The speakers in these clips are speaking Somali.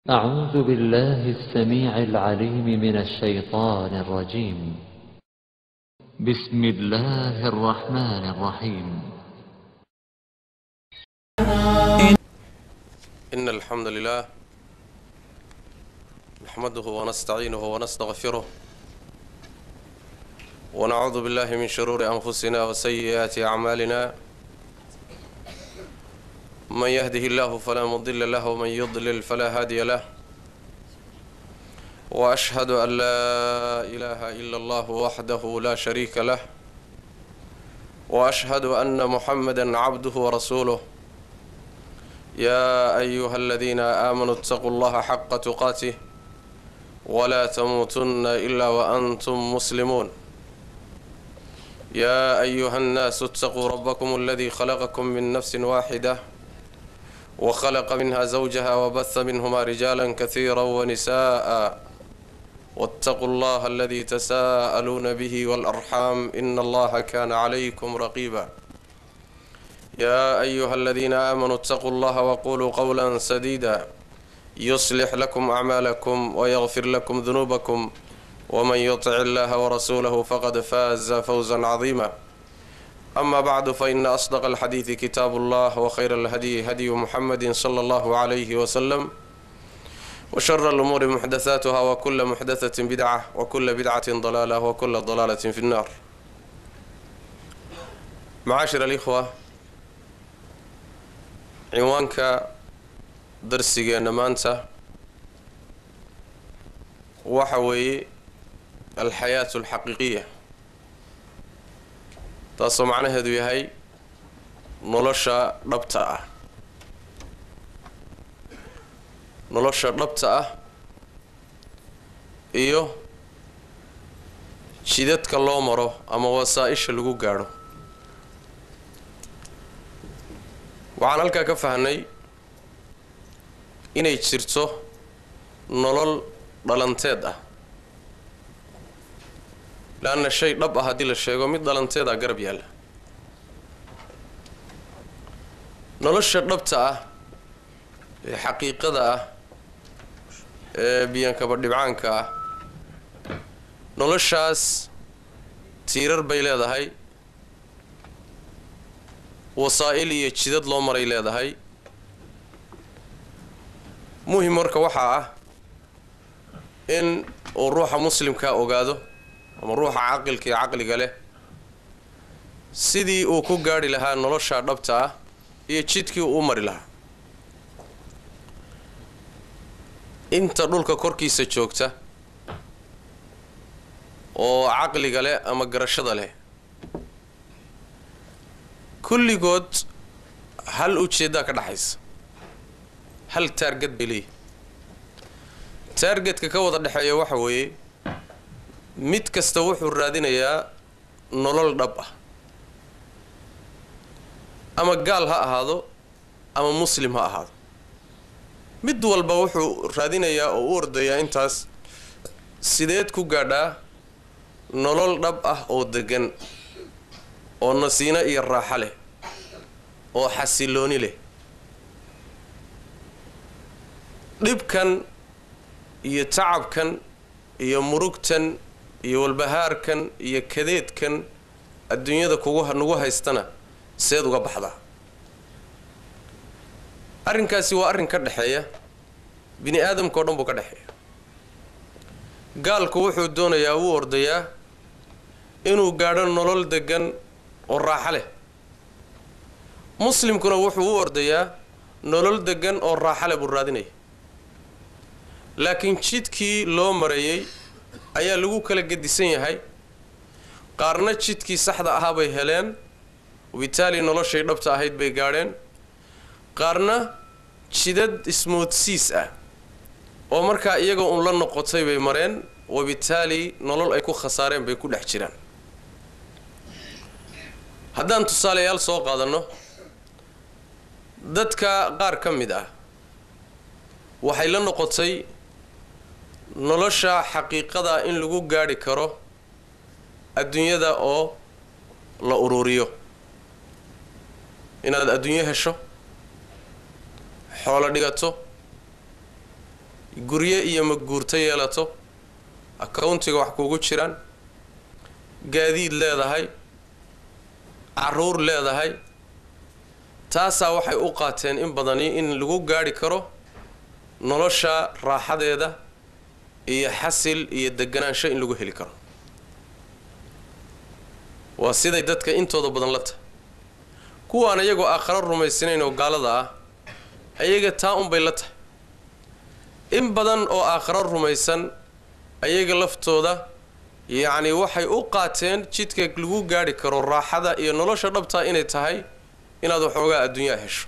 أعوذ بالله السميع العليم من الشيطان الرجيم. بسم الله الرحمن الرحيم. إن الحمد لله نحمده ونستعينه ونستغفره ونعوذ بالله من شرور أنفسنا وسيئات أعمالنا. من يهده الله فلا مضل له ومن يضلل فلا هادي له، وأشهد أن لا إله إلا الله وحده لا شريك له، وأشهد أن محمدا عبده ورسوله. يا أيها الذين آمنوا اتقوا الله حق تقاته ولا تموتن إلا وأنتم مسلمون. يا أيها الناس اتقوا ربكم الذي خلقكم من نفس واحدة وخلق منها زوجها وبث منهما رجالا كثيرا ونساء، واتقوا الله الذي تساءلون به والأرحام إن الله كان عليكم رقيبا. يا أيها الذين آمنوا اتقوا الله وقولوا قولا سديدا يصلح لكم أعمالكم ويغفر لكم ذنوبكم، ومن يطع الله ورسوله فقد فاز فوزا عظيما. أما بعد، فإن أصدق الحديث كتاب الله، وخير الهدي هدي محمد صلى الله عليه وسلم، وشر الأمور محدثاتها، وكل محدثة بدعة، وكل بدعة ضلالة، وكل ضلالة في النار. معاشر الإخوة، عنوانك درسينا maanta waxa weeye الحياة الحقيقية، taasoo macnaheedu yahay nolosha dhabta ah. nolosha dhabta ah iyo jidadka loo maro ama wasaa'isha lagu gaadho. waxaan halkaa ka fahnay inay jirto nolol dhalanteed ah, laanna shay dhab ah haddii la sheego mid dhalanteed ah garab yaalla. nolosha dhabta ah ee xaqiiqada ah ee biyankaba dhibcaanka ah, noloshaas tiirar bay leedahay, wasaa'il iyo jidad loo maray leedahay. muhim marka waxaa ah in uu ruuxa muslimkaa ogaado, ama ruuxa caqilka iyo caqliga leh, sidii uu ku gaadhi lahaa nolosha dhabta ah iyo jidkii uu u mari lahaa. inta dhulka korkiisa joogta oo caqliga leh ama garashada leh, kulligood hal ujeeddaa ka dhaxaysa, hal taarged bay leeyihin. taargetka ka wada dhexeeya waxa weeye mid kasta wuxuu raadinayaa nolol dhab ah, ama gaal ha ahaado ama muslim ha ahaado. mid walba wuxuu raadinayaa oo u ordayaa intaas sideed ku gaadhaa nolol dhab ah oo degan, oo nasiino iyo raaxo leh, oo xasilooni leh. dhibkan iyo tacabkan iyo murugtan iyo walbahaarkan iyo kadeedkan adduunyada nagu haystana seed uga baxdaa. arrinkaasi waa arrin ka dhexeeya bini aadamka oo dhan buu ka dhexeeya. gaalku wuxuu doonayaa, wuu ordayaa inuu gaadho nolol degan oo raaxo leh. muslimkuna wuxuu u ordayaa nolol degan oo raaxo leh buu raadinaya. laakiin jidkii loo marayay ayaa lagu kala gedisan yahay. qaarna jidkii saxda ahaa bay heleen, wabitaali noloshay dhabta ahayd bay gaadheen. qaarna jidad ismoodsiis ah oo markaa iyaga uun la noqotay bay mareen, wabitaali nolol ay ku khasaareen bay ku dhex jiraan. haddaan tusaalayaal soo qaadanno, dadka qaar ka mid ah waxay la noqotay nolosha xaqiiqada in lagu gaadhi karo adduunyada oo la ururiyo. inaad adduunyo hesho, xoolo dhigato, gurye iyo maguurta yeelato accountiga wax kugu jiraan gaadiid leedahay caruur leedahay taasaa waxay u qaateen in badani in lagu gaari karo nolosha raaxadeeda iyo xasil iyo deganaansho in lagu heli karo waa siday dadka intooda badan la tahay kuwaan iyagoo aakhiro rumaysanayn oo gaalada ah ayaga taa unbay la tahay in badan oo aakhiro rumaysan ayaga laftooda yacni waxay u qaateen jidka lagu gaari karo raaxada iyo nolosha dhabtaa inay tahay inaad waxoogaa adduunyaa hesho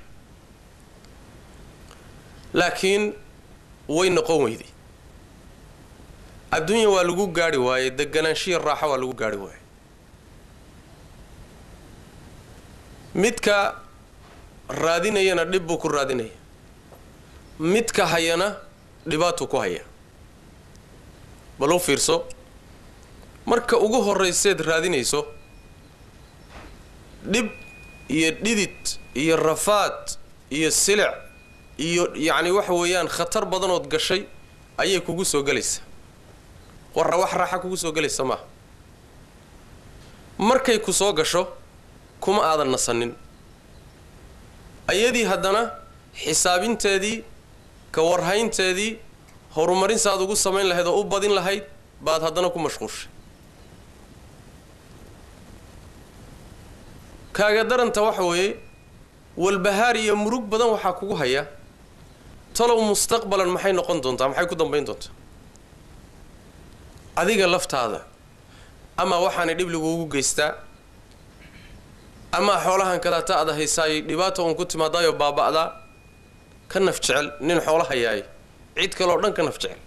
laakiin way noqon weyday adduunya waa lagu gaari waayey deganaanshiya raaxo waa lagu gaari waayey midka raadinayana dhib buu ku raadinaya midka hayana dhibaatuu ku haya bal u fiirso marka ugu horrayseed raadinayso dhib iyo dhidid iyo rafaad iyo silic iyo yacni waxa weeyaan khatar badanood gashay ayay kugu soo gelaysaa wax raaxa kugu soo gelaysa maaha markay ku soo gasho kuma aadan nasanin ayadii haddana xisaabinteedii ka warhaynteedii horumarin saad ugu samayn lahayd oo u badin lahayd baad haddana ku mashquushay kaaga daranta waxa weeye walbahaar iyo murug badan waxaa kugu haya talow mustaqbalan maxay noqon doontaa maxay ku dambayn doontaa adiga laftaada ama waxaanay dhib laguugu geystaa ama xoolahan kadaata aad haysaay dhibaato uun ku timaadaayoo baaba'daa ka naf jecel nin xoolo hayaay cid kaloo dhan ka naf jecel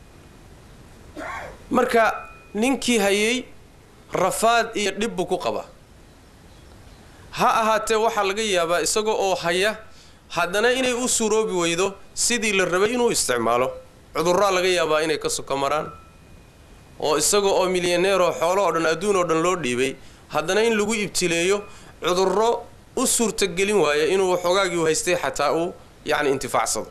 marka ninkii hayay rafaad iyo dhib buu ku qabaa ha ahaatee waxaa laga yaabaa isagoo oo haya haddana inay u suuroobi weydo sidii la rabay inuu isticmaalo cudurraa laga yaabaa inay ka suka maraan oo isagoo oo milyaneeroo xoolo oo dhan adduun oo dhan loo dhiibay haddana in lagu ibtileeyo cudurro u suurtagelin waaya inuu waxoogaagii u haystay xataa uu yacni intifaacsado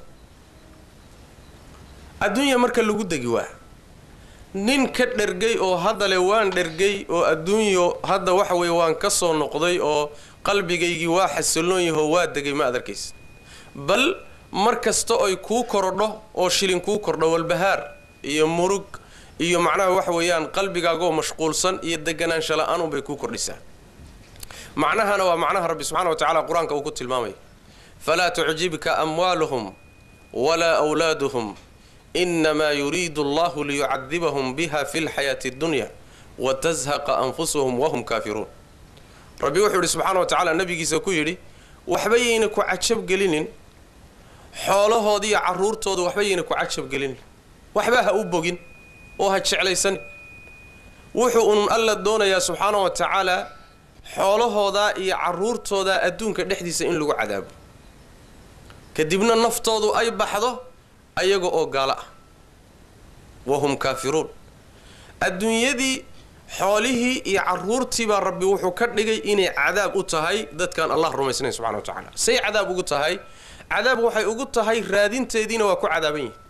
adduunya marka lagu degi waa nin ka dhergay oo haddale waan dhergay oo adduunyo hadda waxa weeye waan ka soo noqday oo qalbigaygii waa xasilloon yahoo waa degay ma adarkaysa bal mar kasta oy kuu korodho oo shilin kuu kordho walbahaar iyo murug iyo macnaha waxa weeyaan qalbigaagoo mashquulsan iyo deganaansho la'aan unbay kuu kordhisaa macnahana waa macnaha rabbi subxana wa tacala qur-aanka uu ku tilmaamaya falaa tucjibka amwaaluhum walaa awlaaduhum inamaa yuriidu allahu liyucadibahum biha fi lxayaati addunya watazhaqa anfusuhum wahum kaafiruun rabbi wuxuu yidhi subxaana wa tacaala nabigiisa ku yidhi waxba yayna ku cajabgelinin xoolahooda iyo carruurtooda waxba yayna ku cajabgelinin waxba ha u bogin oo ha jeclaysan wuxuu un alla doonayaa subxaana wa tacaala xoolahooda iyo carruurtooda adduunka dhexdiisa in lagu cadaabo kadibna naftoodu ay baxdo ayaga oo gaalo ah wahum kaafiruun adduunyadii xoolihii iyo carruurtii baa rabbi wuxuu ka dhigay inay cadaab u tahay dadkaan allah rumaysnayn subxana wa tacaala say cadaab ugu tahay cadaab waxay ugu tahay raadinteediina waa ku cadaaban yihin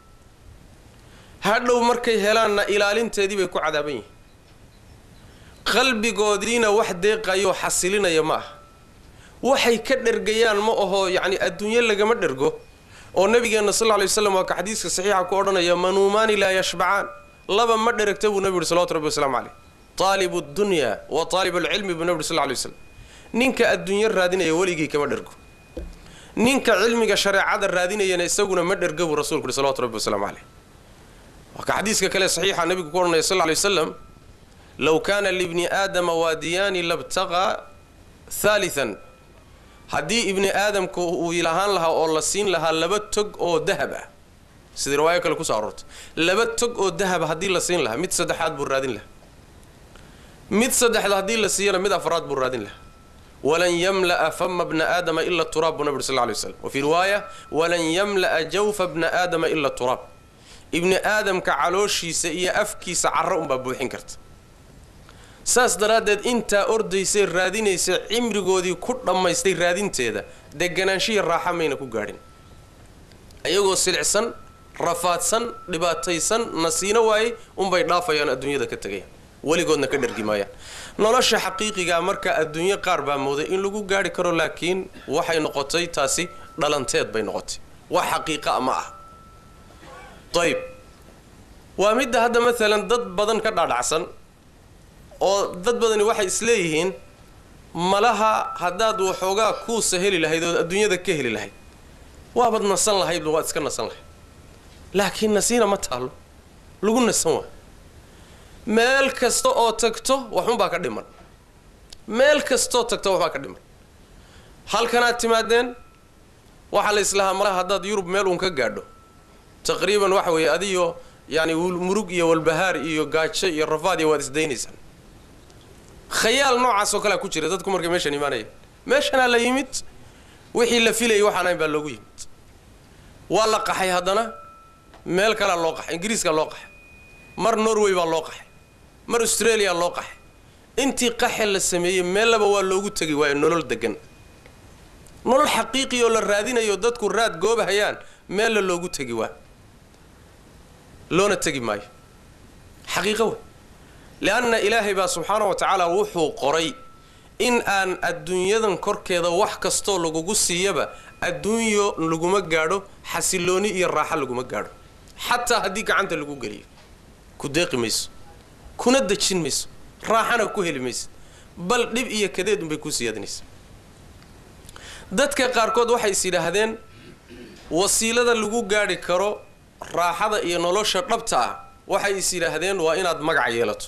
hadhow markay helaanna ilaalinteedii bay ku cadaaban yihin qalbigoodiina wax deeqayoo xasilinaya ma aha waxay ka dhergayaan ma aho yacni adduunyo lagama dhergo oo nabigeenna sal lla lay waslam waa ka xadiiska saxiixa ku odhanaya manuumaani laa yashbacaan laba ma dheragta buu nabi yidhi salawatu rabbi wasalaamu caleyh taalibu ddunyaa wa taalib alcilmi buu nabi yidhi sal lla lay waslam ninka adduunyo raadinaya weligii kama dhergo ninka cilmiga shareecada raadinayana isaguna ma dherga buu rasuulku yidhi salawatu rabbi wasalaamu caleyh waa ka xadiiska kale saxiixa nabigu ku odhanaya sal lla lay wasalam low kaana libni aadama waadiyaani labtaqaa haalian haddii ibni aadamku uu lahaan lahaa oo la siin lahaa laba tog oo dahab ah sidii riwaayo kale kusoo aroortay laba tog oo dahaba haddii la siin lahaa mid saddexaad buu raadin lahaa mid saddexda haddii la siiyana mid afraad buu raadin lahaa walan yamla'a fama bna aadama ila turaab buu nabi uri sal lla lay waslam wa fii riwaaya walan yamla'a jawfa bna aadama ila turaab ibni aadamka calooshiisa iyo afkiisa carro unbaa buuxin karta saas daraaddeed intaa ordaysay raadinaysa cimrigoodii ku dhammaystay raadinteeda deganaanshiya raaxa mayna ku gaadhin ayagoo silicsan rafaadsan dhibaataysan nasiino waayey unbay dhaafayaan adduunyada ka tegayaan weligoodna ka dhargimayaan nolosha xaqiiqiga marka adduunyo qaar baa mooday in lagu gaari karo laakiin waxay noqotay taasi dhalanteed bay noqotay wax xaqiiqa ma ah طيب waa mid hadda mesela dad badan ka dhaadhacsan oo dad badani waxay isleeyihiin malaha hadaad waxoogaa ku saheli lahayd oo adduunyada ka heli lahayd waa bad nasan lahayd waa iska nasan lahayd laakiin nasiina ma taalo lagu nasan waa meel kasta oo tagto waxun baa ka dhiman meel kasta oo tagto wax baa ka dhiman halkanaad timaadeen waxa la islaha malaha hadaad Yurub meel uun ka gaadho taqriiban waxa weeye adiyo yani murug iyo walbahaar iyo gaajo iyo rafaad iyo waad isdeynaysan khayaal noocaas oo kale ku jira dadku markay meeshan iimaanayeen meeshana la yimid wixii la filayay waxaan ayn baa loogu yimid waa la qaxay haddana meel kale loo qaxay ingiriiska loo qaxay mar Norway baa loo qaxay mar Australia loo qaxay intii qaxel la sameeyay meel laba waa loogu tagay waa nolol degan nolol xaqiiqi oo la raadinayo dadku raad goobahayaan meel la loogu tagay waa loona tagi maayo xaqiiqo لأن إلهي با سبحانه وتعالى وحو قري إن أن الدنيا كركيدا wax kasto lagu siiyaba adduunyo lagu ma gaadho xasilooni iyo raaxo lagu ma gaadho hatta hadii gacanta lagu galiyo ku deeqimayso kuna dajinmayso raaxana ku helimayso bal dib iyo kadeed bay ku siyaadinaysaa dadka qaarkood waxay isiraahdeen wasiilada lagu gaari karo raaxada iyo nolosha dhabta ah waxay isiraahdeen waa inaad magac yeelato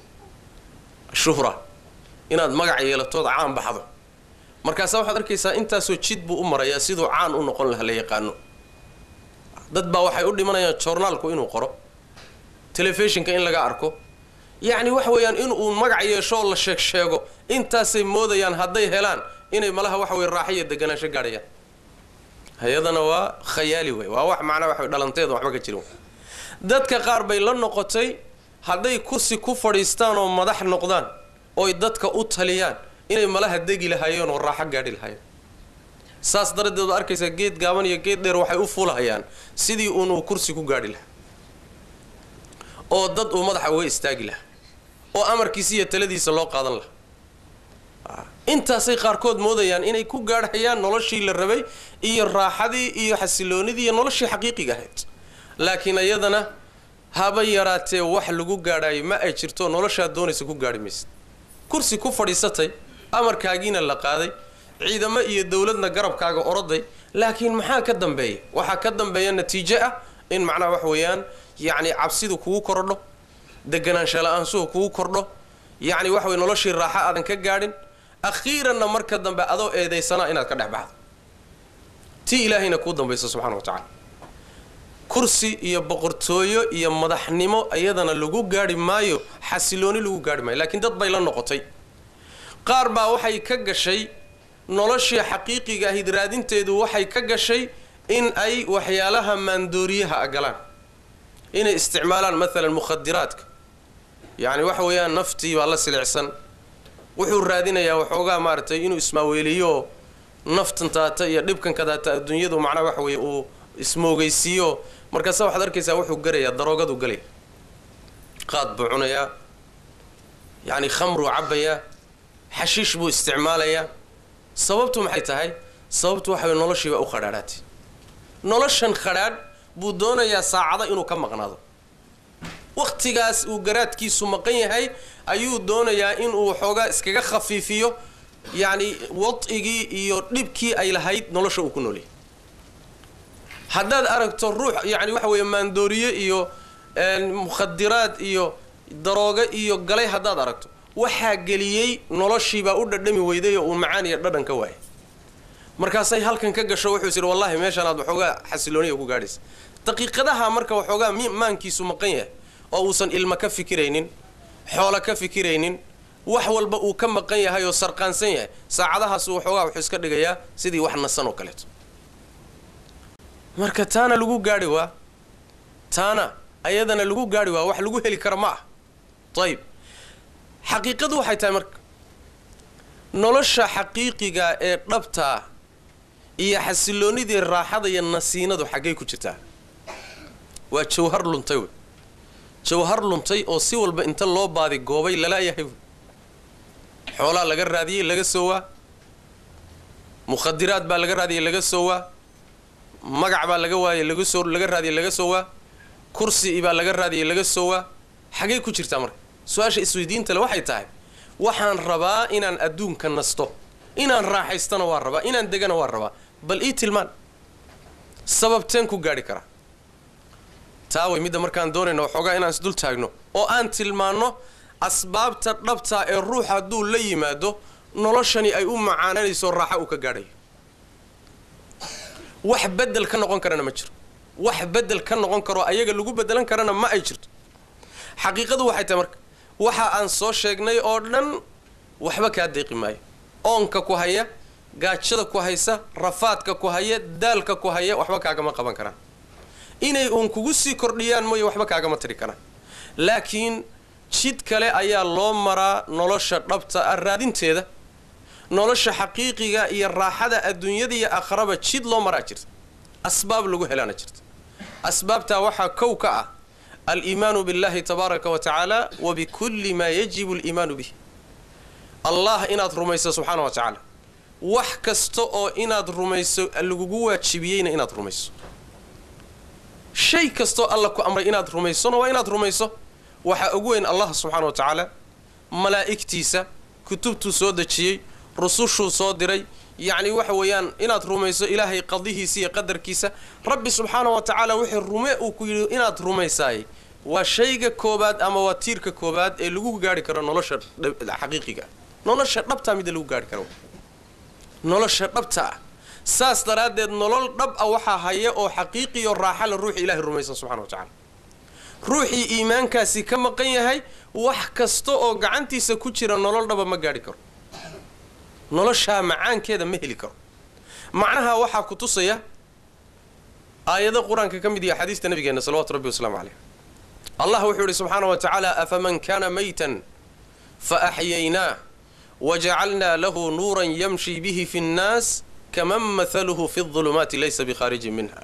shuhra inaad magac yeelato caan baxdo markaas waxaad arkaysaa intaas oo jid buu u marayaa sidoo caan u noqon lahaa la yaqaano dad baa waxay u dhimanayaan journalku inuu qoro telefishinka in laga arko yaani wax weeyaan in uu magac yeesho la sheego intaasay moodayaan haday helaan inay malaha wax weey raaxiyo deganaansho gaarayaan hayadana waa khayaali way waa wax macna wax dhalanteed waxba ka jiro dadka qaar bay la noqotay haday kursi ku fadhiistaan oo madax noqdaan oo dadka u taliyaan inay malaha degi lahaayeen oo raaxo gaadhi lahaayeen saas daradeed arkaysa geed gaaban iyo geed dheer waxay u fuulahayaan sidii uu kursi ku gaadhi lahaa oo dad uu madaxa way istaagi lahaa oo amarkiisa iyo taladiisa loo qaadan lahaa intaasay qaarkood moodayaan inay ku gaadhayaan noloshii la rabay iyo raaxadii iyo xasiloonidii iyo noloshii xaqiiqiga ahayd laakiin ayadana haba yaraatee wax lagu gaadhay ma ay jirto nolosha doonaysa ku gaadhi maysid kursi ku fadhiisatay amarkaagiina la qaaday ciidamo iyo dawladna garabkaaga oroday laakiin maxaa ka dambeeyay waxa ka dambeeya natiijo ah in macna wax weeyaan yaani cabsidu kugu kordho deganaansho la'aansuhu kugu kordho yaani wax weey noloshii raaxa aadan ka gaadhin akhiiranna marka dambe adoo eedeysana inaad ka dhaxbaxdo ti ilaahina ku dambayso subhanahu wa ta'ala kursi iyo boqortooyo iyo madaxnimo ayadana lagu gaari maayo xasilooni lagu gaari maayo laakiin dad bay la noqotay qaar baa waxay ka gashay noloshii xaqiiqiga ah raadinteedu waxay ka gashay in ay waxyaalaha maandooriyaha agalaan inay isticmaalaan mesela mukhadiraadka yaani wax weeyaan naftii baa la silicsan wuxuu raadinayaa waxoogaa maartay inuu ismaaweeliyo naftan taata iyo dhibkan ka daata adduunyadu macna wax weey uu ismoogaysiyo markaas waxaad arkaysaa wuxuu garayaa daroogadu galay qaad buu cunayaa yaani khamru cabaya xashiish buu isticmaalayaa sababtu maxay tahay sababtu waxa noloshiiba u khadhaadhaatay noloshan khadhaad buu doonayaa saacada inuu ka maqnaado waqtigaas uu garaadkiisu maqan yahay ayuu doonayaa in uu xoogaa iskaga khafiifiyo yaani wad'igii iyo dhibkii ay lahayd nolosha uu ku noolyahay haddaad aragto ruux yaani waxa weeye maandooriye iyo mukhadiraad iyo darooga iyo galay haddaad aragto waxaa geliyay noloshiiba u dhadhami weyday oo macaan iyo dhadhan ka waayay markaasay halkan ka gasho wuxuu yiri wallahi meeshan aad waxoogaa xasilooniyo ku gaadhis daqiiqadaha marka waxoogaa maankiisu maqan yahay oo uusan ilma ka fikiraynin xoolo ka fikiraynin wax walba uu ka maqan yahay oo sarqaansan yahay saacadahaas uu waxoogaa wuxuu iska dhigayaa sidii wax nasan oo kale marka taana lagu gaari waa taana ayadana lagu gaari waa wax lagu heli karo ma ah طيب xaqiiqadu waxay tahay marka nolosha xaqiiqiga ee dhabta iyo xasiloonidii raaxada iyo nasiinadu xagee ku jirtaa وجوهر لنتي جوهر لنتي أو سوى بإنت الله بعد جوبي لا يهيب حولا لجر هذه لجر سوا مخدرات بالجر هذه لجر سوا مقع بالجوا لجر سور لجر هذه لجر سوا كرسي بالجر هذه لجر سوا حاجة كتير تمر سواش السويدين تلو واحد تاعي وحن ربا إن أدون كنستو إن راح يستنوار ربا إن دجنوار ربا بل إيه تلمان سبب تنكو قاري كرا تاوي ميدا مركان دوري نو حوغا إن أسدول تاغنو أو أن تلمانو أسباب تربطا الروح دو لي مادو نولشاني أي معانا يسور راحة وكقاري wax bedel ka noqon karana ma jiro wax bedel ka noqon karo ayaga lagu bedelan karana ma ay jirto xaqiiqadu waxay tahay marka waxa aan soo sheegnay oo dhan waxba ka deeqi maayo oonka ku haya gaajada ku haysa rafaadka ku haya daalka ku haya waxba kaaga ma qaban karaan inay uun kugu sii kordhiyaan mooy waxba kaaga ma tiri karaan laakiin jid kale ayaa loo maraa nolosha dhabta raadinteeda nolosha xaqiiqiga iyo raaxada adduunyada iyo aakhiraba jid loo maraa jirta asbaab lagu helaana jirta asbaabta waxa kow ka ah al-iimaan billahi tabaaraka wa ta'ala wa bi kulli ma yajibu al-iimaan bihi Allah inaad rumayso subhanahu wa ta'ala wax kasto oo inaad rumayso lagugu waajibiyayna inaad rumayso shay kasto Allah ku amray inaad rumayso waa inaad rumayso waxa ugu weyn Allah subhanahu wa ta'ala malaa'iktiisa kutubtu soo dajiyay رسوشو صادري يعني وحويان إنات رميسو إلهي قضيه سي قدر كيسا ربي سبحانه وتعالى وحي الرماء وكيلو إنات رميساي وشيء كوباد أما وتيرك كوباد اللي قاري كرا نولش حقيقي نولش ربطة ميد اللي قاري كرا نولش ربطة ساس تراد نولل رب أو حاجة أو حقيقي الراحة للروح إلهي الرميسا سبحانه وتعالى روحي إيمان كاسي كم قية هاي وحكستو أو قعنتي سكوتشر نولل رب ما قاري كرا nolosha macaan keeda ma heli karo macnaha waxa ku tusaya aayada quraanka kamid ah xadiiska nabigeena sallallahu alayhi wa sallam Allah wuxuu yiri subhanahu wa ta'ala afaman kana maytan fa ahyayna waja'alna lahu nuran yamshi bihi fi an-nas kaman mathaluhu fi adh-dhulumati laysa bi kharijin minha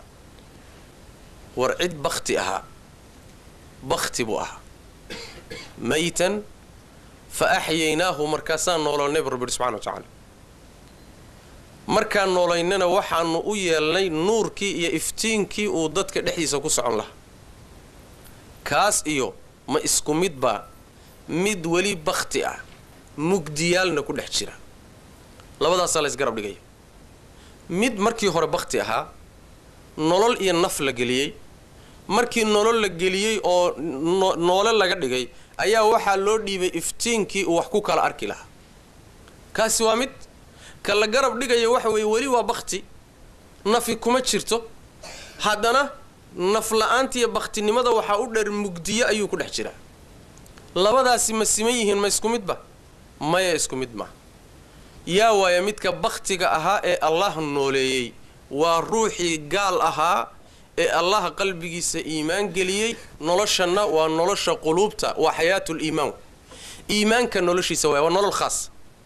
war'id bakhtiha bakhtibuha maytan fa ahyaynahu markasan nololnay rabbi subhanahu wa ta'ala markaan noolaynana waxaanu u yeelnay nuurkii iyo iftiinkii uu dadka dhexdiisa ku socon lahaa kaas iyo ma isku midba mid wali bakhti ah mugdiyaalna ku dhex jira labadaas la isgarab dhigay mid markii hore bakhti ahaa nolol iyo naf la geliyay markii nolol la geliyay oo noole laga dhigay ayaa waxa loo dhiibay iftiinkii uu wax ku kala arki lahaa kaasi waa mid kala garab dhigayo waxa way wali waa bakhti nafi kuma jirto hadana naf la'aanti iyo bakhtinimada waxa u dheer mugdiye ayuu ku dhex jira labadaasi ma simeeyeen ma isku midba maya isku mid ma yaa waaya midka bakhtiga ahaa ee Allah nooleeyay waa ruuxi gaal ahaa ee Allah qalbigiisa iimaan galiyay noloshana waa nolosha quluubta waa xayaatul iimaan iimaanka noloshiisa waa nolol khaas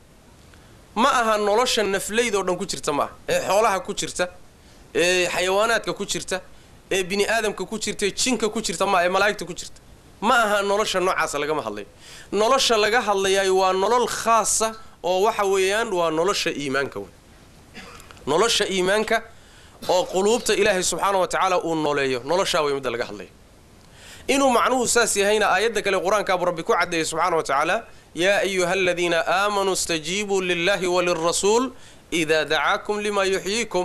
ma aha nolosha nafleeyda oo dhan ku jirta ma ee xoolaha ku jirta ee xayawaanaadka ku jirta ee bini aadamka ku jirta ee jinka ku jirta ma ee malaa'igta ku jirta ma aha nolosha noocaas laga hadlay nolosha laga hadlayay waa nolol khaasa oo waxa weeyaan waa nolosha iimaanka nolosha iimaanka oo quluubta ilaahay subhanahu wa ta'ala uu nooleeyo nolosha way mid laga hadlay inuu macnuhu saas yahayna aayada kale quraanka rabbi ku cadeeyay subhanahu wa ta'ala يا أيها الذين آمنوا استجيبوا لله وللرسول إذا دعاكم لما يحييكم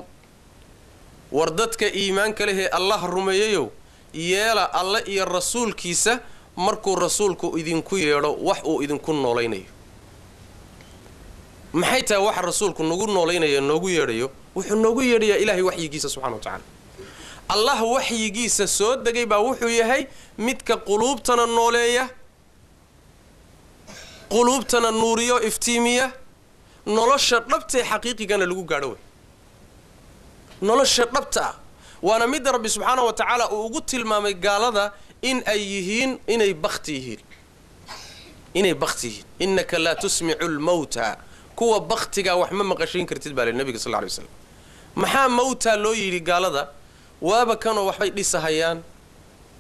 وردتك إيمانك له الله الرمييو يالا الله إيا الرسول كيسا مركو الرسولك إذن كيرو وحو إذن كن نوليني محيطا وح الرسولك نقول نوليني نقول يريو وحو نقول يريو إلهي وحي كيسا سبحانه وتعالى الله وحي كيسا سود دقيبا وحو يهي متك قلوبتنا النولية قلوبتنا النورية افتيمية نولش ربطة حقيقي كان لغو قاروي نولش ربطة وانا مد ربي سبحانه وتعالى وقلت المامي قال هذا إن أيهين إن أي بختيهين إن أي بختيهين إنك لا تسمع الموتى كوا بختك وحمام قشين كرتيد بالي النبي صلى الله عليه وسلم محا موتى لو يري قال هذا وابا كانوا وحي لسا هيان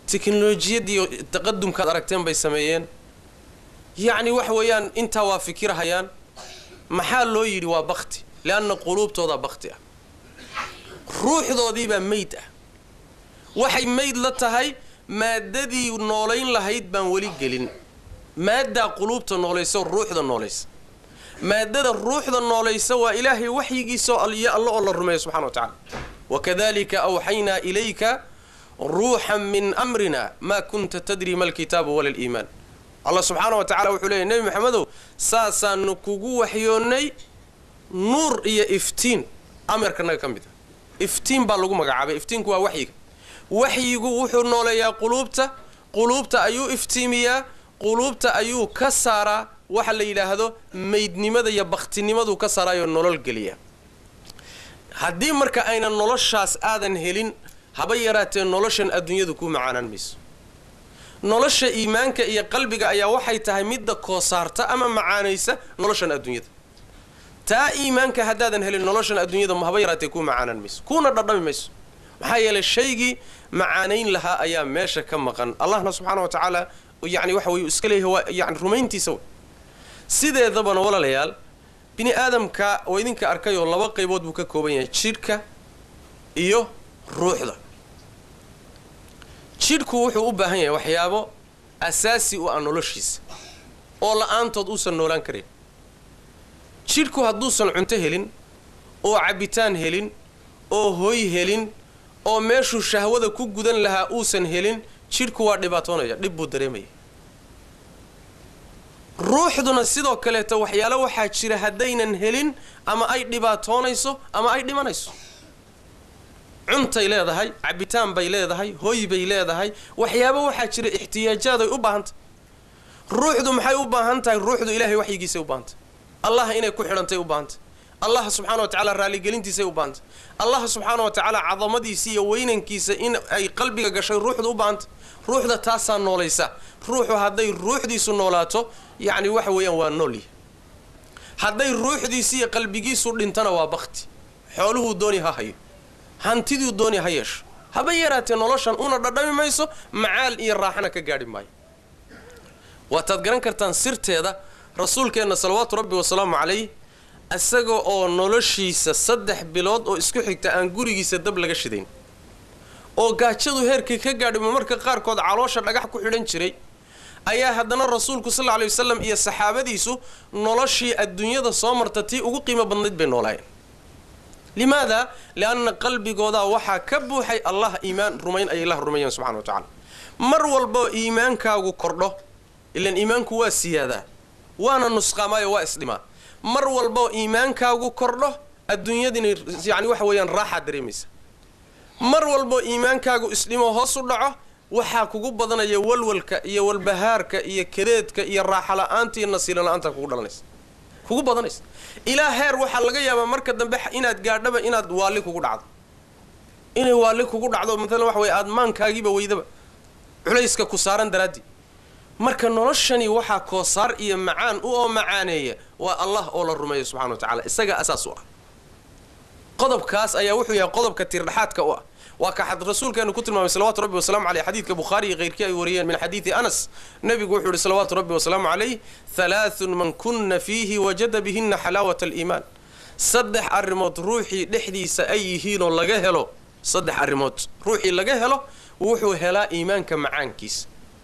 teknolojiyadii taqadumka aragteen bay sameeyeen يعني وحويان انت وافكر هيان محال لو يري وبختي لأن قلوب توضع بختي روح ذودي بميت وحي ميت لتهي مادة نولين لهيد بان ولي قلين مادة قلوب تنوليس والروح ذا نوليس مادة الروح ذا نوليس وإلهي وحي يسوء يا الله الله الرمي سبحانه وتعالى وكذلك أوحينا إليك روحا من أمرنا ما كنت تدري ما الكتاب ولا الإيمان الله سبحانه وتعالى وحوليه النبي محمد ساسا نكوغو وحيوني نور إيا إفتين أمر كنا كم بدا إفتين بالغو مقعبه إفتين كوا وحيك وحيقو وحو نوليا قلوبتا أيو إفتيميا قلوبتا أيو كسارا وحل إلى هذا ميدني ماذا يبختني ماذا كسارا يو نولل قليا هدي مركا أين النولشاس آذن هيلين هبيرات النولشن الدنيا دكو معانا الميس nolosha iimaanka iyo qalbiga ayaa waxay tahay midda koosaarta ama macaanaysa noloshan adduunyada taa iimaanka hadaadan helin noloshan adduunyada ma haba yaraatay ku macaanan mayso kuna dhadhami mayso maxaa yeelay shaygi macaanayn laha ayaa meesha ka maqan allahna subhanahu wa ta'ala yani waxa uu iska leeyahay yani rumayntiisa sideedaba walaalayaal bini aadamka oo idinka arkayo laba qaybood buu ka kooban yahay jirka iyo ruuxda jidhku wuxuu u baahan yahay waxyaabo asaasi u ah noloshiisa oo la'aantood uusan noolaan karin jidhku hadduusan cunto helin oo cabitaan helin oo hooy helin oo meeshuu shahwada ku gudan lahaa uusan helin jidhku waa dhibaatoonaya dhib buu dareemaya ruuxduna sidoo kaleeto waxyaalo waxaa jira haddaynan helin ama ay dhibaatoonayso ama ay dhimanayso cuntay leedahay cabitaan bay leedahay hooy bay leedahay waxyaabo waxaa jira ixtiyaajaad ay u baahantay ruuxdu maxay u baahan tahay ruuxdu ilaahay waxyigiisa u baahantay allah inay ku xidhantay u baahantay allah subhanahu wa ta'ala raali gelintiisa u baahantay allah subhanahu wa ta'ala cadamadiisa iyo weynankiisa in ay qalbiga gashay ruuxdu u baahantay ruuxda taasa noolaysa ruuxu haday ruuxdiisu noolaato yani waxa weeyaan waa nooli haday ruuxdiisa iyo qalbigiisu dhintana waa baqti xooluhu dooni ha hayo hantidu dooni ha yeesho haba yaraatee noloshan una dhadhami mayso macaal iyo raaxana ka gaadhi maayo waataad garan kartaan sirteeda rasuulkeenna salawaatu rabbi wasalaamu calayh isaga oo noloshiisa 3 bilood oo isku xigta aan gurigiisa dab laga shidayn oo gaajadu heerkii ka gaadhimo marka qaarkood caloosha dhagax ku xidhan jiray ayaa haddana rasuulku sallallahu alayhi wasallam iyo saxaabadiisu noloshii adduunyada soo martay ugu qiimo badnayd bay noolaayeen لماذا؟ لأن قلبي قوضا وحا كبوحي الله إيمان رمين أي الله رمين سبحانه وتعالى مر والبو إيمان كاغو كرده إلا إيمان كوا السيادة وانا نسخة ما يوا إسلما مر والبو إيمان كاغو كرده الدنيا دي يعني وحويا راحة دريميس مر والبو إيمان كاغو إسلما هاسو دعه وحا كوغو بدنا يولولك يولبهارك يكريدك يراحة لأنتي النصير لأنت كوغو دلنيس كوغو بدنيس إلى هير وحا laga yaaba marka dambe inaad gaadhaba inaad waali kugu dhacdo inay waali kugu dhacdo midna wax way aadmaankaagiiba weydaba culayska ku saaran daraadi marka noloshani waxa koosaar iyo macaan oo macaaneeya waa Allah oo la rumeeyo subhanahu wa ta'ala isaga asaas u ah qodobkaas ayaa wuxuu yahay qodobka tirdhaxaadka u ah وكحد رسول كانوا كتر ما صلوات ربي وسلام عليه حديث كبخاري غير كي وريان من حديث أنس نبي يقول صلوات ربي وسلام عليه 3 من كن فيه وجد بهن حلاوة الإيمان صدح الرموت روحي لحدي سأيهين ولا جهله صدح الرموت روحي ولا جهله وحو هلا إيمانك معانكيس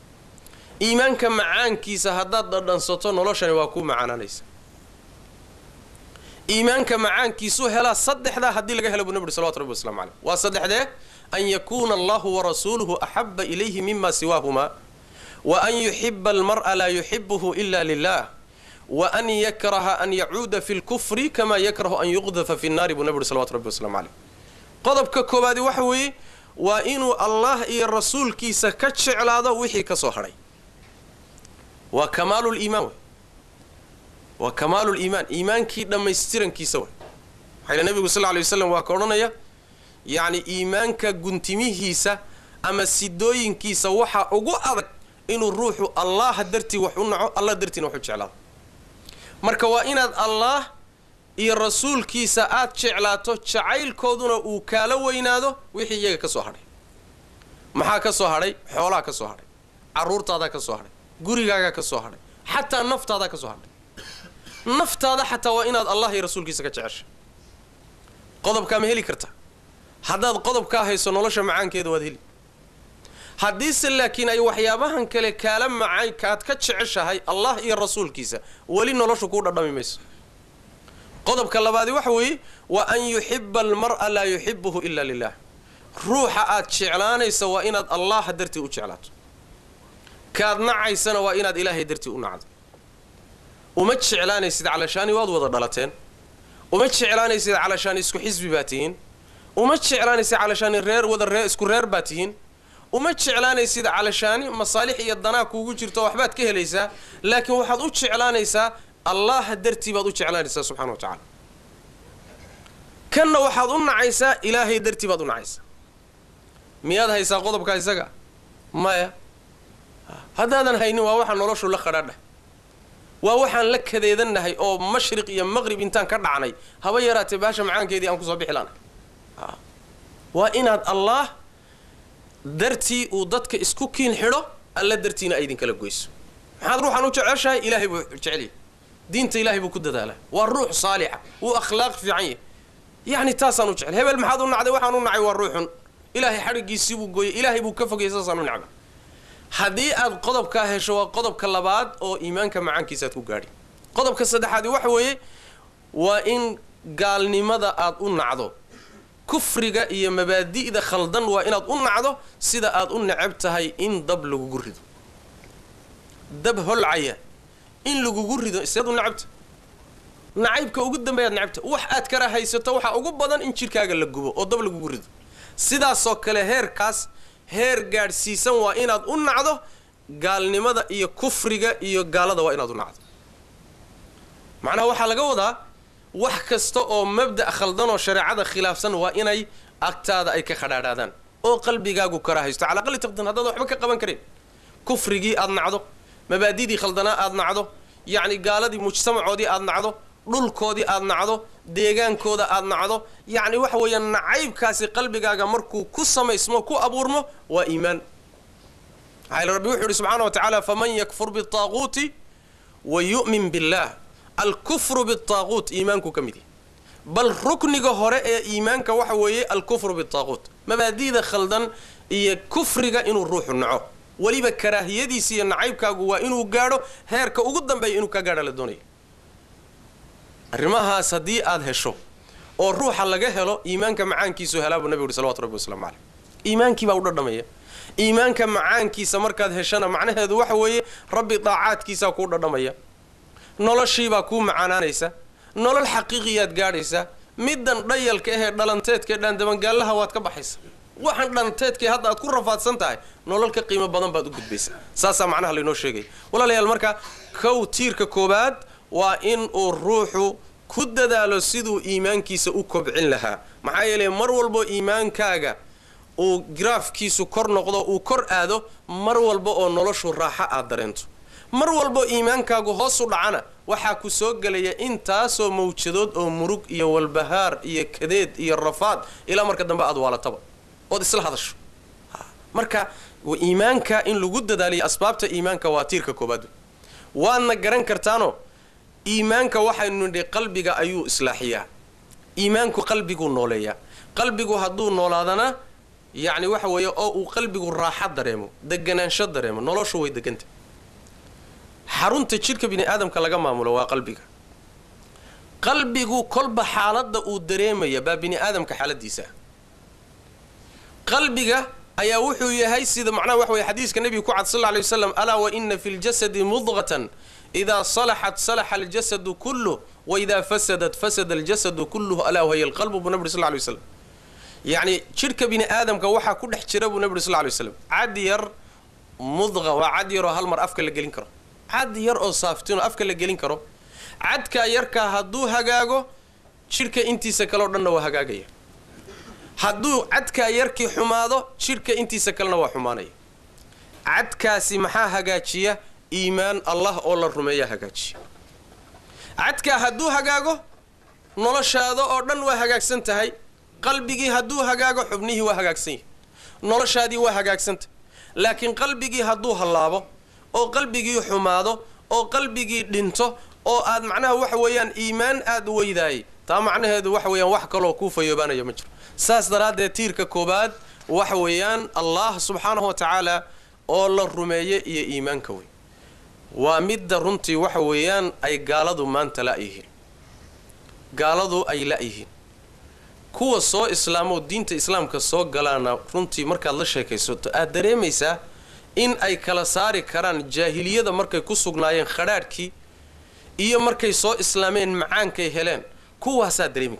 إيمانك معانكيس هداد ضدن سطون ولا شيء واكو معنا ليس إيمانك معانكيس هلا صدح ذا هدي لجهله بنبي صلوات ربي وسلام عليه وصدح ذا أن يكون الله ورسوله أحب إليه مما سواهما وأن يحب المرء لا يحبه إلا لله وأن يكره أن يعود في الكفر كما يكره أن يقذف في النار بنبي صلوات ربي وسلام عليه قضب ككوبادي وحوي وإنه الله إيه الرسول كيس كتش على هذا وحي كصهري وكمال الإيمان وكمال الإيمان إيمان كي لما يسترن كيسوي حين النبي صلى الله عليه وسلم وكورونا يعني إيمانك جنتميهيسا أما السدوين كيسا وحا أقوى إنه الروح الله درتي وحنعه الله درتي نوحو شعلا مركوا إن الله إي الرسول كيسا آت شعلاته شعيل كودنا وكالو وينادو ويحي يجا كسوهري maxaa ka soo hadhay xoolaha ka soo hadhay caruurtaada ka soo hadhay gurigaaga ka soo hadhay xataa naftaada ka soo hadhay naftaada xataa waa inaad allah iyo rasuulkiisa ka jeceshay qodobka ma heli kartaa haddaad qodobka hayso nolosha macaankeeda waad heli haddiise laakiin ay waxyaabahan kale kaala macay kaad ka jeceshahay allah iyo rasuulkiisa weli noloshu ku dhadhami mayso qodobka labaad waxa weeye wa an yuhibba almar'a la yuhibbuhu illa lillah ruuxa aad jeclaanaysa waa inaad allah dartii u jeclaato kaad nacaysana waa inaad ilaahay dartii u nacdo uma jeclaanaysid calashaani waad wada dhalateen uma jeclaanaysid calashaani isku xisbi baatihiin uma jeclaanaysid calashaani reer isku reer baatihiin uma jeclaanaysid calashaani masaalix iyo danaa kuugu jirto waxbaad ka helaysaa laakiin waxaad u jeclaanaysaa allah dartii baad u jeclaanaysaa subxaana wa tacaala kanna waxaad u nacaysaa ilaahay dartii baad u nacaysaa miyaad haysaa qodobka isaga maya haddaadan haynin waa waxaan noloshu la qadhaadhah waa waxaan la kadeedannahay oo mashriq iyo maqrib intaan ka dhacnay haba yaraatee baasha macaankeedii aan kusoo bixi laanahay waa inaad allah dartii uu dadka isku kiin xidho alla dartiina ay idinkala goyso maxaad ruuxan u jeceshahay ilaahay buu jecelyahay diinta ilaahay buu ku dadaalaa waa ruux saalixa wuu akhlaaq fiican yahay yacni taasaan u jecel hebel maxaad u nacday waxaan u nacay waa ruuxun ilaahay xadhigiisii buu gooyey ilaahay buu ka fogayay saasaan u nacba haddii aad qodobkaa hesho waa qodobka labaad oo iimaanka macaankiisa aad ku gaadhi qodobka saddexaadi waxa weeye waa in gaalnimada aad u nacdo kufriga iyo mabaadi'da khaldan waa inaad u nacdo sida aad u necab tahay in dab lagugu rido dab holcaya in lagugu rido isaad u necabta nacaybka ugu dambeeyaad necabta wax aad kara haysato waxaa ugu badan in jirkaaga la gubo oo dab lagugu rido sidaasoo kale heerkaas heer gaadhsiisan waa inaad u nacdo gaalnimada iyo kufriga iyo gaalada waa inaad u nacdo macnaha waxaa laga wadaa wax kasta oo mabda' khaldan oo shareecada khilaafsan waa inay agtaada ay ka khadhaadhaadaan oo qalbigaagu kara haysto calaa aqali taqdiir haddaad waxba ka qaban karin kufrigii aad nacdo mabaadidii khaldanaa aad nacdo yacni gaaladii mujtamacoodii aad nacdo dhulkoodii aad nacdo deegaankooda aad nacdo yacni waxa weeyaan nacaybkaasi qalbigaaga markuu ku samaysmo ku abuurmo waa iimaan maxaa rabbi wuxuu yidhi subxaana wa tacaala faman yakfur bitaaquuti wa yu'min billah alkufru bitaaquut iimaanku ka mid yahay bal rukniga hore ee iimaanka waxa weeye alkufru bitaaquut mabaadi'da khaldan iyo kufriga inuu ruuxu naco weliba karaahiyadiisa iyo nacaybkaagu waa inuu gaadho heerka ugu dambeeya inuu ka gaadha la doonaya arrimahaas haddii aad hesho oo ruuxa laga helo iimaanka macaankiisu helaa buu nabigu yidhi salawatu rabbi wasalaamu caleyh iimaankii baa u dhadhamaya iimaanka macaankiisa markaad heshana macnaheedu waxa weeye rabbi daacaadkiisaa kuu dhadhamaya noloshiibaa kuu macaanaanaysa nolol xaqiiqiyaad gaadhaysa middan dhayalka ahee dhalanteedkae dhaandabangaallaha waad ka baxaysa waxaan dhalanteedkii hadda aad ku rafaadsan tahay nolol ka qiimo badan baad u gudbaysaa saasaa macnaha laynoo sheegaya walaalayaal marka kow tiirka koowaad waa in uu ruuxu ku dadaalo siduu iimaankiisa u kobcin lahaa maxaa yeelay mar walbo iimaankaaga uu giraafkiisu kor noqdo uu kor aado mar walba oo noloshu raaxo aad dareento mar walbo iimaankaagu hoos u dhacana waxaa ku soo gelaya intaasoo mawjadood oo murug iyo walbahaar iyo kadeed iyo rafaad ilaa marka dambe aad waalataba ood isla hadasho marka iimaanka in lagu dadaaliyo asbaabta iimaanka waa tiirka koobaad waadna garan kartaano iimaanka waxaynu nidhi qalbiga ayuu islaaxiyaa iimaanku qalbiguu nooleeyaa qalbigu hadduu noolaadana yacni waxa weeye oo uu qalbigu raaxo dareemo deganaansho dareemo noloshu way deganta xarunta jidhka bini aadamka laga maamulo waa qalbiga qalbigu kolba xaaladda uu dareemaya baa bini aadamka xaaladiisa qalbiga ayaa wuxuu yahay sida macnaha waxa weeye xadiiska nebiga ku cad sallallahu alayhi wasallam alaa wa inna fil jasadi mudghatan idaa salaxat salaxa aljasadu kulluh wa idaa fasadat fasada aljasadu kulluhu alaa wahiya alqalbu buu nabi sallallahu alayhi wasallam yacni jidhka bini aadamka waxaa ku dhex jira buu nabi sallallahu alayhi wasallam cad yar mudqa waa cad yaroo hal mar afka la gelin karo cad yar oo saaftin oo afka la gelin karo cadkaa yarkaa hadduu hagaago jidhka intiisa kaleo dhanna waa hagaagaya hadduu cadkaa yarkii xumaado jidhka intiisa kalena waa xumaanaya cadkaasi maxaa hagaajiya iimaan allah oo la rumeeyaa hagaajiya cadkaa hadduu hagaago noloshaada oo dhan waa hagaagsan tahay qalbigii hadduu hagaago xubnihii waa hagaagsan yahay noloshaadii waa hagaagsanta laakiin qalbigii hadduu hallaabo oo qalbigii xumaado oo qalbigii dhinto oo aad macnaha waxa weeyaan iimaan aad weydaayay taa macnaheedu waxa weeyaan wax kaloo kuu fayoobaanaya ma jiro saas daraaddeed tiirka koobaad waxa weeyaan allah subxaanahu wa tacaala oo la rumeeye iyo iimaanka wey waa midda runtii waxa weeyaan ay gaaladu maanta la'yihiin gaaladu ay la'yihiin kuwa soo islaamoo diinta islaamka soo galaana runtii markaad la sheekaysato aad dareemaysaa in ay kala saari karaan jaahiliyada markay ku sugnaayeen khadhaadhkii iyo markay soo islaameen macaankay heleen kuwaasaa dareemi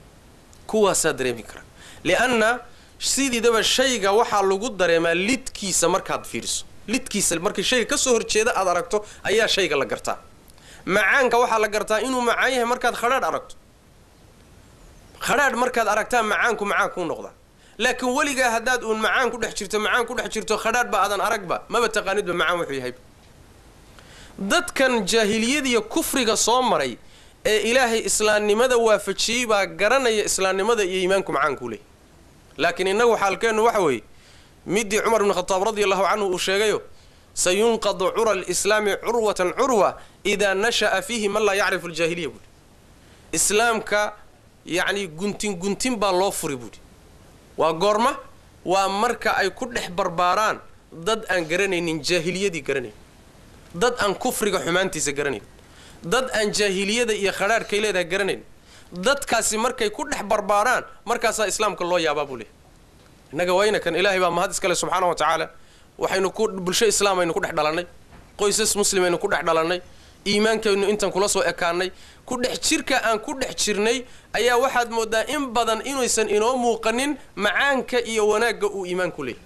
karaa lianna sidiidaba shayga waxaa lagu dareemaa lidkiisa markaad fiiriso lidkiisa markay shayga ka soo horjeeda aad aragto ayaa shayga la gartaa macaanka waxaa la gartaa inuu macaan yahay markaad khadhaadh aragto khadhaadh markaad aragtaa macaanku macaan kuu noqdaa laakiin weligaa haddaad uun macaan ku dhex jirto khadhaadh ba aadan aragba maba taqaanidba macaan wuxuu yahay dadkan jaahiliyadiiyo kufriga soo maray ee ilaahay islaamnimada waafajiyey baa garanaya islaamnimada iyo iimaanku macaankuu leeyahy laakiin innagu xaalkeennu waxa weeye midii cumar ibn khataab radiallahu canhu uu sheegayo sayunqadu cura alislaami curwatan curwa idaa nasha'a fiihi man laa yacrifu aljaahiliya buuhi islaamka yacni guntin baa loo furi buuhi waa goorma waa marka ay ku dhex barbaaraan dad aan garanaynin jaahiliyadii garanayn dad aan kufriga xumaantiisa garanayn dad aan jaahiliyada iyo khadhaadhkay leedahay garanayn dadkaasi markay ku dhex barbaaraan markaasaa islaamka loo yaabaa buu leeyahy innaga wayna kan ilaahay baa mahad iskale subxaana wa tacaala waxaynu bulsho islaam aynu ku dhex dhalannay qoysas muslim aynu ku dhex dhalannay iimaankaynu intaan kula soo ekaannay ku dhex jirka aan ku dhex jirnay ayaa waxaad mooddaa in badan inaysan inoo muuqanin macaanka iyo wanaagga uu iimaanku leeyahy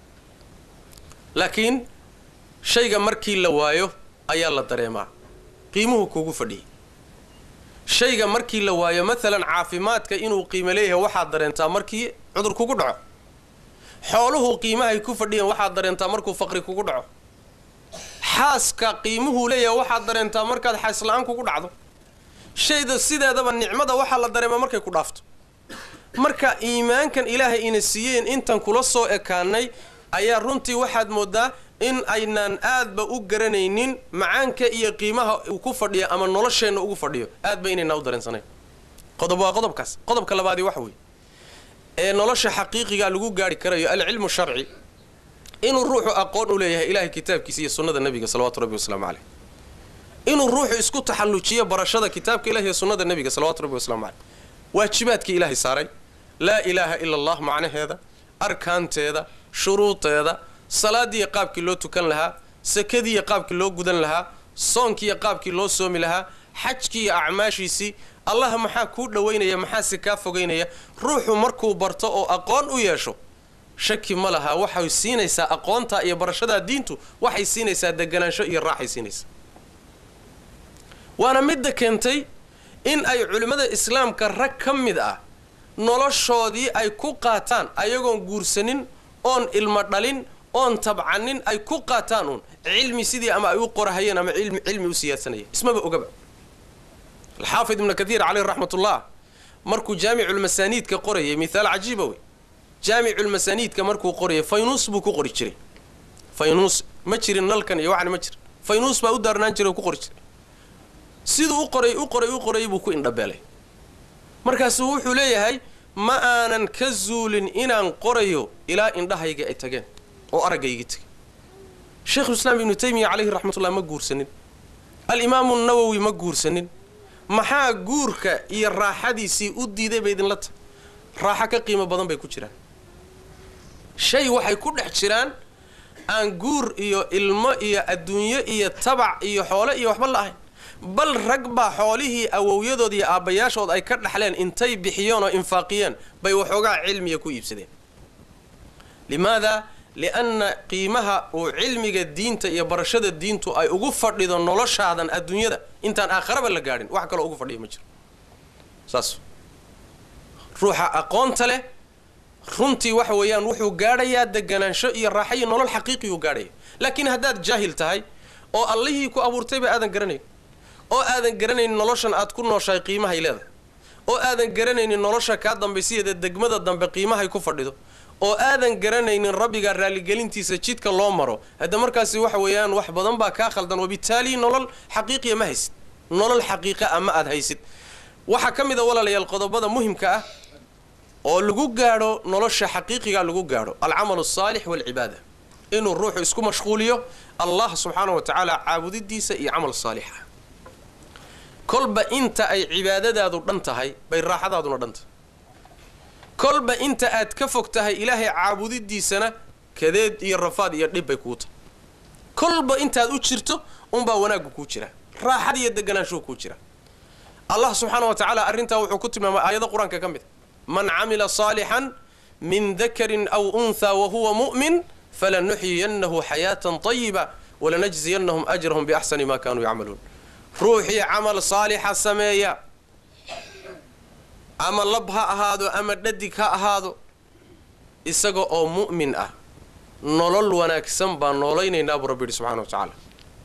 laakiin shayga markii la waayo ayaa la dareemaa qiimuhu kuugu fadhiyey shayga markii la waayo maalan caafimaadka inuu qiimo leeyahay waxaad dareentaa markii cudur kugu dhaco xooluhu qiimahay ku fadhiyeen waxaad dareentaa markuu faqri kugu dhaco xaaska qiimuhu leeyahay waxaad dareentaa markaad xaasla'aan kugu dhacdo shayda sideedaba nicmada waxaa la dareemaa markay ku dhaafto marka iimaankan ilaahay ina siiyeen intan kula soo ekaanay ayaa runtii waxaad mooddaa in aynaan aadba u garanaynin macaanka iyo qiimaha uu ku fadhiyo ama nolosheenna ugu fadhiyo aadba inaynaa u dareensanayn qodob waa qodobkaas qodobka labaadii waxa weeye ee nolosha xaqiiqiga lagu gaari karayo alcilmu sharci inuu ruuxu aqoon u leeyahay ilaahay kitaabkiisa iyo sunnada nabiga salawaatu rabbi wasalaamu caleyh inuu ruuxu isku taxallujiyo barashada kitaabka ilahi iyo sunnada nabiga salawaatu rabbi wasalaamu caleyh waajibaadkii ilaahay saaray laa ilaaha ila allah macnaheeda arkaanteeda shuruudeeda salaadiiyo qaabkii loo tukan lahaa sakadiiyo qaabkii loo gudan lahaa soonkiiyo qaabkii loo soomi lahaa xajkiiyo acmaashiisii allah maxaa kuu dhowaynaya maxaase kaa fogaynaya ruuxu markuu barto oo aqoon u yeesho shaki ma laha waxay siinaysaa aqoonta iyo barashadaa diintu waxay siinaysaa deganaansho iyo raaxay siinaysaa waana midda keentay in ay culimmada islaamka rag ka mid ah noloshoodii ay ku qaataan ayagoon guursanin oon ilmo dhalin oon tabcanin ay ku qaataan uun cilmi sidii ama ay u qorahayeen ama cilmi u siyaasanayeen ismaba ogaba alxaafid ibnu kathiir caleyh raxmatullah markuu jaamiculmasaaniidka qorayay mithaal cajiiba wey jaamiculmasaaniidka markuu qorayay faynuus buu ku qori jiray faynuus ma jirin nalkan iyo waxna ma jirin faynuus baa u daarnaan jiray oo ku qori jiray siduu u qoray buu ku indhabeelay markaasuu wuxuu leeyahay ma aanan ka zuulin inaan qorayo ilaa indhahayga ay tageen oo araggayga tegay sheekhulislaam ibnu taymiya caleyhi raxmatullah ma guursanin alimaamu nawowi ma guursanin maxaa guurka iyo raaxadiisii u diiday bay idinla tahay raaxo ka qiimo badan bay ku jiraan shay waxay ku dhex jiraan aan guur iyo ilmo iyo adduunyo iyo tabac iyo xoole iyo waxba la ahayn bal rag baa xoolihii awowyadood iyo aabbayaashood ay ka dhaxleen intay bixiyeen oo infaaqiyeen bay waxoogaa cilmiga ku iibsadeen limaada lianna qiimaha uu cilmiga diinta iyo barashada diintu ay ugu fadhido noloshaadan adduunyada intaan aakharaba la gaadhin wax kaloo ugu fadhiya ma jiro saas ruuxa aqoonta leh runtii waxa weeyaan wuxuu gaadhayaa deganaansho iyo raaxo iyo nolol xaqiiqiyuu gaadhaya laakiin haddaad jaahil tahay oo allihii ku abuurtayba aadan garanayn oo aadan garanaynin noloshan aad ku nooshahay qiimahay leedahay oo aadan garanaynin nolosha kaa dambaysiyeeda degmada dambe qiimahay ku fadhido oo aadan garanaynin rabbiga raali gelintiisa jidka loo maro hada markaasi waxa weeyaan wax badan baa ka khaldan oo bitaali nolol xaqiiqi ma haysid nolol xaqiiqa ama aad haysid waxa kamida walaalayaal qodobada muhiimka ah oo lagu gaaro nolosha xaqiiqiga lagu gaaro al-amal as-salih wal ibada inuu ruuxu isku mashquuliyo Allah subhanahu wa ta'ala caabudidiisa iyo amal salih kolba inta ay cibaadadaadu dhan tahay bay raaxadaaduna dhan tahay kolba inta aad ka fogtahay ilaahay caabudidiisana kadeed iyo rafaad iyo dhib bay ku tahay kolba inta aad u jirto unba wanaagu ku jira raaxad iyo deganaansho ku jira Allah subhanahu wa ta'ala arinta wuxuu ku tilmaamay aayada quraanka kamid man amila salihan min dhakarin aw untha wa huwa mu'min falanuhyiyannahu hayatan tayyiba wa lanajziyannahum ajrahum bi ahsani ma kanu ya'malun ruuxi amal salihan sameeya ama labha ahaado ama dhadig ha ahaado isaga oo mu'min ah nolol wanaagsan baa noolaynayna rabbi subhanahu wa ta'ala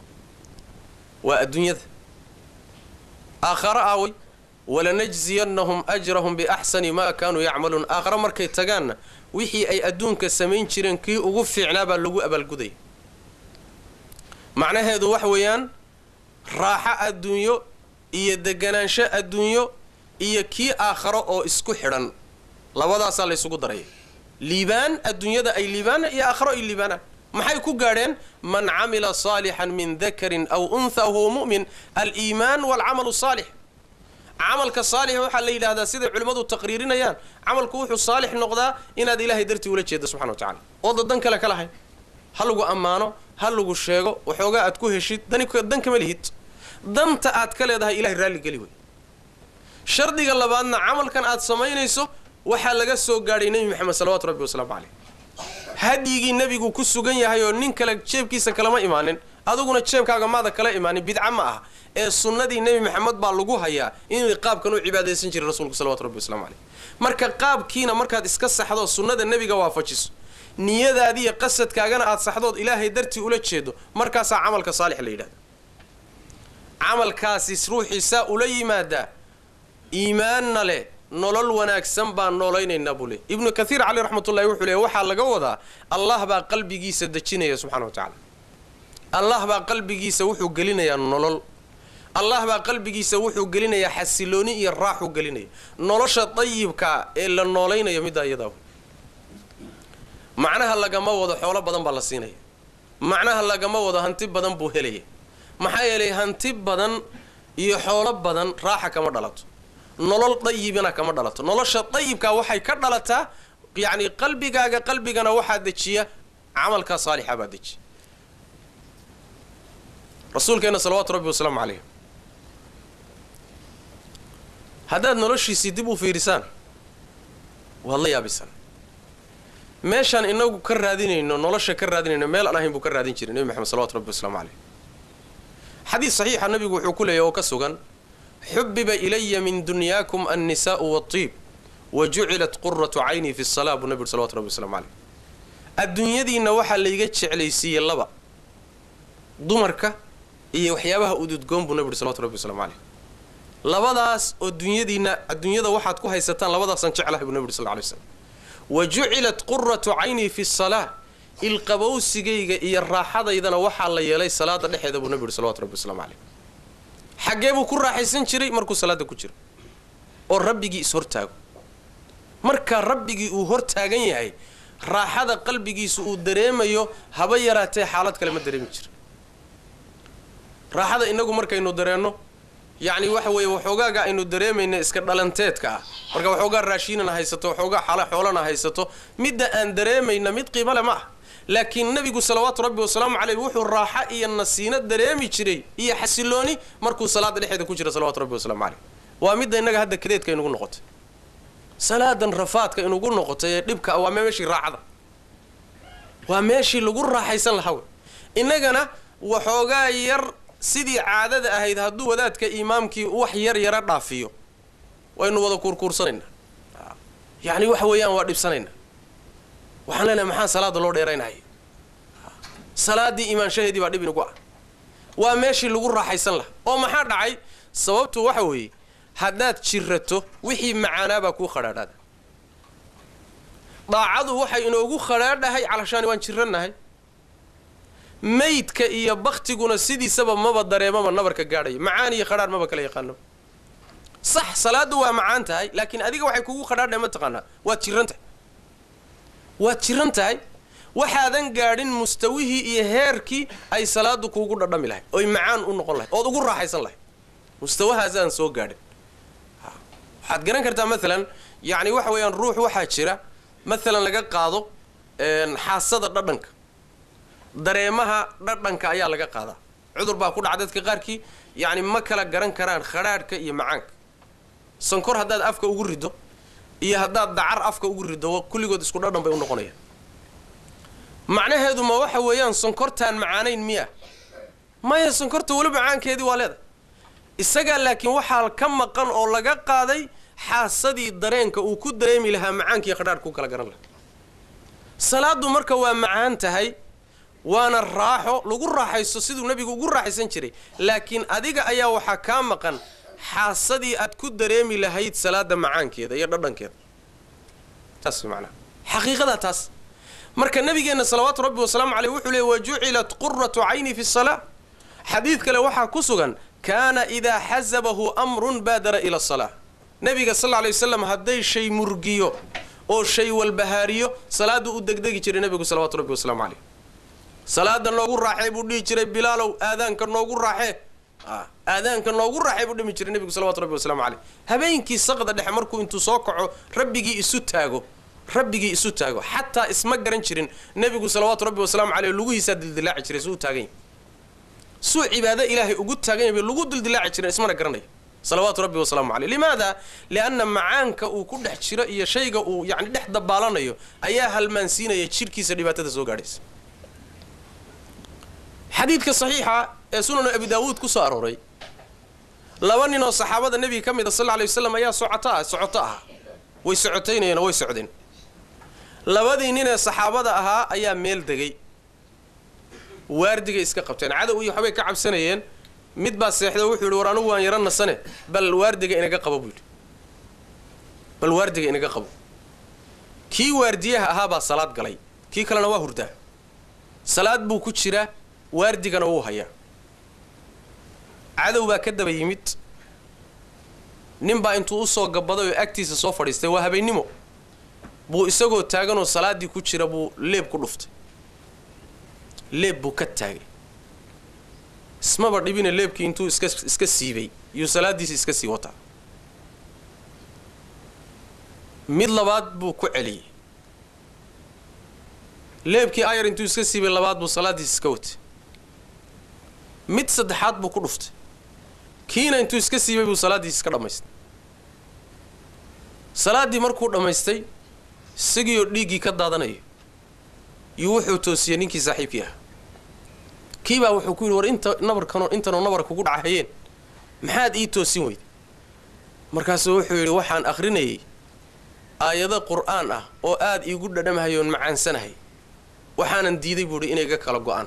wa adduunyada aakhara awi wala najziyannahum ajrahum bi ahsani ma kanu ya'malun aakhara markay tagaana wixii ay adduunka sameyn jireen kii ugu fiicnaa baa lagu abaalguday macnaheedu wax weeyaan raaxa adduunyo iyo deganaansho adduunyo iyo kii aakharo oo isku xidhan labadaas la isugu daray liibaan adduunyada ay liibaan iyo aakharo ay liibaan maxay ku gaareen man amila salihan min dhakarin aw untha huwa mu'min al-iiman wal amal salih amalka salih waxa la yiraahdaa sida culimadu taqriirinayaan amalku wuxuu salih noqdaa inaad ilaahay dartii ula jeedo subhanahu wa ta'ala oo dadan kale kala hay hal lagu amaano hal lagu sheego waxooga aad ku heshid dan kama lihid danta aad ka leedahay ilaahay raali gali way shardiga labaadna amalkan aad sameynayso waxa laga soo gaaray nabi maxamed sallallahu alayhi wasallam hadiyigi nabigu ku sugan yahay oo nin kale jeebkiisa kala ma imaanin aduguna jeebkaaga maada kala imaanin bid'a ma ah ee sunnadii nabi maxamed baa lagu hayaa in qaabkan uu cibaadeysan jiray rasuulku sallallahu alayhi wasallam marka qaabkiina markaad iska saxdo sunnada nabiga waafajiso niyadaadii iyo qasadkaagana aad saxdood ilaahay dartii ula jeedo markaas amalka saalix la yiraahdo amalkaasi ruuxiisa ula yimaada iimaanna leh nolol wanaagsan baan noolaynayna bule ibn kathir ali rahmatullahi wuxuu leeyahay waxa laga wadaa Allah baa qalbigiisa dajinaya subhanahu wa ta'ala Allah baa qalbigiisa wuxuu gelinayaa nolol Allah baa qalbigiisa wuxuu gelinayaa xasilooni iyo raaxo gelinaya nolosha tayyibka ee la noolaynayo mid ayada macnaha lagama wado xoolo badan baa la siinaya macnaha lagama wado hanti badan buu helaya maxaa yeelay hanti badan iyo xoolo badan raaxa kama dhalato nolol tayyibina kama dhalato nolosha tayyibka waxay ka dhalataa yaani qalbigana waxa dajiya amalka saalixa baa dajiya rasuulkeena sallallahu alayhi wasallam alayhi hadaad noloshiisi dib u fiirisaan wallahi yaabisan meeshan inagu ka raadinayno nolosha ka raadinayno meel aan ahayn buu ka raadin jiray nabi maxamed sallallahu alayhi wasallam alayhi xadiis saxiix nabigu wuxuu ku leeyahay oo ka sugan حبب إلي من دنياكم النساء والطيب وجعلت قرة عيني في الصلاة والنبي صلى الله عليه وسلم عليه الدنيا دي نوحا اللي يجتش عليسي اللبا ضمركة إيه وحيابها أدود قوم بالنبي صلى الله عليه وسلم عليه لبداس الدنيا ده واحد كوها يستان لبداس نشعلها بالنبي صلى الله عليه وسلم وجعلت قرة عيني في الصلاة القبوس جيجا إيه الراحة إذا نوحا اللي يلي صلاة اللي بالنبي صلى الله عليه وسلم عليه xageebu ku raaxaysan jiray markuu salaada ku jiro oo rabbigi is hortaago marka rabbigi uu hortaagan yahay raaxada qalbigiisu uu dareemayo haba yaraatay xaalad kale ma dareemi jiro raaxada inagu markaynu dareeno yaani waxa weeye waxoogaga aynu dareemayna iska dhalanteedka ah marka waxooga raashiinana haysato waxooga xoolana haysato midda aan dareemayna mid qiimo leh ma ah laakiin nabigu salawaatu rabbi wasalaamu alayhi wuxuu raaxa iyo nasiina dareemi jiray iyo xasilooni markuu salaada dhexdeeda ku jira salawaatu rabbi wasalaamu alayhi waa mid inaga hadda kadeedka inagu noqotay salaadan rafaadka inagu noqotay dhibka waa meeshii raacada waa meeshii lagu raaxaysan lahaa inagana waxoogaa yar sidii caadada ahayd hadduu wadaadka imaamkii wax yar dhaafiyo waynu wada kurkursanayna yaani waxa weeyaan waa dhibsanayna waxaan leenahay maxaa salaada loo dheeraynahay salaadii iimaan shaheedii baa dhib inagu ah waa meeshii lagu raaxaysan lahaa oo maxaa dhacay sababtu waxa weeye haddaad jirato wixii macaanaabaa kuu khadhaadhaada daacadu waxay inoogu kharaadhahay calashaan waan jiranahay maydka iyo baktiguna sidiisaba maba dareemaba nabarka gaadhay macaan iyo kharaar maba kala yaqaano صح صلاة ومعانتها لكن أديك واحد كوجو خرار ما تقنا واتشرنتها وحدا قارن مستويه يهركي أي صلاة كوجو ردم له أي معان ونقول له أو تقول راح يصل له مستواها زين سو قارن حد قرن كرتا مثلا يعني واحد وين نروح واحد شراء مثلا لقى قاضو حاسد ردنك دريمها ردنك أيا لقى قاضا عذر باكون عددك غيركي يعني ما كلا قرن كران خرارك يمعانك سنكر هداد أفكا وجرده إيه هداد دعر أفكا وجرده وكل جود سكور دم بيقولون قنية معناه هذا ما واحد ويان سنكرتان معانين مياه ما هي سنكرت ولا معان كذي ولا السجل لكن وحال كم قن أو لقى قاضي حاسدي الدرينك وكود دريمي لها معانك يقدر كوكلا قرن له صلاة مركب ومعان تهي وانا الراحو لقول راح يسوسيد النبي يقول راح يسنشري لكن أديك أيا وحكام قن حاسدي أتكود دريمي لهيت صلاة معان كذا يردن كذا تسمع معنا حقيقة تاس مرك النبي جينا صلوات ربي وسلام عليه وحوله وجعلت قرة عيني في الصلاة حديث كلا وحى كسوغا كان إذا حزبه أمر بادر إلى الصلاة نبي صلى الله عليه وسلم هدي شيء مرجيو أو شيء والبهاريو صلاة ودقدق يجري النبي صلوات ربي وسلام عليه صلاة نقول راحي بدي يجري بلال وآذان كان نقول راحي آذان كان نقول راحي بدي يجري النبي صلوات ربي وسلام عليه هبين كي سقط اللي حمركم انتو صاقعوا ربي جي يسوتاجو ربي جي يسوتاجو حتى اسمك جرنشرين النبي صلوات ربي وسلام عليه لوجي يسد الدلاع يجري سوتاجين سوء عبادة إلهي وجود تاجين بالوجود الدلاع يجري اسمنا جرني صلوات ربي وسلام عليه لماذا؟ لأن معانك وكل حشرة هي شيء يعني نحد بالنا يو أيها المنسين يشركي سلبات الزوجاريس حديث كصحيحة سنن أبي داود كساروري لو أننا الصحابة النبي كم صلى الله عليه وسلم يا سعطاها ويسعتين هنا ويسعدين لو أننا الصحابة أها أيام ميل دقي واردقي إسكاقبتين عادوا ويحبي كعب سنين مدباس يحدى وحول ورانوا يرن السنة بل واردقي إنك قبول بل واردقي إنك قبول كي وارديها أها صلاة قلي كي كلنا وهرده صلاة بو كتشرة واردقي أنا وهايا عدو baa ka daba yimid ninba intuu u soo gabado oo agtiisa soo fadhiistay waa habeenimo buu isagoo taagan oo salaadii ku jira buu leeb ku dhuftay leeb buu ka taagay isma badhibina leebkii intuu iska siibay iyo salaadiisa iska sii wata mid labaad buu ku celiyay leebkii ayar intuu iska siibay labaad buu salaadiisa iska watay mid saddexaad buu ku dhuftay kiina intuu iska siibay buu salaadiisa iska dhamaystay salaadii markuu dhamaystay isagoo dhiigii ka daadanayo iyo wuxuu toosiyay ninkii saaxiibkii ah kiiba wuxuu ku yiri war inta nabarkan inta nabar kugu dhacayeen maxaad ii toosin weyd markaas wuxuu yiri waxaan akhrinayay aayado quraan ah oo aad iigu dhadhamahayoon macaansanahay waxaanan diiday buu inay ga kala go'aan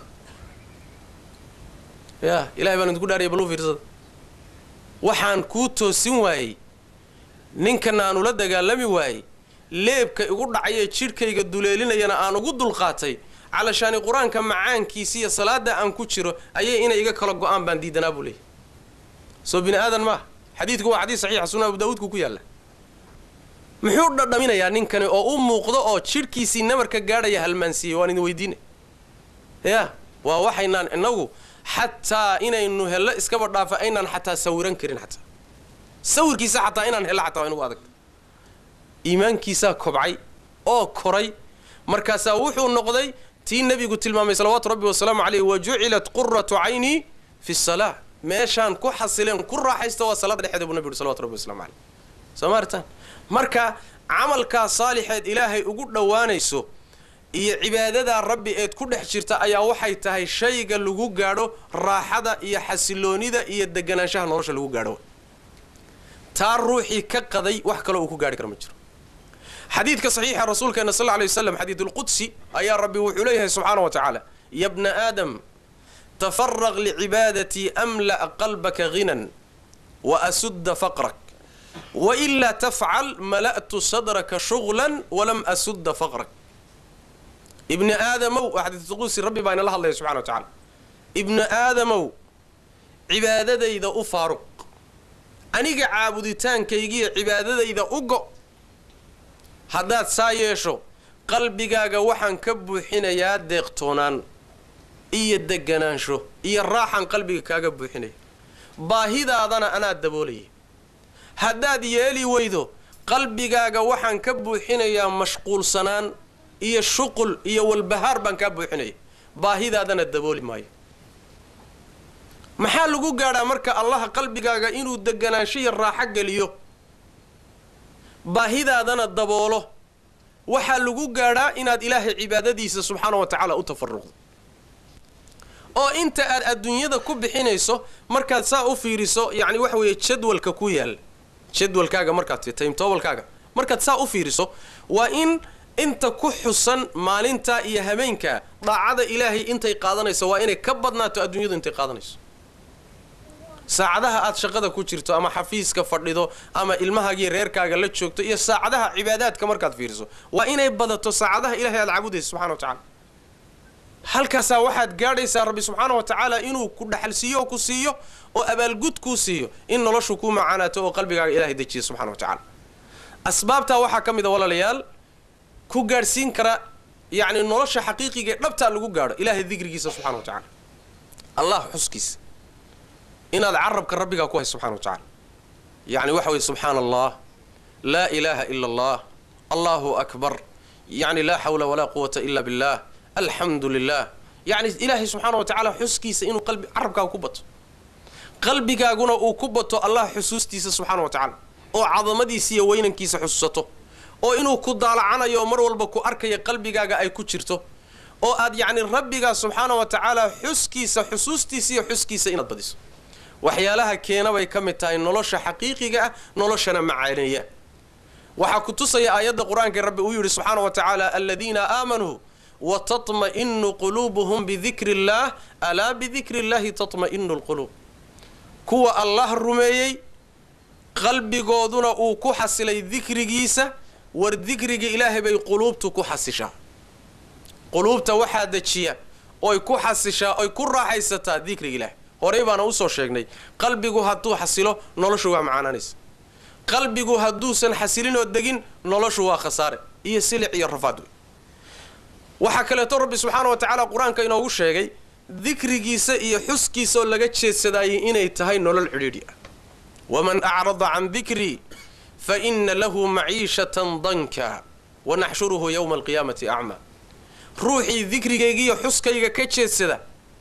يا إلهي بنا تقول داري بلو فيرصد وحان كوتو سنواي نينكنا أنو لدى قال لمي واي ليبك يقول عيه شركة يقدولي لنا ينا أنو قدو القاتي علشان القرآن كان معان كيسية صلاة دا أن كوتشيرو أيه إنا يقا كلا قوان بان ديدنا بولي سو بنا آذن ما حديث هو حديث صحيح سنة أبو داود كوكو يالا محور دامينا يا نينكنا أو موقضو أو شركي سي نمركا قادا يا هالمانسي واني ويديني يا ووحينا إنه حتى إنه هلا إسكبر دافع إننا حتى سورن كرين حتى سور كيسا حتى إننا هلا حتى إنه وادك إيمان كيسا كبعي أو كري مركز وحو النقضي تي النبي قلت المامي صلوات ربي والسلام عليه وجعلت قرة عيني في الصلاة ماشان كو حصلين كل راح يستوى صلاة لحد أبو النبي صلوات ربي والسلام عليه سمارتان مركا عملك صالح إلهي أقول دوانيسو iyo cibaadada rabbi ee ku dhex jirta ayaa waxay tahay shayga lagu gaaro raaxada iyo xasiloonida iyo deganaanshaha nolosha lagu gaaro taa ruuxi ka qaday wax kale uu ku gaari karo ma jiro xadiidka saxiixa rasuulkeena sallallahu alayhi wasallam xadiidul qudsi ayaa rabbi wuxuu leeyahay subhanahu wa ta'ala ya ibn adam tafarrag li'ibadati amla qalbaka ghinan wa asud faqrak وإلا تفعل ملأت صدرك شغلا ولم أسد فقرك. ابن آدم وحديث القدسي ربي بين الله سبحانه وتعالى ابن آدم عبادة إذا أفارق أنيق عابدتان كيجي عبادة إذا أقو هذا سايشو قلبي جاجا وحن كبو حين ياد دقتونان إيه الدجنان شو إيه الراحن قلبي كاجبو حين باهدا أنا الدبولي هداد يالي ويدو قلبي جاجا وحن كبو حين يا مشغول سنان إيه الشغل إيه والبهار بن كبو حين باهدا أنا الدبولي ماي محل لجو جارا مركا الله قلبي جاجا إنه الدجنان شيء الراحة جليو باهدا أنا الدبوله waxaa lagu gaadhaa inaad ilaahay cibaadadiisa subxaanahu wa ta'ala u tafarruqdo oo inta aad adduunyada ku bixinayso markaad saa u fiiriso yaani waxa weeye jadwalka ku yaal jadwalkaaga markaad timetable-kaaga markaad saa u fiiriso waa in inta ku xusan maalinta iyo habeenka daacada ilaahay intay qaadanayso waa inay ka badnaato adduunyadu intay qaadanayso saacadaha aad shaqada ku jirto ama xafiiska fadhido ama ilmahaaga reerkaaga la joogto iyo saacadaha cibaadaadka markaad fiiriso waa inay badato saacadaha ilaahay aad caabudayso subhanahu wa ta'ala halkaas waxaad gaadhaysaa rabbi subhanahu wa ta'ala inuu ku dhaxalsiiyo ku siiyo oo abaalgud ku siiyo in noloshu ku macaanaato oo qalbigaaga ilaahay dajiyo subhanahu wa ta'ala asbaabta waxa kamid ah walaalayaal ku gaarsiin kara yaani nolosha xaqiiqiga dhabta lagu gaaro ilaahay dhikrigiisa subhanahu wa ta'ala allah xuskiisa إن هذا عرب كربك أكوه سبحانه وتعالى يعني وحوي سبحان الله لا إله إلا الله الله أكبر يعني لا حول ولا قوة إلا بالله الحمد لله يعني إلهي سبحانه وتعالى حسكي سإنه قلبي عربك أكوبت قلبك أقونا أكوبت الله حسوستي سبحانه وتعالى أو عظمتي سي وين كيس حسوسته أو إنه كد على عنا يوم مر والبكو أركي قلبك أي كتشرته أو أد يعني ربك سبحانه وتعالى حسكي سحسوستي سي حسكي سإنه بديس waxyaalaha keena way kamid tahay nolosha xaqiiqiga ah noloshana macaaniya waxa ku tusaya aayada quraanka rabbi uu yiri subhanahu wa ta'ala alladina aamanu wa tatma'innu qulubuhum bi dhikrillah ala bi dhikrillah tatma'innu alqulub kuwa allah rumeeyay qalbigooduna uu ku xasilay dhikrigiisa war dhikriga ilaahay bay qulubtu ku xasishaa qulubta waxa dajiya oo ku xasishaa oo ku raaxaysataa dhikriga ilaahay horey baan u soo sheegnay qalbigu hadduu xasilo noloshu waa macaanaysa qalbigu hadduusan xasilin oo degin noloshu waa khasaare iyo silic iyo rafaad waxa kale to rabbi subhanahu wa ta'ala quraanka inoogu sheegay dhikrigiisa iyo xuskiisa oo laga jeedsaday inay tahay nolol xidhiidhi ah waman a'rada an dhikri fa inna lahu ma'ishatan danka wa nahshuruhu yawm al-qiyamati a'ma ruuxi dhikrigayga iyo xuskayga ka jeedsada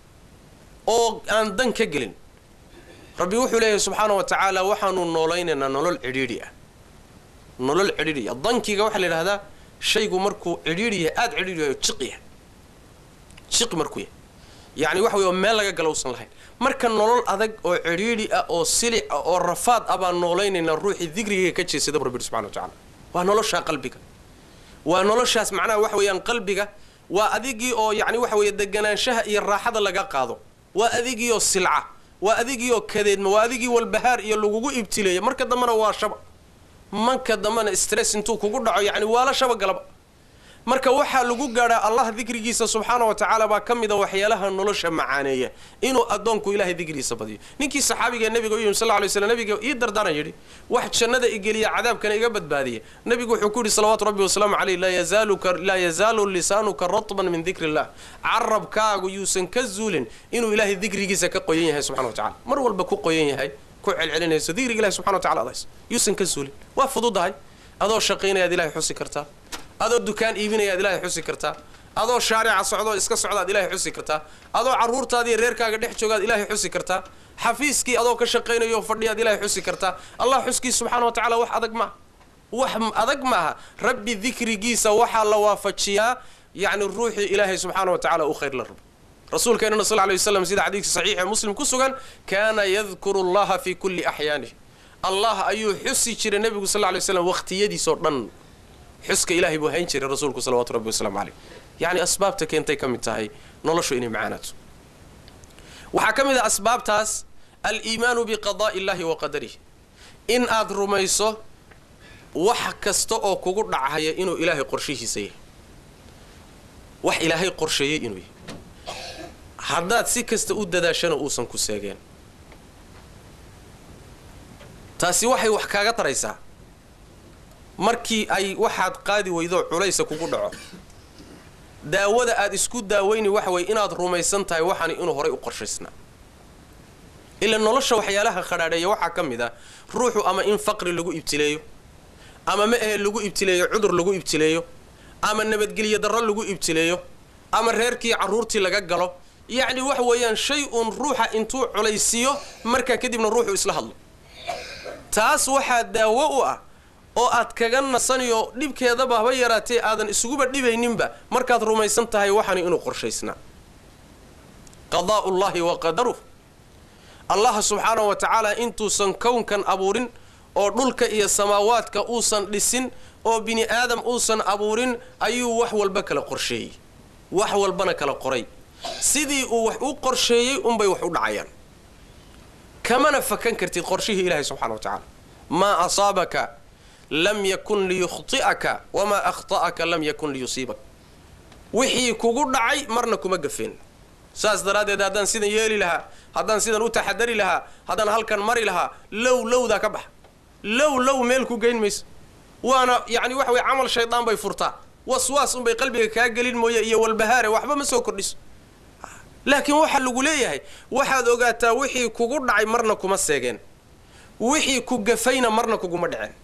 oo aan dan ka gelin rabbi wuxuu leeyahay subhanahu wa ta'ala waxaanu nooleynaa nolol xidhiidhi ah nolol xidhiidhi ah dankiga waxa la yiraahdaa shaygu markuu xidhiidhi aad xidhiidhi jiqiya jiq markuu yaani waxa weeye meel laga galowsan lahayn marka nolol adag oo xidhiidhi ah oo silic oo rafaad aba nooleynaa ruuxi dhikriga ka jeesada rabbi subhanahu wa ta'ala waa nolosha qalbiga waa noloshaas macnaha waxa weeyaan qalbiga waa adigii oo yaani waxa weeye deganaanshaha iyo raaxada laga qaado waa adigii silca waa adigii kadeedma waa adigii walbahaar iyo lagugu ibtileeyay marka dambana waa shaba marka dambana stress intuu kugu dhaco yaani waa la shaba galaba marka waxa lagu gaaraa Allah dhikrigiisa subhanahu wa ta'ala ba kamida waxyaalaha nolosha macaaneeya inuu adoonku ilaahay dhikrigiisa badiyo ninkii saxaabiga nabiga sallallahu alayhi wasallam nabiga ii dardaran yiri wax jannada igeliya cadaabkana iga badbaadiye nabigu wuxuu ku yiri salawaatu rabbi wa salaamu alayhi la yazalu lisanuka ratban min dhikrillah arabkaagu yuusan ka zuulin inuu ilaahay dhikrigiisa ka qoyan yahay subhanahu wa ta'ala mar walba ku qoyan yahay ku celcelinayso dhikriga ilaahay subhanahu wa ta'ala yuusan ka zuulin waa fududahay adoo shaqeynaya ilaahay xusi kartaa adoo dukaan iibinaya ilaahay xusi kartaa adoo shaarica socdo iska socdaad ilaahay xusi kartaa adoo caruurtaadii reerkaaga dhex joogaad ilaahay xusi kartaa xafiiskii adoo ka shaqeynayo fadhiyaad ilaahay xusi kartaa Allah xuski subhanahu wa ta'ala wax adag ma rabbi dhikrigiisa waxa la waafajiyaa yaani ruuxi ilaahay subhanahu wa ta'ala u khayr la rabo rasuulkeena sallallahu alayhi wasallam sida xadiis sahih muslim ku sugan kana yadhkuru Allah fi kulli ahyanihi Allah ayuu xusi jiray nabigu sallallahu alayhi wasallam waqtiyadiisa oo dhan حسك إلهي بوهين شري رسولك صلى الله عليه وسلم عليه يعني أسبابتك أنتي كم تهي نلشوا إني معاناته وحكم إذا أسباب تاس الإيمان بقضاء الله وقدره إن آد رميسو wax kasta oo kugu dhacaya inuu ilaahay qorshihiisa yahay wax ilaahay qorsheeyay inuu yahay haddaad si kasta u dadaashana uusan ku seegeen taasi waxay wax kaaga taraysaa markii ay waxaad qaadi weydo culaysa kugu dhaco daawada aad isku daaweyni wax way inaad rumaysan tahay waxaan inuu horay u qorshaysnaa ila nolosha waxyaalaha qadhaadheeya waxa kamida ruuxu ama in faqri lagu ibtileeyo ama ma ee lagu ibtileeyo cudur lagu ibtileeyo ama nabadgeliyo darro lagu ibtileeyo ama reerkii caruurtii laga galo yaani wax weeyaan shay ruuxa intuu culaysiyo marka kadibna ruuxu isla hadlo taas waxa daawo u ah oo aad kaga nasaniyo dhibkeedaba haba yaraatee aadan isuguba dhibayninba markaad rumaysan tahay waxaan inuu qorshaysnaa qadaa'ullahi wa qadaruhu Allah subhanahu wa ta'ala intuusan kownkan abuurin oo dhulka iyo samaawaadka uusan dhisin oo bini aadam uusan abuurin ayuu wax walba kala qorsheeyay wax walbana kala qoray sidii uu wax u qorsheeyay bay wax u dhacayaan kamana fakan kartid qorshihii Ilaahay subhanahu wa ta'ala ma asaabaka lam yakun liyukhti'aka wama akhta'aka lam yakun liyusibak wixii kugu dhacay marna kuma gafeen saas daraadeed haddaan sidan yeeli lahaa haddaan sidan u taxadari lahaa haddaan halkan mari lahaa lowda ka bax low meel ku geyn mayso waana yani wax way amal shaydaan bay furtaa waswaas bay qalbiga ka galin mooye iyo walbahaare waxba ma soo kordhiso laakiin waxa lagu leeyahay waxaad ogaataa wixii kugu dhacay marna kuma seegeen wixii ku gafayna marna kuguma dhicin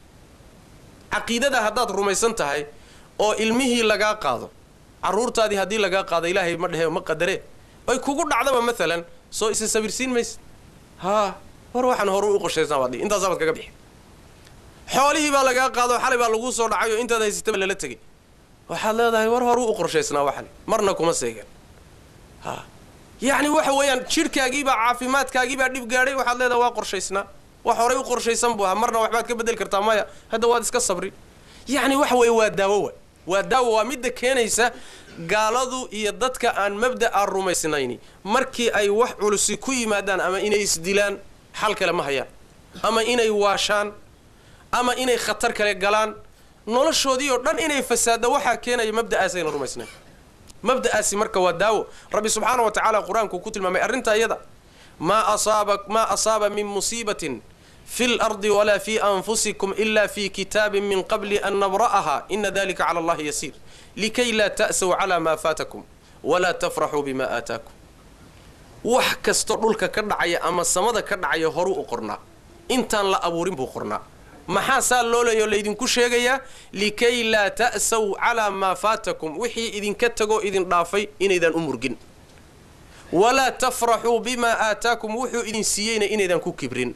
aqeedada haddaad rumaysan tahay oo ilmihii laga qaado caruurtaadii hadii laga qaado ilaahay ma dhahe ma qadare ay kugu dhacdaba midalan soo is sabirsiin mays ha war waxaan hore u qorsheysnaa wadii inta sabad kaga bixi xoolihii baa laga qaado xalay baa lagu soo dhacayo inta haysatay la tagay waxa leedahay war hore u qorsheysnaa waxan marna kuma seegan ha yaani waxa weeyaan jirkaagii baa caafimaadkaagii baa dib gaaray waxa leedahay waa qorsheysnaa wax hore u qorsheysan buu marna waxbaad ka bedel kartaa maya hada waad iska sabri yaani waxa weey waa daawo waa mid keenaysa gaaladu iyo dadka aan mabda'a rumaysnayni markii ay wax culus ku yimaadaan ama inay isdilaan xal kale ma hayaan ama inay waashaan ama inay khatar kale galaan noloshoodii oo dhan inay fasaado waxa keenaya mabda'aas ay rumaysnay mabda'aasi marka waa daawo rabbi subhanahu wa ta'ala quraanku ku tilmaamay arinta iyada ma asaba min musibatin في الأرض ولا في أنفسكم إلا في كتاب من قبل أن نبرأها إن ذلك على الله يسير لكي لا تأسوا على ما فاتكم ولا تفرحوا بما آتاكم وحكسترلك كدعي أما السمد كدعي هروء قرنا إنتان لا أبورين بقرنا ما حصل لولا يوليدين كشيء لكي لا تأسوا على ما فاتكم وحي إذن كتجوا إذن ضافي إن إذن أمور جن ولا تفرحوا بما آتاكم وحي إذن سيين إن إذن كبرين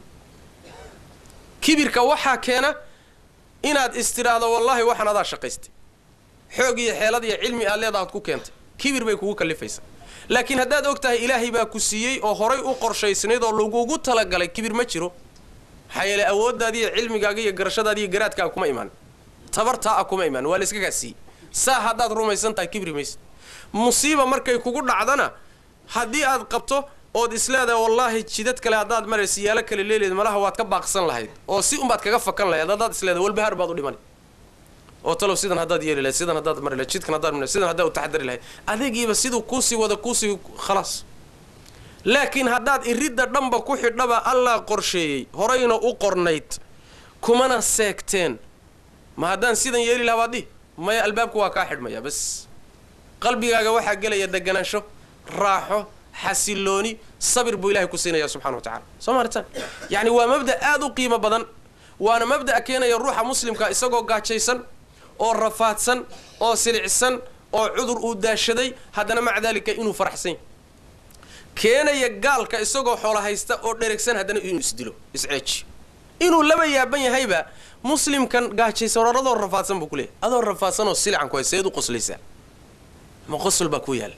كبيرك وحا كان إناد استراده والله وحنا هذا شقيستي حوجي حيلادي علمي الله ضاعت كوكنت كبير بيكو كلفيس لكن هداد وقتها إلهي باكوسيي أو هراي أقرشي سنيد أو لوجو تلقى كبير ما تشرو حيل أود هذه علمي جاي جرشة هذه جرات كأكم إيمان تبرتها أكم إيمان والسك كسي سا هداد روما يسنت كبير ميس مصيبة مركي كوكو عدنا هدي أد قبته أود إسلاده والله شدت كلا هداد مرسي لك الليل ملاها واتكبر قصن لهيد أو سيء بعد كفكر له هداد إسلاده والبهار بعض ديماني أو تلو سيدنا هداد يلي له سيدنا هداد مرة شيت كنا دار من سيدنا هداد وتحضر له أذيك بس سيدو كوسي وده كوسي خلاص لكن هداد يريد دم بكوح دم الله قرشي هرينا أقرنيت كمانا ساكتين ما هدان سيدنا يلي له ودي ما الباب كوا كاحد ما بس قلبي جا واحد قال يدقنا شو راحوا حسيلوني صبر بو إلهي كسينا يا سبحانه وتعالى سمعتان يعني هو مبدأ آذو قيمة بدن وأنا مبدأ كينا يروح مسلم كإسقو قاتشيسن أو رفاتسن أو سلعسن أو عذر وداشدي هذا مع ذلك إنه فرحسين كينا يقال كإسقو حولها يستا أو ديركسن هذا إنه يسدلو يسعيش إنه لما يبني هيبة مسلم كان قاتشيسن ورضو الرفاتسن بكله هذا الرفاتسن والسلع عن كويس يدو قصليسا ما قصل بكويال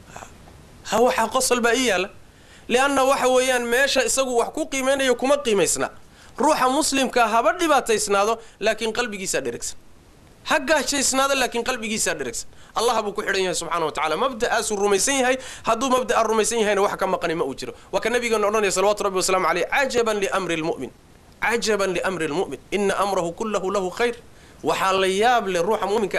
هو حقصل بقية لأنه وحويان ماشى يسقوا وحكوا قيمين يكون قيميسنا روح مسلم كهبر دباتيسنا لكن قلبي جيسا ديركس حقه شيء سناد لكن قلبي جيسا ديركس الله أبو كحرين سبحانه وتعالى مبدأ أسر الروميسين هاي هذو مبدأ الروميسين هاي وحكم مقني ما أجره وكان النبي قال صلوات ربي وسلام عليه عجبا لأمر المؤمن عجبا لأمر المؤمن إن أمره كله له خير وحال ياب للروح مؤمن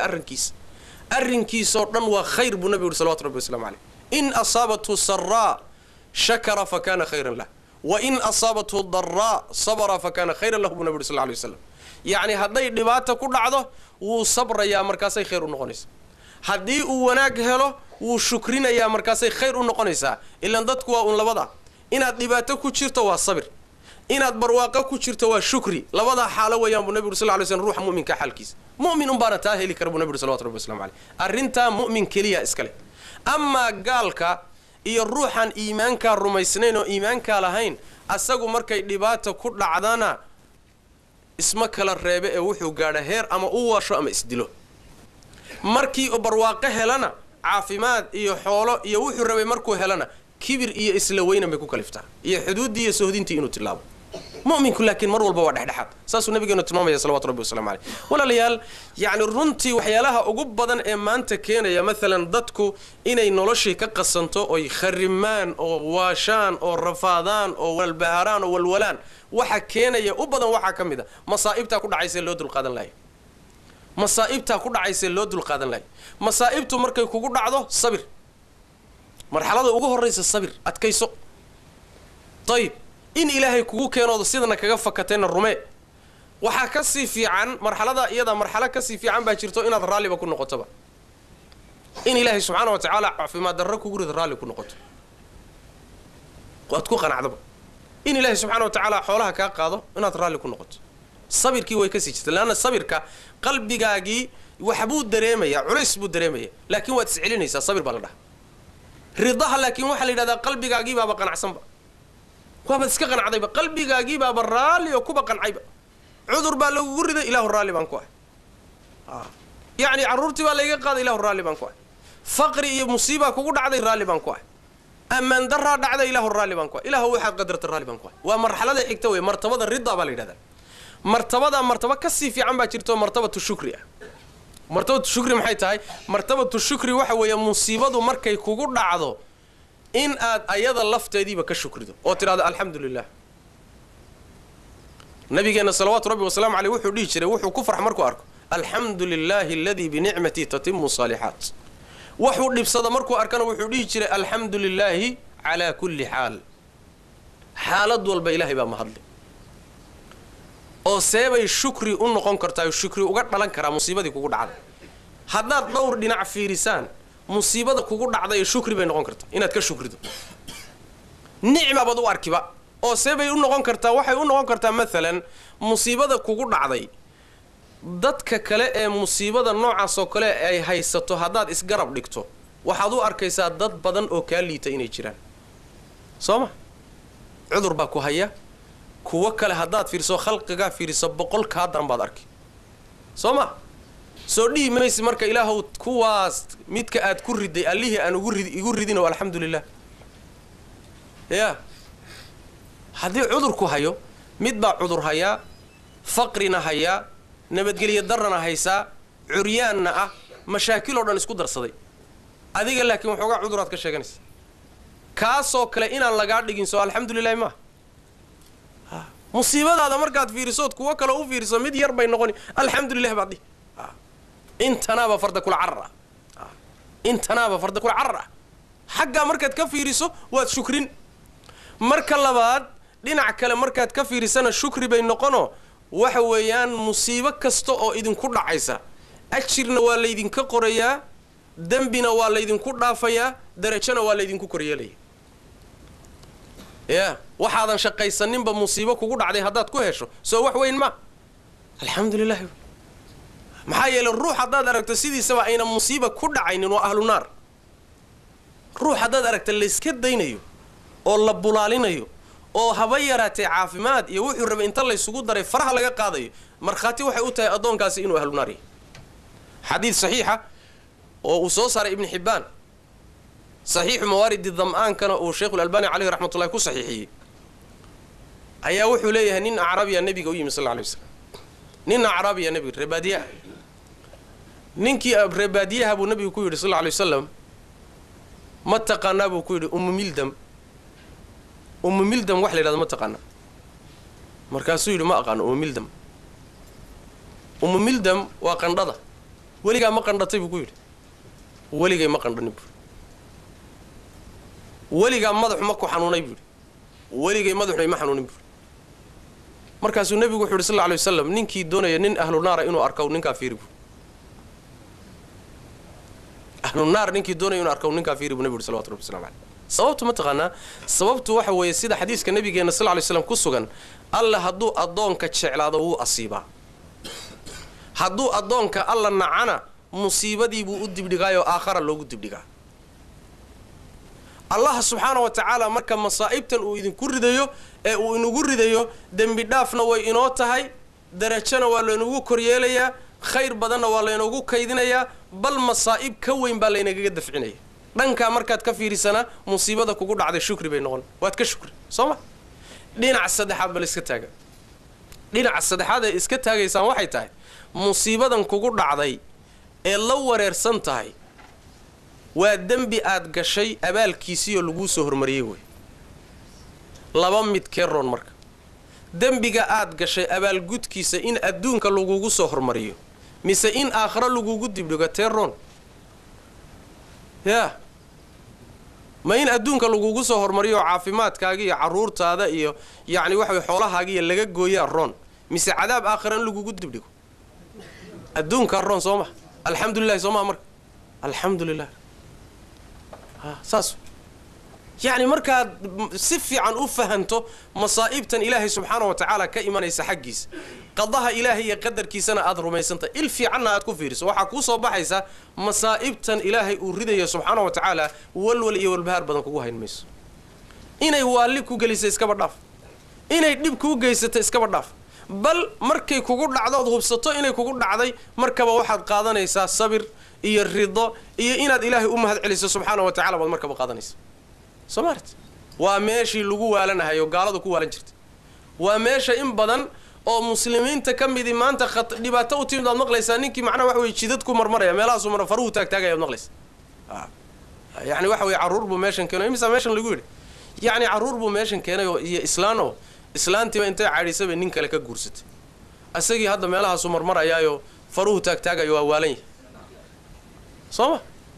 أرنكيس وخير بالنبي صلى الله عليه وسلم عليه إن أصابته السراء شكر فكان خيرا له وإن أصابته الضراء صبر فكان خيرا له بالنبي صلى الله عليه وسلم يعني هذي دباته كل عضه وصبر يا مركزي خير النقنيس هذي وناج هله وشكرنا يا مركزي خير النقنيسة إلا ندتك لبضع إن دباته كشرت والصبر إن برواقه كشرت والشكري لبضع حاله ويا النبي صلى الله عليه وسلم روح مؤمن كحالكيس مؤمن بارته اللي كرب النبي صلى الله عليه وسلم عليه أرنتا مؤمن كليا إسكالي أما قالك الروح عن إيمانك الرميسنين وإيمانك لهين أساقو مركي دباته كل عدانا اسمك للرابع وحو قاده هير أما أوه شو أما إسدلو markii barwaaqo helana caafimaad iyo xoolo iyo wuxuu rabay markuu helana kibir iyo isla weyna may ku kaliftaa iyo xuduud iyo sohdintii inuu tilaabo mu'minku laakiin mar walba waa dhaxdhaxad saasuu nabigeenu tilmaamaya salawaatu rabbi wasalaamu calayh walaalayaal yacni runtii waxyaalaha ugu badan ee maanta keenaya maalan dadku inay noloshii ka qasanto oy kharimaan oo waashaan oo rafaadaan oo walbaharaan oo walwalaan waxa keenaya u badan waxaa ka mid a masaa'ibtaa ku dhacaysa loo dulqaadan lahayo مصائبتها كل عيسى اللود القادم لي مصائبته مركي كوجو دعده صبر مرحلة وجوه الرئيس الصبر أتكيسو طيب إن إلهي كوجو كانوا ضصيدنا كجفة كتين الرماء وحكسي في عن مرحلة إيدا مرحلة كسي في عن باشرتو إن الرالي بكون نقطبة إن إلهي سبحانه وتعالى فيما درك وجود الرالي بكون نقطة وأتكون قناعدبه إن إلهي سبحانه وتعالى حولها كقاضه إن الرالي بكون نقطة صبر كي ويكسيت لأن الصبر كقلب جاجي وحبود دريمية عرس بود دريمية لكن وتسعلين يسا صبر بالله رضاها لكن وحل إذا قلب جاجي بابا قنع عصم وبس كقنع عضيبة قلب جاجي بابا الرالي وكوبا قنع عيبة عذر بالله ورد إله الرالي بانكوه يعني عرورتي بالله يقاد إله الرالي بانكوه فقري مصيبة كوكو عضي الرالي بانكوه أما اندرها عضي إله الرالي بانكوه إله هو حق قدرة الرالي بانكوه ومرحلة حكتوي مرتبط الرضا بالله هذا مرتبة كسي في عم باجرتو مرتبة الشكر مرتبة الشكر محي تاي مرتبة الشكر waxa weeye musiibadu markay kugu dhacdo in aad ayada lafteedii ba ka shukrido oo tiraado alxamdulillah nabigeena salawaatu rabbi wasalaam alayhi wuxuu dhigi jiray wuxuu ku farx markuu arko alxamdulillah alladhi bi ni'mati tatimmu salihat wuxuu dhibsada markuu arkana wuxuu dhigi jiray alxamdulillah ala kulli hal xaalad walba ilaahay ba mahadli oo seebay shukri u noqon kartaa shukri uga dhalan kara musiibadii kugu dhacday haddaad dhowr dhinac fiirisaan musiibada kugu dhacday shukri bay noqon kartaa inaad ka shukrido nicma bad u arkiba oo seebay u noqon kartaa waxay u noqon kartaa maalan musiibada kugu dhacday dadka kale ee musiibada noocaas oo kale ay haysato haddaad isgarab dhigto waxaad u arkaysaa dad badan oo ka liita inay jiraan sooma cudur baa ku haya kuwa kale haddaad fiirso khalqiga fiirso boqol ka daran baad arki sooma soo dhiimaysi marka ilaahu kuwaas midka aad ku riday alihi aan ugu ridin oo alxamdulillah ya hadii cudurku hayo mid baa cudur haya faqrina haya nabadgeliya darana haysa curyaanna ah mashaakil oo dhan isku darsaday adiga laakiin waxoogaa cuduraad ka sheeganaysa kaasoo kale inaan laga dhigin soo alxamdulillah ma musiibadaada markaad fiirisood kuwa kale u fiiriso mid yar bay noqoni alxamdulillah baadi intanaaba farda kula carra intanaaba farda kula carra xagga markaad ka fiiriso waad shukrin marka labaad dhinac kale markaad ka fiirisana shukri bay noqono waxa weeyaan musiibo kasta oo idinku dhacaysa ajirna waa la idinka qorayaa dambina waa la idinku dhaafayaa darajana waa la idinku koryeelaya يا وحاضن شقيسنين بمصيبة كوجود عليه هذا كوهشوا سو وح وين ما الحمد لله محايل الروح هذا دركت سيدي سواء أين مصيبة كل عين وأهل النار روح هذا دركت اللي سكت دينيو أو لبولالينيو أو هبيرات عافمات يوحي الرب إنت الله يسقط دري فرح لقى قاضي مرخاتي وحي أوتى أدون كاسين وأهل النار حديث صحيحة وصوصر ابن حبان صحيح موارد الظمآن كان الشيخ الألباني عليه رحمة الله يكون صحيحي أيا وحو ليه نين أعرابي النبي قوي صلى الله عليه وسلم نين أعرابي النبي ربادية نينكي ربادية أبو النبي كوي صلى الله عليه وسلم ما تقنا أبو كوي أم ميلدم وحلي هذا ما تقنا markaasuu yidhi ma aqaan umu mildam waa qandhada weligaa ma qandhatay buu ku yidhi weligay ma qandhanin buu weligaa madaxu ma ku xanuunay buu yidhi weligay madaxu ma xanuunin buu markaasuu nabigu wuxuu yidhi sallallahu alayhi wasallam ninkii doonaya nin ahlu naar inuu arko ninka fiiri buu ahlu naar ninkii doonaya inuu arko ninka fiiri buu nabigu sallallahu alayhi wasallam sababtu ma taqaanaa sababtu waxa weeye sida xadiiska nabigeena sallallahu alayhi wasallam ku sugan alla hadduu adoonka jeclaado wuu asiibaa hadduu adoonka alla nacana musiibadii buu u dibdhigaayoo aakhara loogu dibdhigaa allah subxaanahu wa tacaala marka masaa'ibtan uu idinku ridayo ee uu inugu ridayo dembi dhaafna way inoo tahay darajana waa laynugu koryeelayaa khayr badanna waa laynugu kaydinayaa bal masaa'ib ka weyn baa laynagaga dafcinaya dhankaa markaad ka fiirisana musiibada kugu dhacday shukri bay noqon waad ka shukri soo ma dhinaca saddexaad bal iska taaga dhinaca saddexaad ee iska taagaysaan waxay tahay musiibadan kugu dhacday ee la wareersan tahay waa dembi aad gashay abaalkiisii oo lagu soo hormariyay way laba mid keeroon marka dembiga aad gashay abaalgudkiisa in adduunka lagugu soo hormariyo mise in aakhira lagugu dibdhigo teeroon yaa ma in adduunka lagugu soo hormariyo caafimaadkaaga iyo caruurtaada iyo yacni waxa way xoolahaaga iyo laga gooyaa roon mise cadaab aakhira in lagugu dibdhigo adduunka roon soo ma alxamdulillahi soo ma marka alxamdulilah saas يعني markaad si fiican u fahanto masaa'ibtan ilaahay subxaanahu wa ta'ala ka imanaysa xaqiis qadaha ilaahay iyo qadarkiisana aad rumaysanta il fiicanna aad ku fiiriso waxa ku soo baxaysa masaa'ibtan ilaahay uu ridayo subxaanahu wa ta'ala walwal iyo walbahaar badan kugu hayn mayso inay waali ku galisay iska badhaaf inay dib ku geysatay iska badhaaf bal markay kugu dhacdo hubsato inay kugu dhacday markaba waxaad qaadanaysaa sabir iyo rido iyo inaad ilaahay u mahad celiso subxaanahu wa ta'ala baad markaba qaadanaysaa سمعت وماشي لجوا على هاي وقالوا كوا على جرت وماشي إن بدن أو مسلمين تكمل ما أنت خط دباتو تيم ضمن نقلس إنك معنا واحد يشددكم مرة يا ملاص ومرة فروتك تاجي يا نقلس يعني واحد يعرور بماشين كانوا يمسك ماشين اللي يعني عرور بماشين كانوا إسلام تبى أنت عريسة بينك لك جورست أسيجي هذا ملاص ومرة يايو فروتك تاجي يا والين صح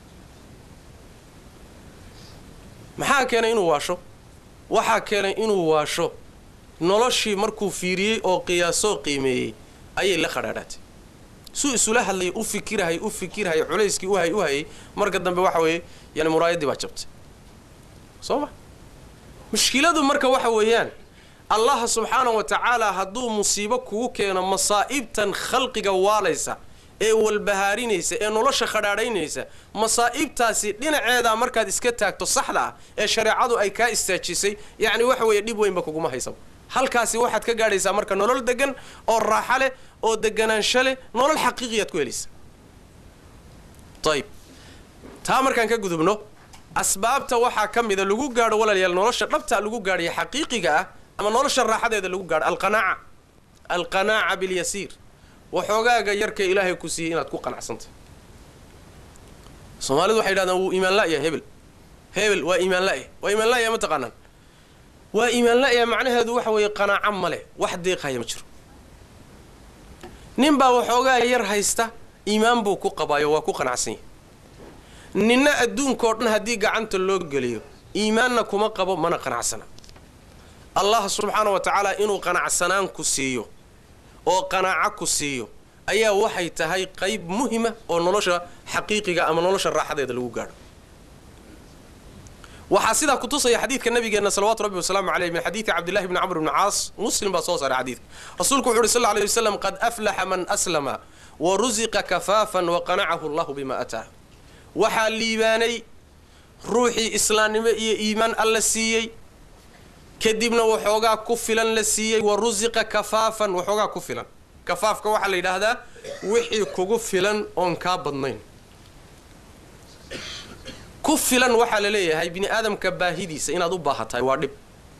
maxaa keenay inuu waasho waxa keenay inuu waasho noloshii markuu fiiriyay oo qiyaaso qiimeeyay ayay la qaraadhatay suu isula hadlay u fikirahay culayskii u hay marka dambe waxa weeye yani muraayadii baa jabtay soo mushkiladu marka waxa weeyaan allah subhanahu wa ta'ala haduu musiibo kugu keeno masaa'ibtan khalqiga waalaysa ee walbahaarinaysa ee nolosha khadhaadhaynaysa masaa'ibtaasi dhinaceeda markaad iska taagto saxda ee shariicadu ay ka istaajisay yaani waxa weeye dib weyn ba kugu ma haysan halkaasi waxaad ka gaadhaysaa marka nolol degan oo raaxo leh oo deganaansho leh nolol xaqiiqiyad ku helaysa tayib taa markaan ka gudubno asbaabta waxa kamida lagu gaadho walaalayaal nolosha dhabta lagu gaadhiyo xaqiiqiga ah ama nolosha raaxadeeda lagu gaadho alqanaa'a bil yasiir وحوجاga yarka ilaahay ku siiyay inaad ku qanacsantay Soomaalidu waxay yiraahdaan uu iimaan la yahay hebel waa iimaan la yahay ma taqaanaan waa iimaan la yahay macnaheedu waxa weeye qanaaco male wax deeqaya ma jiro nin baa waxoogaa yar haysta iimaan buu ku qabaayo waa ku qanacsan yahay ninna adduunka oo dhan hadii gacanta loo galiyo iimaanna kuma qabo mana qanacsana Allah subhanahu wa ta'ala inuu qanacsanaan ku siiyo oo qanaaco ku siiyo ayaa waxay tahay qayb muhiima oo nolosha xaqiiqiga ama nolosha raaxadeeda lagu gaaro waxa sida ku tusaya xadiidka nabigeena sallallahu alayhi wa sallam min xadiith Abdullah ibn Amr ibn Aas muslim baa soo saaray xadiidka rasuulku wuxuu sallallahu alayhi wa sallam qad aflaha man aslama wa ruziqa kafafan wa qana'ahu Allah bima ataa waxa liibaanay ruuxi islaamnimo iyo iimaan alla siiyay kadibna waxoogaa ku filan la siiyay wa ruziqa kafaafan waxoogaa ku filan kafaafka waxa la yiraahdaa wixii kugu filan oon ka badnayn ku filan waxa la leeyahay bini aadamka baahidiisa inaad u baahatay waa dhib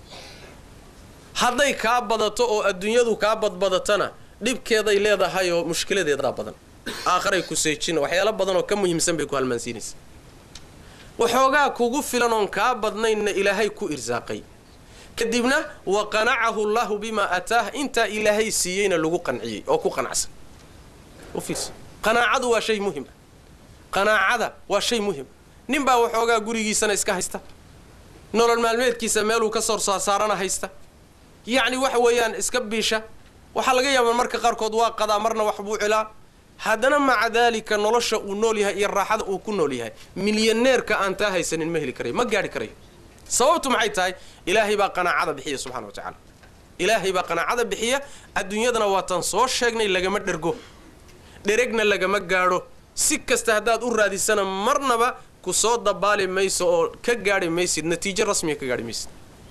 haday ka badato oo adduunyadu ka badbadatana dhibkeeday leedahay oo mushkiladeeda badan aakhiray ku seejin waxyaalo badan oo ka muhiimsan bay ku halmaansiinaysaa waxoogaa kugu filan oon ka badnayn ilaahay ku irsaaqay كدبنا وقنعه الله بما أتاه أنت إلهي سيين لغو قنعي أو كو قنعس وفيس قناعة وشيء مهم قناعة وشيء مهم نبا وحوغا غوريغي سنه اسكا هيستا نولل مالميدكيسا meelu ka soo saarana haysta yaani wax weeyaan iska biisha waxa laga yaabaa marka qaarkood waa qadaa marna wax buu cilaa hadana ma cadaalika nolosha uu nool yahay iyo raaxada uu ku nool yahay milyaneerka aan taa haysanin ma heli karay ma gaari karay sababtu maxay tahay ilaahay baa qanaacada bixiya subhanahu wa ta'ala ilaahay baa qanaacada bixiya adduunyadana waa tan soo sheegnay lagama dhergo dheregna lagama gaaro si kasta hadaad u raadisana marnaba ku soo dabaali mayso oo ka gaari maysid natiijo rasmi ka gaari maysid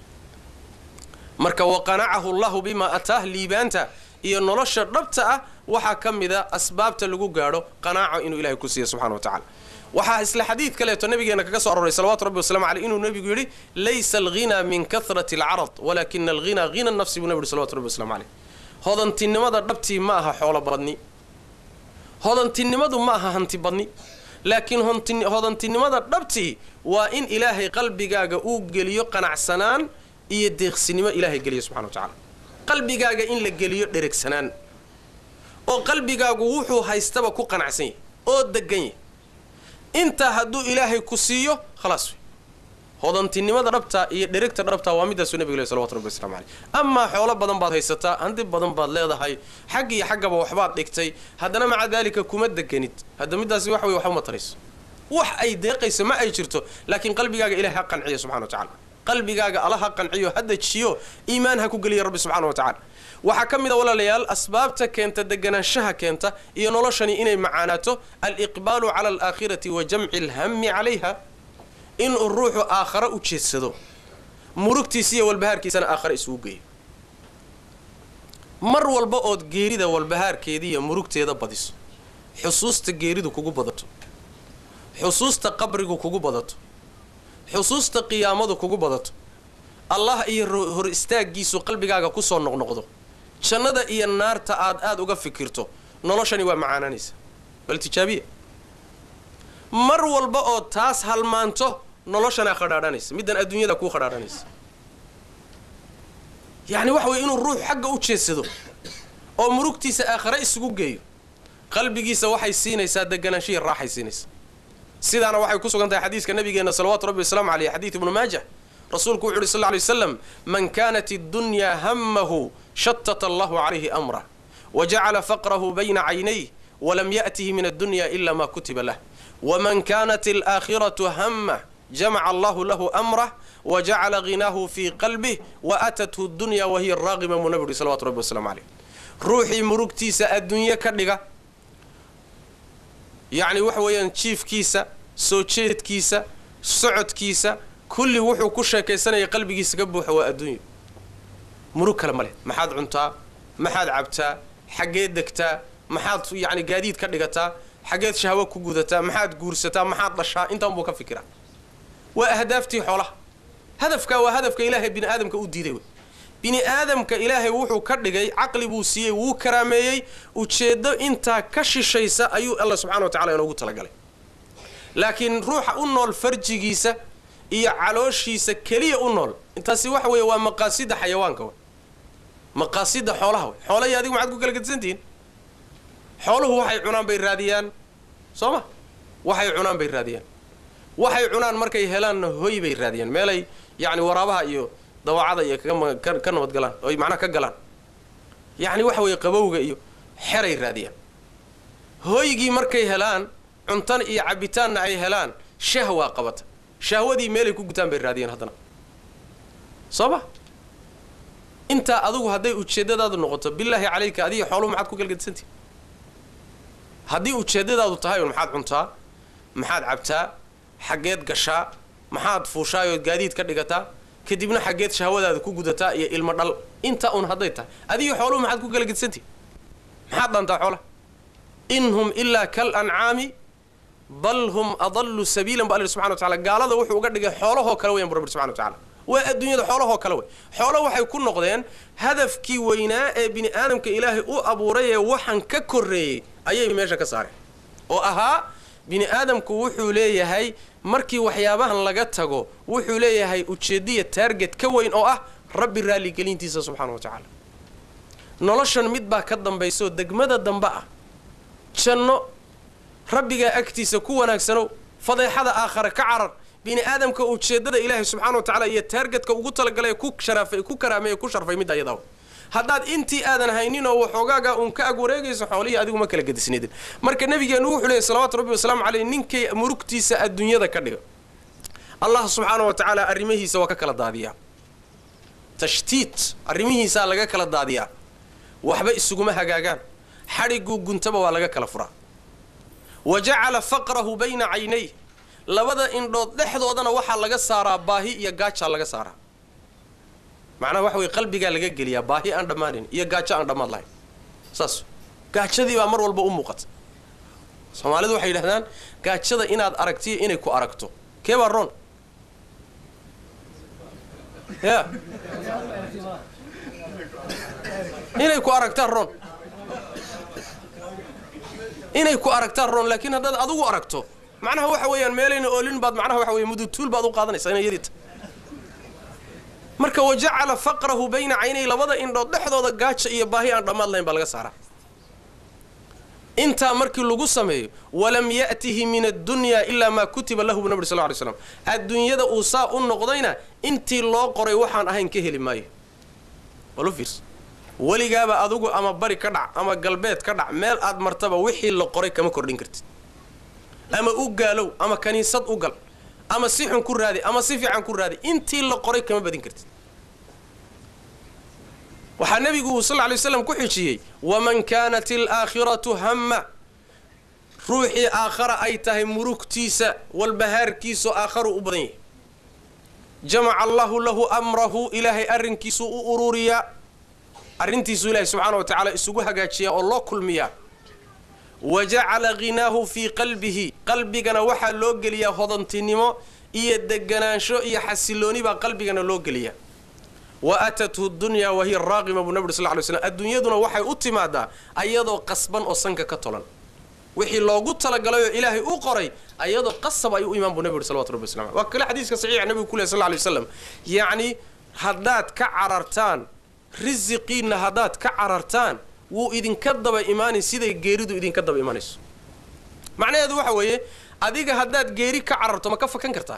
marka waqanacahu Allah bima ataah liibanta iyo nolosha dhabta ah waxa kamida asbaabta lagu gaaro qanaaco inuu ilaahay ku siiyo subhanahu wa ta'ala waxa isla xadiid kale to nabigeena kaga soo aroray salawaatu rabbi wasalaamu alayhi inuu nabigu yiri laysa al-ghina min kathrati al-'arad walakin al-ghina ghina an-nafs bi nabi salawaatu rabbi wasalaamu alayhi hodantinimada dhabtii ma aha xoolo badni hodantinimadu ma aha hanti badni laakiin hodantinimada dhabtii waa in ilaahay qalbigaaga uu geliyo qanacsanaan iyo deeqsinimo ilaahay geliyo subhanahu wa ta'ala qalbigaaga in la geliyo dheregsanaan oo qalbigaagu wuxuu haystaba ku qanacsan yahay oo degan yahay inta hadduu ilaahay ku siiyo khalaas hodantinimada dhabta iyo dheregta dhabta waa midaas nabiga sallallahu alayhi wasallam amma xoolo badan baad haysataa handi badan baad leedahay xaq iyo xaqaba waxbaad dhigtay hadana ma cadaalika kuma deganid hada midaas wax way wax uma tarayso wax ay deeqayso ma ay jirto laakiin qalbigaaga ilaahay qanciyo subhanahu wa ta'ala qalbigaaga allaha qanciyo hada jiyo iimaan ha ku galiyo rabbi subhanahu wa ta'ala waxa kamida walaalayaal asbaabta keenta deganaanshaha keenta iyo noloshani inay macaanato al-iqbalu ala al-aakhirati wa jam'i al-hammi 'alayha in ruuxu aakhira u jeedsado murugtiisa iyo walbahaarkiisana aakhira isugu geeyo mar walba oo geerida walbahaarkeedii iyo murugteeda badiso xusuusta geeridu kugu badato xusuusta qabrigu kugu badato xusuusta qiyaamadu kugu badato Allah iyo hor istaagiisu qalbigaaga ku soo noqnoqdo jannada iyo naarta aad uga fikirto noloshani waa macaananaysa bal tijaabiye mar walba oo taas halmaanto noloshana khadaadanaysa midan adduunyada ku khadaadanaysa yaani wax way inuu ruux xagga u jeesado oo murugtiisa aakhira isugu geeyo qalbigiisa waxay siinaysaa deganaanshiyo raaxay siinaysaa sidaana waxay ku sugan tahay xadiiska nabigeena sallallahu alayhi wasallam ali xadiis ibn maajah rasuulku wuxuu sallallahu alayhi wasallam man kanat ad-dunya hammahu shattata Allahu alayhi amra waja'ala faqrahu bayna 'aynayhi wa lam ya'tihi min ad-dunya illa ma kutiba lahu ومن كانت الآخرة همه جمع الله له أمره وجعل غناه في قلبه وأتته الدنيا وهي الراغمة منبر صلوات ربي والسلام عليه روحي مركتيسة الدنيا كدغا يعني وحويان تشيف كيسة سوتشيت كيسة سعود كيسة كل وحو كشا كيسانة قلبي كيسة قبو حواء الدنيا مروك كلمة ما حد عنتا ما حد عبتا حقيت دكتا ما حد يعني قاديد كدغتا حاجات شهوة كجودتها ما حد جورستها ما حد لشها أنت مبوك فكرة وأهدافتي حولها هدفك وهدفك إلهي بني آدم كأودي ذي بني آدم كإلهي وحو كردجي عقل بوسيه وكرامي وتشد أنت كش شيء أيو الله سبحانه وتعالى ينوجد تلاقي لكن روح أنول فرج جيسة إيه علوش جيسة كلية أنول أنت سواح ومقاصد حيوان كون مقاصد حولها حولها هذه ما عاد قلت زنتين حوله waxay cunaan bay raadiyaan sooma waxay cunaan bay raadiyaan waxay cunaan markay helaan hooy bay raadiyaan meelay yaani waraabaha iyo dawacada iyo ka nabad galaan oo macna ka galaan yaani waxa way qabowga iyo xeray raadiyaan hooyigi markay helaan cuntan iyo cabitaan ay helaan shahwa qabata shahwadii meelay ku gutaan bay raadiyaan hadana sooma inta adigu haday ujeedadaadu noqoto billahi alayka adii xoolo maxad ku galgadsantii haddii ujeedadaadu tahay maxaad cuntaa maxaad cabtaa xageed gashaa maxaad fuushaayo gaadiid ka dhigataa kadibna xageed shahwadaada ku gudataa iyo ilmo dhal inta un haday tahay adii xoolo maxaad ku kala gidsantii maxaad dantaa xoolo inhum illa kal an'ami bal hum adallu sabilan bal subhanahu wa ta'ala gaalada wuxuu uga dhigay xoolaho kala weyn rabbi subhanahu wa ta'ala waa adduunyada xoolaho kala weyn xoolo waxay ku noqdeen hadafkii weynaa ee bini aadamka ilaahay u abuuray ee waxan ka koreeyay ayay meesha ka saareen oo ahaa bini aadamku wuxuu leeyahay markii waxyaabahan laga tago wuxuu leeyahay ujeediye target ka weyn oo ah rabbi raali gelintiisa subxaanahu wa tacaala noloshan mid baa ka dambayso degmada dambe ah janno rabbigaa agtiisa ku wanaagsanow fadeexada aakhare ka carar bini aadamka ujeeddada ilaahay subxaanahu wa tacaala iyo taargetka ugu talagalay ku sharafay ku karaameeyay ku sharfay mid ayada haddaad intii aadan haynin oo waxoogaaga uun ka ag wareegayso xoolihii adigu ma kala gedisneedin marka nabigeenu wuxuu leeyahay salawaatu rabbi wasalaamu calayhi ninkay murugtiisa adduunyada ka dhiga allah subxaanahu wa tacaala arrimihiisa waa ka kala daadiyaa tashtiit arrimihiisaa laga kala daadiyaa waxba isuguma hagaagaan xadhiguu guntaba waa laga kala furaa wajacala faqrahu bayna caynayh labada indhood dhexdoodana waxaa laga saaraa baahi iyo gaajaa laga saaraa macnaha waxa way qalbigaa laga geliyaa baahi aan dhammaanin iyo gaajo aan dhammaad lahayn saas gaajadii baa mar walba u muuqata soomaalidu waxay yidhahdaan gaajada inaad aragtiyo inay ku aragto kee baa roon ya inay ku aragtaan roon inay ku aragtaan roon laakiin haddaad adigu aragto macnaha waxa weeyaan meelayna oolin baad macnaha waxa weeye mudutuul baad u qaadanaysaa inay yadita marka wajacala faqrahu bayna caynay labada indhood dhexdooda gaaja iyo baahi aan dhammaad lahayn baa laga saaraa intaa markii lagu sameeyo walam ya'tihi min addunya ilaa maa kutiba lahu bu nabi sallallahu alayhi wasallam adduunyada uu saa u noqdayna intii loo qoray waxaan ahayn ka heli maayo walu fiirs weligaaba adigu ama bari ka dhac ama galbeed ka dhac meel aad martaba wixii la qoray kama kordhin kartid ama u gaalow ama kaniisad u gal ama si xun ku raadi ama si fiican ku raadi intii la qoray kama badin kartid waxaa nabigu sallallahu alayhi wasallam ku xijiyay waman kaanat al-aakhiratu hamma ruuxii aakhara ay tahay murugtiisa walbahaarkiisu aakharu u badan yahay jamaca allahu lahu amrahu ilaahay arrinkiisu u ururiya arrintiisu ilaahay subxaanahu wa tacaala isugu hagaajiya oo loo kulmiyaa wajacala ghinaahu fii qalbihi qalbigana waxaa loo geliyaa hodantinimo iyo deganaansho iyo xasilooni baa qalbigana loo geliyaa wa atathu dunya wa hiya raaqima bu nabi sallallahu alayhi wasallam adduunyaduna waxay u timaadaa ayadoo qasban oo sanka ka tolan wixii loogu talagalay oo ilaahay u qoray ayadoo qasab ay u imaan bu nabi sallallahu alayhi wasallam waa kala xadiiska saxiix nabigu kulli sallallahu alayhi wasallam yaani haddaad ka carartaan rizqiina haddaad ka carartaan wuu idinka daba imaanay siday geeridu idinka daba imaanayso macnaheedu waxa weeye adiga haddaad geeri ka cararto ma ka fakan kartaa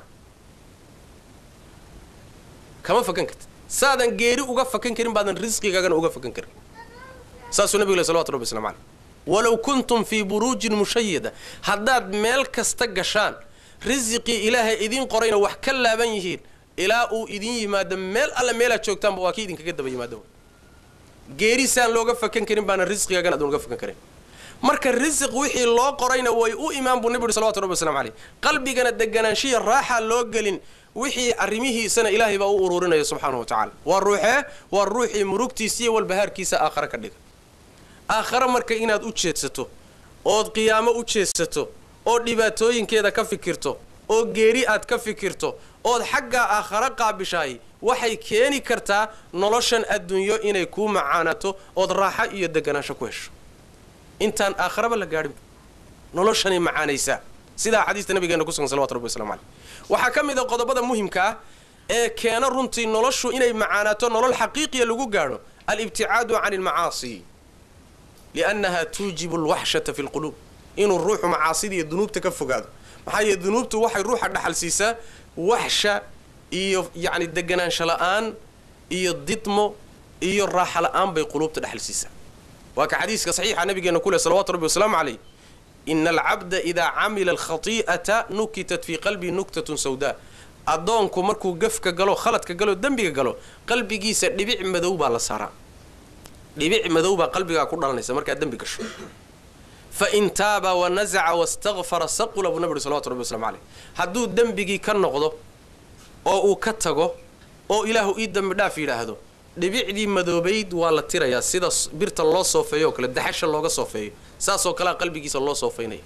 kama fakan kartid saadan geeri uga fakan karin baadan risqigaagana uga fakan karin saasuu nabigu sallallahu alayhi wasallam walaw kuntum fi burujin mushayyada haddaad meel kasta gashaan rizqi ilaahay idin qorayna wax ka laaban yihiin ilaa uu idin yimaado meel alla meelaad joogtaanba waa kii idinkaga daba yimaado geerisaan looga fakan karin baana risqigaagana aad uga fakan karin marka risq wixii loo qorayna way u imaan buu nabiga sallallahu alayhi wasallam qalbigana deganaanshiya raaxa loo gelin wixii arrimihiisana ilaahay baa u ururinaya subxaanahu wa tacaala waa ruuxii murugtiisiiyo walbahaarkiisa aakhare ka dhiga aakhare marka inaad u jeedsato ood qiyaamo u jeedsato oo dhibaatooyinkeeda ka fikirto oo geeri aad ka fikirto ood xaggaa aakhare qaabishaay waxay keeni kartaa noloshan adduunyo inay kuu macaanato ood raaxo iyo deganaansho ku hesho intaan aakharaba la gaadhin noloshanay macaanaysaa sidaa xadiista nabigeena ku sugan salawatu rabbi wasalaamu calayh waxaa ka mid a qodobada muhimka ah ee keena runtii noloshu inay macaanaato nolol xaqiiqiya lagu gaadho alibticaadu can almacaasi liannaha tuujibu alwaxshata fi lquluub inuu ruuxu macaasida iyo dunuubta ka fogaado maxaa yeele dunuubtu waxay ruuxa dhaxal siisaa waxsha iyo yacni deganaansho la'aan iyo didmo iyo raaxa la'aan bay quluubta dhaxal siisaa waa ka xadiiska saxiixa nabigeena ku leh salawaatu rabbi wasalaamu calayh إن العبد إذا عمل الخطيئة نكتت في قلبي نكتة سوداء أدونكو مركو قفك قالو خلطك قالو دنبك قالو قلبي جيسا لبيع مذوبة لصارا لبيع مذوبة قلبي قول الله نيسا مركا دنبك شو فإن تاب ونزع واستغفر سقل أبو نبي صلى الله عليه وسلم عليه هدو دنبك كان نقضو أو كتغو أو إله إيدا مدافي لهدو لبيع دي مذوبيد ولا ترى يا سيدا بيرت الله صوفيو كلا دحش الله صوفيو ساسو كلا قلبي جيس الله صوفيني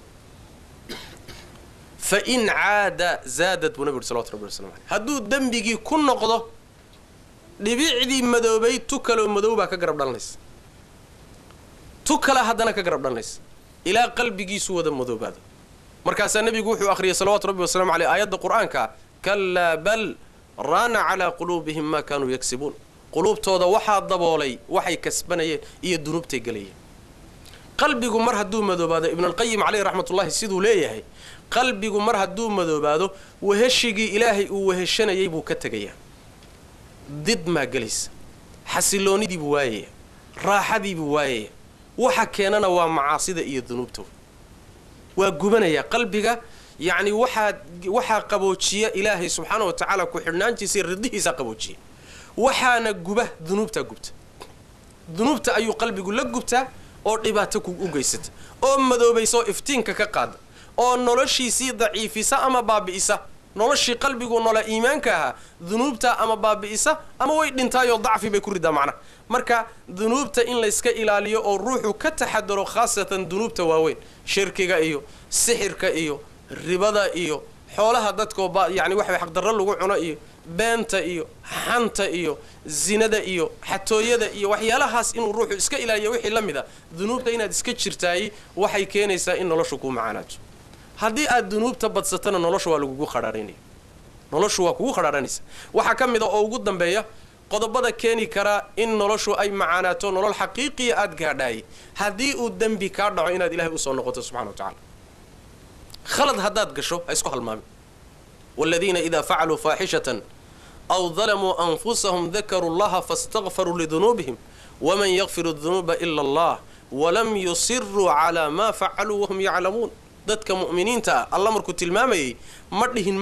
فإن عاد زادت ونبي صلى الله عليه وسلم هدو دنبيجي كن نقضه لبيعدي مذوبي تكلوا مذوبة كجرب دالنس تكلا هدنا كجرب دالنس إلى قلبي جيس هو ذا مذوب هذا مركز النبي يقول آخر صلوات ربي والسلام عليه آيات القرآن كلا بل ران على قلوبهم ما كانوا يكسبون qulubtooda waxa daboolay waxay kasbanayeen iyo dunuubtay galayeen qalbigu mar haduu madoobaado ibn al-qayyim alayhi rahmatullahi siduu leeyahay qalbigu mar haduu madoobaado wahashigi ilaahay uu wahashanayay buu ka tagayaa did ma galis xasiloonidii buu waayay raaxadii buu waayay waxa keenana waa macaasida iyo dunuubta waa gubanaya qalbiga يعني waxa qaboojiya ilaahay subhanahu wa ta'ala ku xirnaantiisa ridihiisa qaboojiya waxaana guba dunuubta ayuu qalbigu la gubta oo dhibaato ku u geysata oo madoobayso iftiinka ka qaad oo noloshiisii daciifisa ama baabiisa noloshii qalbigu nolol iimaanka ah dunuubta ama baabiisa ama way dhintaayo dacfi bay ku ridaa macna marka dunuubta in la iska ilaaliyo oo ruuxu ka taxadaro khaasatan dunuubta waaweyn shirkiga iyo sixirka iyo ribada iyo xoolaha dadka yani wax xaq darro lagu cuno iyo beenta iyo xanta iyo zinada iyo xatooyada iyo waxyaalahaas inuu ruuxu iska ilaaliyo wixii lamida dunuubta inaad iska jirtaay waxay keenaysaa in noloshu ku macaanaato haddii aad dunuubta badsatana noloshu waa lagu qaraaraynay noloshu waa kugu qaraaranaysa waxa kamida oo ugu dambeeya qodobada keeni kara in noloshu ay macaanaato nolol xaqiiqi aad gaadhay haddii uu dambi ka dhaco inaad ilaahay u soo noqoto subhanahu wa ta'ala خلط هداد قشو هيسكو هالمامي والذين إذا فعلوا فاحشة أو ظلموا أنفسهم ذكروا الله فاستغفروا لذنوبهم ومن يغفر الذنوب إلا الله ولم يصروا على ما فعلوا وهم يعلمون ذاتك مؤمنين تا الله مركو تلمامي مردهن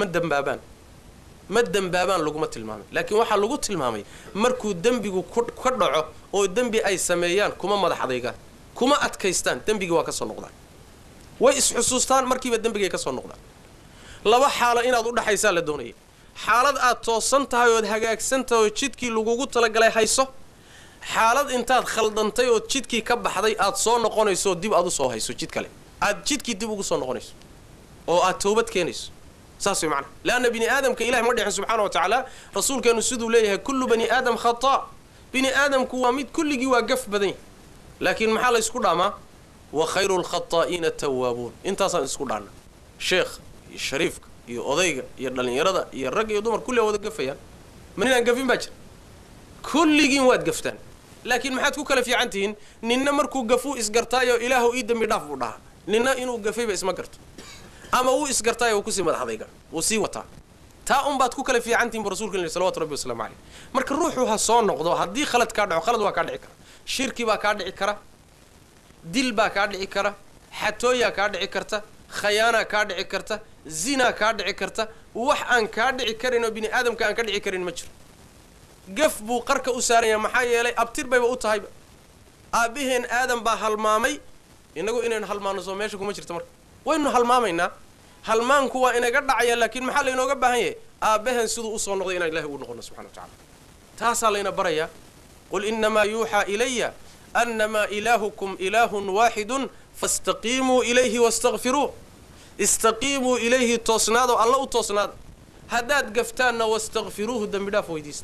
مدن بابان لقمة تلمامي لكن واحد لقو تلمامي مركو دنبيقو كردعو أو دنبي أي سميان كما مدى حضيقان كما أتكيستان دنبيقو واكسو نقضان way isxusuustaan markiiba dambiga ka soo noqdaan laba xaalo inaad u dhaxaysaa la doonayay xaalad aad toosan tahay oo hagaagsan tahay oo jidkii lagugu talagalay hayso xaalad intaad khaldantay oo jidkii ka baxday aad soo noqonayso dib aad u soo hayso jid kale aad jidkii dib ugu soo noqonayso oo aad toobad keenayso saas way macna laana bini aadamka ilaahay ma dhixin subhanahu wa ta'ala rasuulkeenu siduu leeyahay kullu bani aadam khata bini aadamku waa mid kulligi waa gaf badan laakiin maxaa la isku dhaamaa وخير الخطائين التوابون انت اصلا اسكو دانا شيخ الشريف يا اوديغا يا دلنيردا يا رج يا دمر كله ودا قفيان منين ان قفين باجر كلغين واد قفتان لكن ما حد كو كلا في عنتين نينا مركو قفو اسغرتايو الهو اي دمي داف ودها نينا انو قفي با اسما قرت اما هو اسغرتايو كسي مدخديغا وسي وتا تا ام باد كو كلا في عنتين برسولك صلى الله عليه وسلم عليه marka ruuxu ha soo noqdo hadii khalad ka dhaco khalad waa ka dhici kara shirki baa ka dhici kara dil baa ka dhici kara xatooya ka dhici karta khayaana ka dhici karta zina ka dhici karta wax aan ka dhici karin oo bini aadamka aan ka dhici karin ma jiro gaf buu qarka u saaraya maxaa yeelay abtir bayba u tahay aabiheen aadam baa halmaamay inagu inaan halmaano soo meesha kuma jirto marka waynu halmaamayna halmaanku waa inaga dhacaya laakiin maxaa la inooga baahan yahay aabaheen sidoo u soo noqday inaan ilaahay u noqono subhanahu wa ta'ala taasa layna baraya qul inma yuha ilayya أنما إلهكم إله واحد فاستقيموا إليه واستغفروه استقيموا إليه توسناد الله توسناد هداد قفتان واستغفروه دم بداف ويديست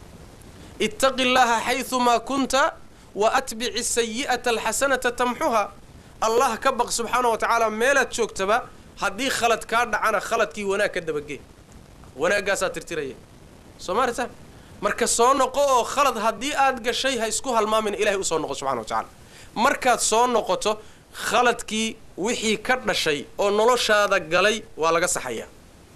اتق الله حيثما كنت وأتبع السيئة الحسنة تمحها الله كبق سبحانه وتعالى ميلت شوكتبا هدي خلت كارد عنا خلت كي وانا كدبقي وانا قاسا ترتريه سمارتا marka soo noqo oo khalad hadii aad gashay ha isku halmaamin ilaahay u soo noqo subhanahu wa ta'ala markaad soo noqoto khaladkii wixii ka dhashay oo noloshaada galay waa laga saxaya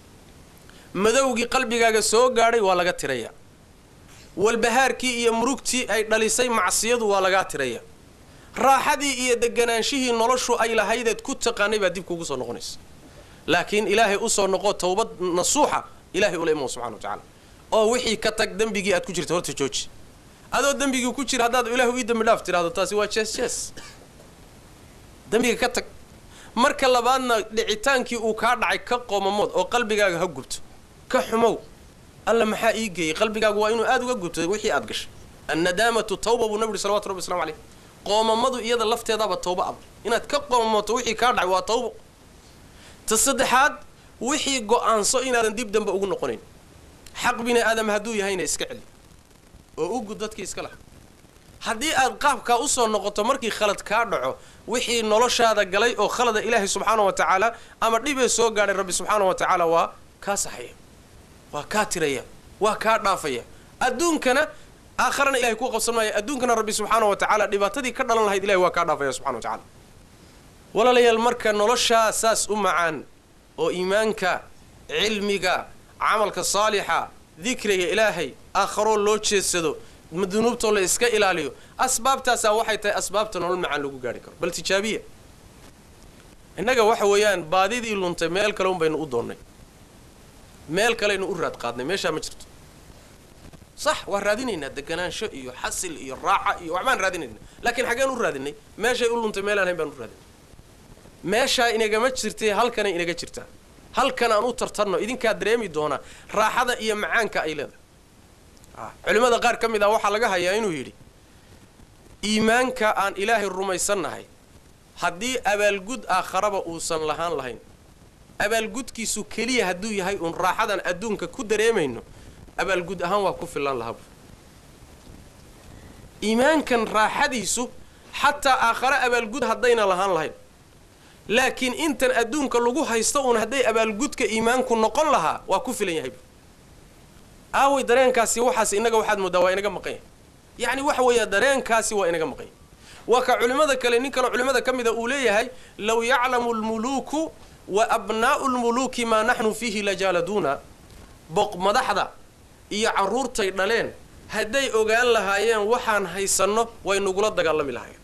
madowgii qalbigaaga soo gaaray waa laga tiraya walbahaarkii iyo murugtii ay dhalisay macsiyadu waa laga tiraya raaxadii iyo deganaanshihii noloshu ay lahayd ku taqaanay baa dib kugu soo noqonaysa laakiin ilaahay u soo noqo tawbad nasuuxa ilaahay u leeyahay subhanahu wa ta'ala oo wixii ka tag dambigii aad ku jirto horta jooji adoo dambigii ku jira hadaad ilaahu ii dambi dhaaf tiraado taasi waa jees dambiga ka tag marka labaadna dhicitaankii uu ka dhacay ka qoomamood oo qalbigaaga ha gubto ka xumow alla maxaa ii geeyay qalbigaagu waa inuu aad uga gubto wixii aad gashay annadaamatu tawbatu nabi sallallahu alayhi wasallam qoomamadu iyada lafteedaba tawba ab inaad ka qoomamoto wixii ka dhacay waa tawba tasaddexaad wixii go'aanso inaadan dib dambe ugu noqonayn حق بني آدم هدو يهينا إسكعلي وأوجد ذاتك إسكاله هدي أرقابك أصلا نقطة مركي خلط كاردعو وحي نلوش هذا قلي أو خلط إلهي سبحانه وتعالى أمر لي بيسوق قال الرب سبحانه وتعالى وكاسحية وكاترية وكارنافية أدون كنا آخرنا إلهي كو قبصنا أدونكنا ربي سبحانه وتعالى دباتدي كدلن لهيد إلهي waa ka dhaafaya سبحانه وتعالى walaalayaal marka nolosha asaas u macaan oo iimaanka cilmiga amalka saalixa dhikriga ilaahay aakhiro loo jeesado madnuubto la iska ilaaliyo asbaabtaas waxay tahay asbaabta nolol macaan lagu gaari karo bal tijaabiya innaga waxa weeyaan baadidii luntay meel kale un baynu u doonnay meel kale inuu u raad qaadnay meesha ma jirto صح وراadinayna deganaansho iyo xasil iyo raaxa iyo waxbaan raadinayna laakiin xageen u raadinay meesha ay u luntay meel aan baan u raadinay meesha inaga ma jirtay halkana inaga jirta halkan aan u tartarno idinka dareemi doona raaxada iyo macaanka ay leedahay culimada qaar kamid ah waxa laga hayaa inuu yiri iimaanka aan ilaahay rumaysanahay hadii abaalgud aakhiraba uusan lahayn abaalgudkiisu kaliya haduu yahay un raaxadan adduunka ku dareemayno abaalgud ahaan waa ku filan lahaa iimaankan raaxadiisu hatta aakhira abaalgud hadayna lahayn laakiin intan adduunka lagu haysto un haday abaalgudka iimaanku noqon lahaa waa ku filan yahay aaway dareenkaasi waxaas inaga waxaad moodaa waa inaga maqan yaani waxa weeyaa dareenkaasi waa inaga maqan waa ka culimada kale nin kale culimada kamida uu leeyahay law ya'lamu al-muluku wa abna'u al-muluki ma nahnu fihi lajaladuna boq madaxda iyo caruurtay dhaleen haday ogaan lahaayeen waxaan haysano way nugula dagaalami lahaayeen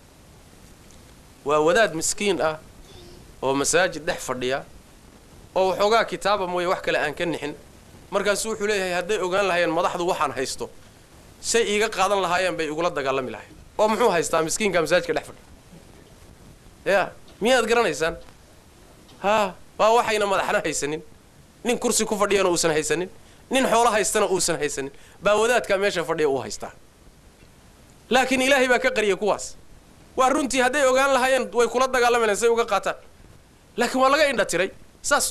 waa wadaad miskiin ah oo masaajid dhex fadhiya oo waxoogaa kitaaba mooy wax kale aan ka nixin markaas wuxuu leeyahay haday ogaan lahaayeen madaxdu waxaan haysto say iiga qaadan lahaayeen bay igula dagaalami lahaayeen oo muxuu haystaa miskiinka masaajidka dhex fadhiya miyaad garanaysaan waa waxayna madaxna haysanin nin kursi ku fadhiyana uusan haysanin nin xoolo haystana uusan haysanin baa wadaadka meesha fadhiya uu haystaa laakiin ilaahay baa ka qariyay kuwaas waa runtii haday ogaan lahaayeen way kula dagaalamayeen say uga qaataan laakiin waa laga indha tiray saas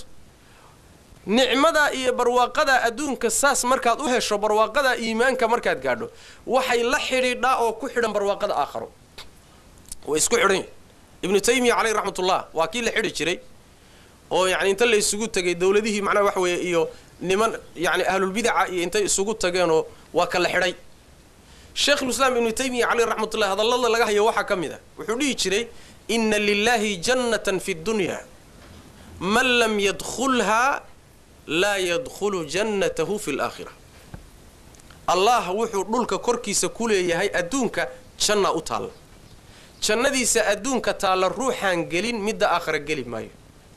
nicmada iyo barwaaqada adduunka saas markaad u hesho barwaaqada iimaanka markaad gaadho waxay la xidhiidhaa oo ku xidhan barwaaqada aakhiro way isku xidhan ibn taymiya alayhi rahmatullah waa kii la xidhi jiray oo yaani inta la isugu tagay dawladihii macna wax weeye iyo niman yaani ahlul bid'a iyo inta isugu tageenoo waa kala xidhay sheekh islam ibn taymiya alayhi rahmatullah hadallada laga hayo waxa kamida wuxuu dhigi jiray inna lillahi jannatan fi dunya man lam yadkhulha la yadkhulu jannatahu fi al-akhirah allah wuxuu dhulka korkiisa ku leeyahay adduunka janna u taal jannadiisa adduunka taala ruuxan gelin midda aakhira gali maayo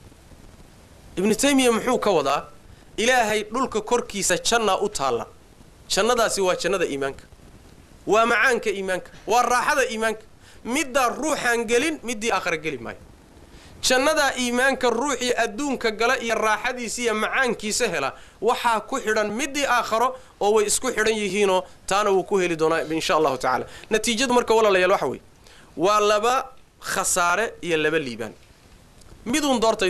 ibn taymiya muxuu ka wadaa ilaahay dhulka korkiisa janna u taala jannadaasi waa jannada iimaanka waa macaanka iimaanka waa raaxada iimaanka midda ruuxan gelin midii aakhira gali maayo jannada iimaanka ruuxii adduunka gala iyo raaxadiisa iyo macaankiisa hela waxa ku xidhan midii aakhiro oo way isku xidhan yihiinoo taana uu ku heli doonaa insha Allah ta'ala natiijadu marka walaalayaal waxa weey waa laba khasaare iyo laba liibaan midun doortay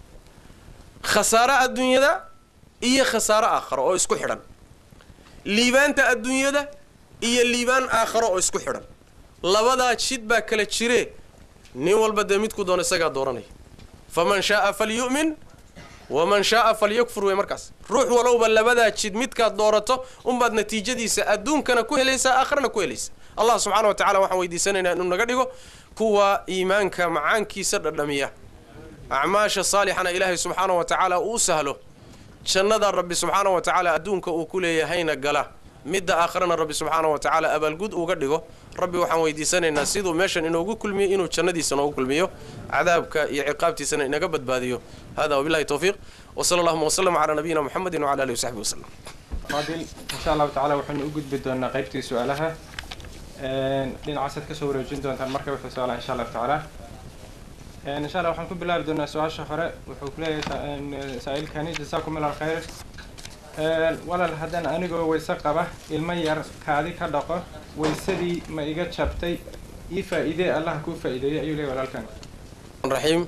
khasaara adduunyada iyo khasaara aakhiro oo isku xidhan liibaanta adduunyada iyo liibaan aakhiro oo isku xidhan labada jid baa kala jiree nin walba midku doon isaga dooranay faman shaa falyu'min waman shaa falyakfur way markaas ruux walowba labada jid midka doorato umad natiijadiisa adduunkana ku helaysa aakhirana ku helaysa Allah subhanahu wa ta'ala waxa weydiisanaynaa inuu naga dhigo kuwa iimaanka macaankiisa dhadhamiya acmaasha saalixana ilaahay subhanahu wa ta'ala uu sahlo jannada rabbi subhanahu wa ta'ala adduunka uu ku leeyahayna gala midda aakhirana rabbi subhanahu wa ta'ala abaalgud uga dhigo rabbi waxaan weydiisanaynaa sidoo meeshan inoogu kulmiyo inuu jannadiisa noogu kulmiyo cadaabka iyo ciqaabtiisana inaga badbaadiyo hada wabillahi tawfiiq wa sallallahu wa sallam ala nabiyina muhammadin wa ala alihi wa sahbihi wa sallam qaadil insha Allah ta'ala waxaan u gudbi doonaa qaybtii su'aalaha dhinacaas ka soo wareejin doontaan marka wixii su'aalaha insha Allah ta'ala insha Allah waxaan ku bilaabi doonaa su'aasha hore wuxuu ku leeyahay saailkani jazaakum Allah khayr walaal haddaan anigoo weyse qaba ilmo yar kaadi ka dhaqo weysadii ma iga jabtay ii faa'iidee Allah ku faa'iideeyay ayuu leeyahay walaalkan rahiim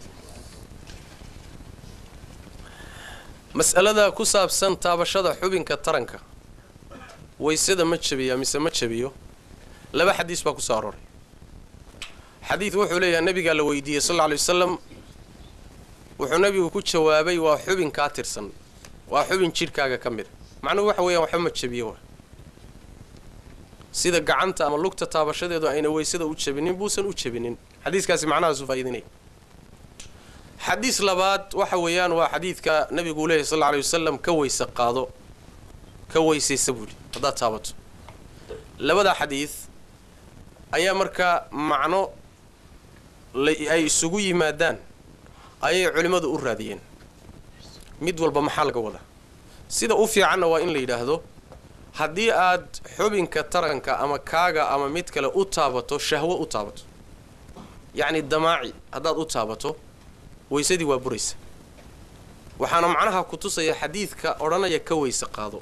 mas'alada ku saabsan taabashada xubinka taranka weysada ma jabiyo mise ma jabiyo laba xadiis baa ku soo aroray xadiis wuxuu leeyahay nabiga la weydiiyay sallallahu alayhi wasallam wuxuu nabigu ku jawaabay waa xubin ka tirsan waa xubin jirkaaga kamid macnuhu waxa weeyaan waxa ma jabiyo sida gacanta ama lugta taabashadeedu ayna weysada u jabinin buusan u jabinin xadiiskaasi macnahaasuu faa'iidinaya xadiis labaad waxa weeyaan waa xadiidka nabigu leeyahay sallallahu alayhi wasallam ka weysa qaado ka weysaysa buuli haddaad taabato labada xadiis ayaa marka macno ay isugu yimaadaan ayay culimadu u raadiyeen mid walba maxaa laga wadaa sida u fiicanna waa in la yidhaahdo haddii aad xubinka taranka ama kaaga ama mid kale u taabato shahwo u taabato yacni damaaci haddaad u taabato weysadii waa buraysa waxaana macnaha ku tusaya xadiidka odhanaya ka weyse qaado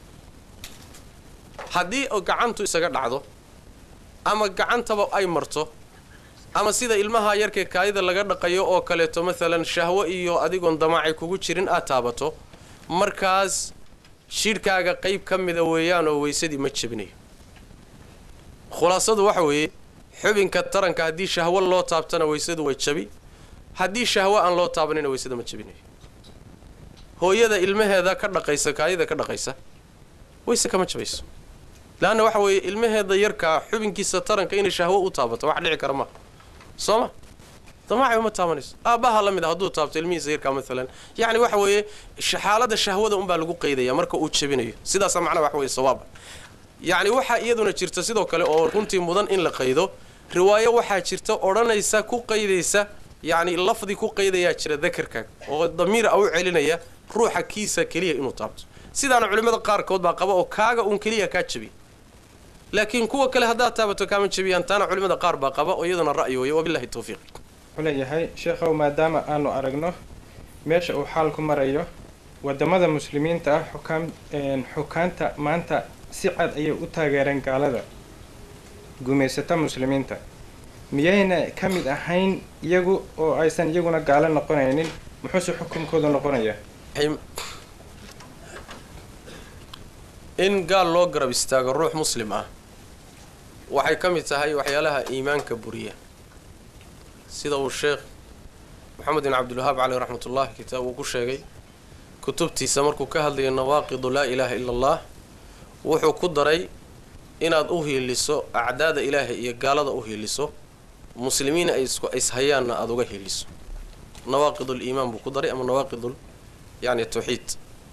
haddii gacantu isaga dhacdo ama gacantaba ay marto ama sida ilmaha yarkee kaadida laga dhaqayo oo kaleeto maalan shahwo iyo adigoon damaaci kugu jirin aad taabato markaas shirkaaga qayb ka mida weeyaan oo weysadii ma jabinayo khulaasadu waxa weeye xubinka taranka haddii shahwo loo taabtana weysadu way jabi haddii shahwo aan loo taabanina weysada ma jabinayo hooyada ilmaheeda ka dhaqaysa kaadida ka dhaqaysa weyse kama jabayso laana waxa weeye ilmaheeda yarkaa xubinkiisa taranka inay shahwo u taabato wax dhici kara ma sooma damaaci uma taabanayso aabbaha la mid ah hadduu taabto ilmihiisa yarkaa maalan yacni waxa weeye xaalada shahwada unbaa lagu qaydaya marka uu jabinayo sidaasaa macnaha waxa weeye sawaaba yacni waxaa iyaduna jirta sidoo kale oo runtii mudan in la qaydo riwaayo waxaa jirta odhanaysa ku qaydaysa yacni lafdi ku qaydayaa jira dakarkaaga oo damiira u celinaya ruuxa kiisa keliya inuu taabto sidaana culimmada qaarkood baa qaba oo kaaga uun keliya kaa jabiya laakiin kuwa kale haddaad taabato kaama jabiyaan taana culimmada qaar baa qaba oo iyaduna ra'yi weeye wabillahi tawfiiq wuxuu leeyahay sheekhow maadaama aanu aragno meesha uu xaalku marayo waddamada muslimiinta ah xukaanta maanta si cad ayay u taageereen gaalada gumaysata muslimiinta miyayna ka mid ahayn iyagu oo aysan iyaguna gaalo noqonaynin muxuuse xukunkoodu noqonaya in gaal loo garab istaago ruux muslim ah waxay ka mid tahay waxyaalaha iimaanka buriya sida uu sheekh maxamed bin cabdilwahaab caleyh raxmatullah kitaab uu ku sheegay kutubtiisa markuu ka hadlayo nawaaqidu laa ilaaha ila allah wuxuu ku daray inaad u hiiliso acdaada ilaahay iyo gaalada u hiiliso muslimiin ay ishayaanna aada uga hiiliso nawaaqidul iimaan buu ku daray ama nawaaqidul yani tawxiid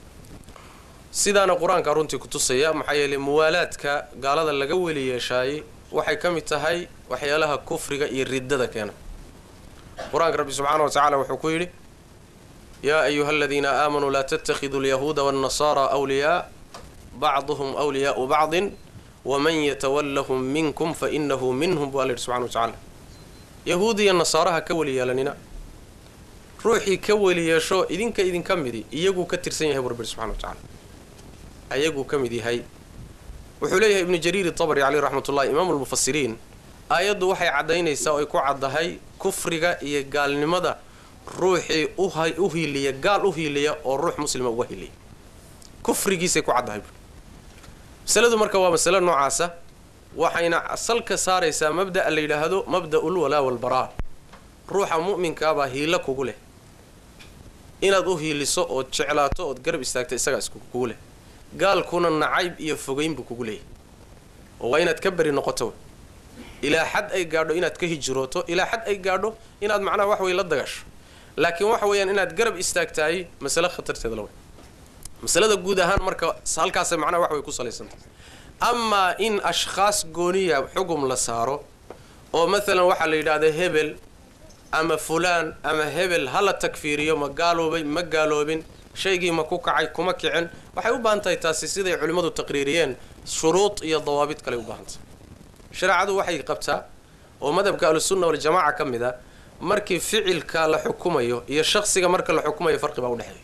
sidaana qur-aanka runtii ku tusaya maxaa yeelay muwaalaadka gaalada laga weli yeeshaayey waxay ka mid tahay waxyaalaha kufriga iyo riddada keena qur-aanka rabbi subxaana wa tacaala wuxuu ku yidhi yaa ayuha aladiina aamanuu laa tattakhiduu alyahuuda waannasaara awliyaa bacduhum awliyaau bacdin waman yatawallahum minkum fainahu minhum buu alla yidhi subxana wa tacaala yahuud iyo nasaaraha ka weli yeelanina ruuxii ka weli yeesho idinka midi iyaguu ka tirsan yahay buu rabbi subxana wa tacaala ayaguu ka mid yahay wuxuu leeyahay ibnu jariir tabari caleyh raxmatullahi imaamu lmufasiriin aayaddu waxay caddaynaysaa oo ay ku caddahay kufriga iyo gaalnimada ruuxii u hiiliya gaal u hiiliya oo ruux muslima uga hiiliya kufrigiisay ku caddahay masaladu marka waa masalo noocaasa waxayna salka saaraysaa mabda'a la yidhaahdo mabda'ul walaa walbaraa ruuxa mu'minkaabaa hiilo kugu leh inaad u hiiliso ood jeclaato ood garab istaagto isagaa iskugu leh gaalkuna nacayb iyo fogeyn buu kugu leeyahay oo waa inaad ka beri noqoto ilaa xad ay gaadho inaad ka hijrooto ilaa xad ay gaadho inaad macnaha wax wey la dagasho laakiin waxa weeyaan inaad garab istaagtahay masale khatarteeda la wey masalada guud ahaan marka halkaasay macnaha wax way ku salaysantahay amaa in ashkhaas gooniya xugum la saaro oo maalan waxaa la yidhaahda hebel ama fulaan ama hebel hala takfiiriyo ma gaaloobay ma gaaloobin shaygii ma ku kacay kuma kicin waxay u baahan tahay taasi siday culimmadu taqriiriyeen shuruud iyo dawaabid kale u baahantahay shareecadu waxay qabtaa oo madhabka ahlusunna waljamaaca ka mid a markii ficilka la xukumayo iyo shakhsiga marka la xukumayo farqi baa udhexeeya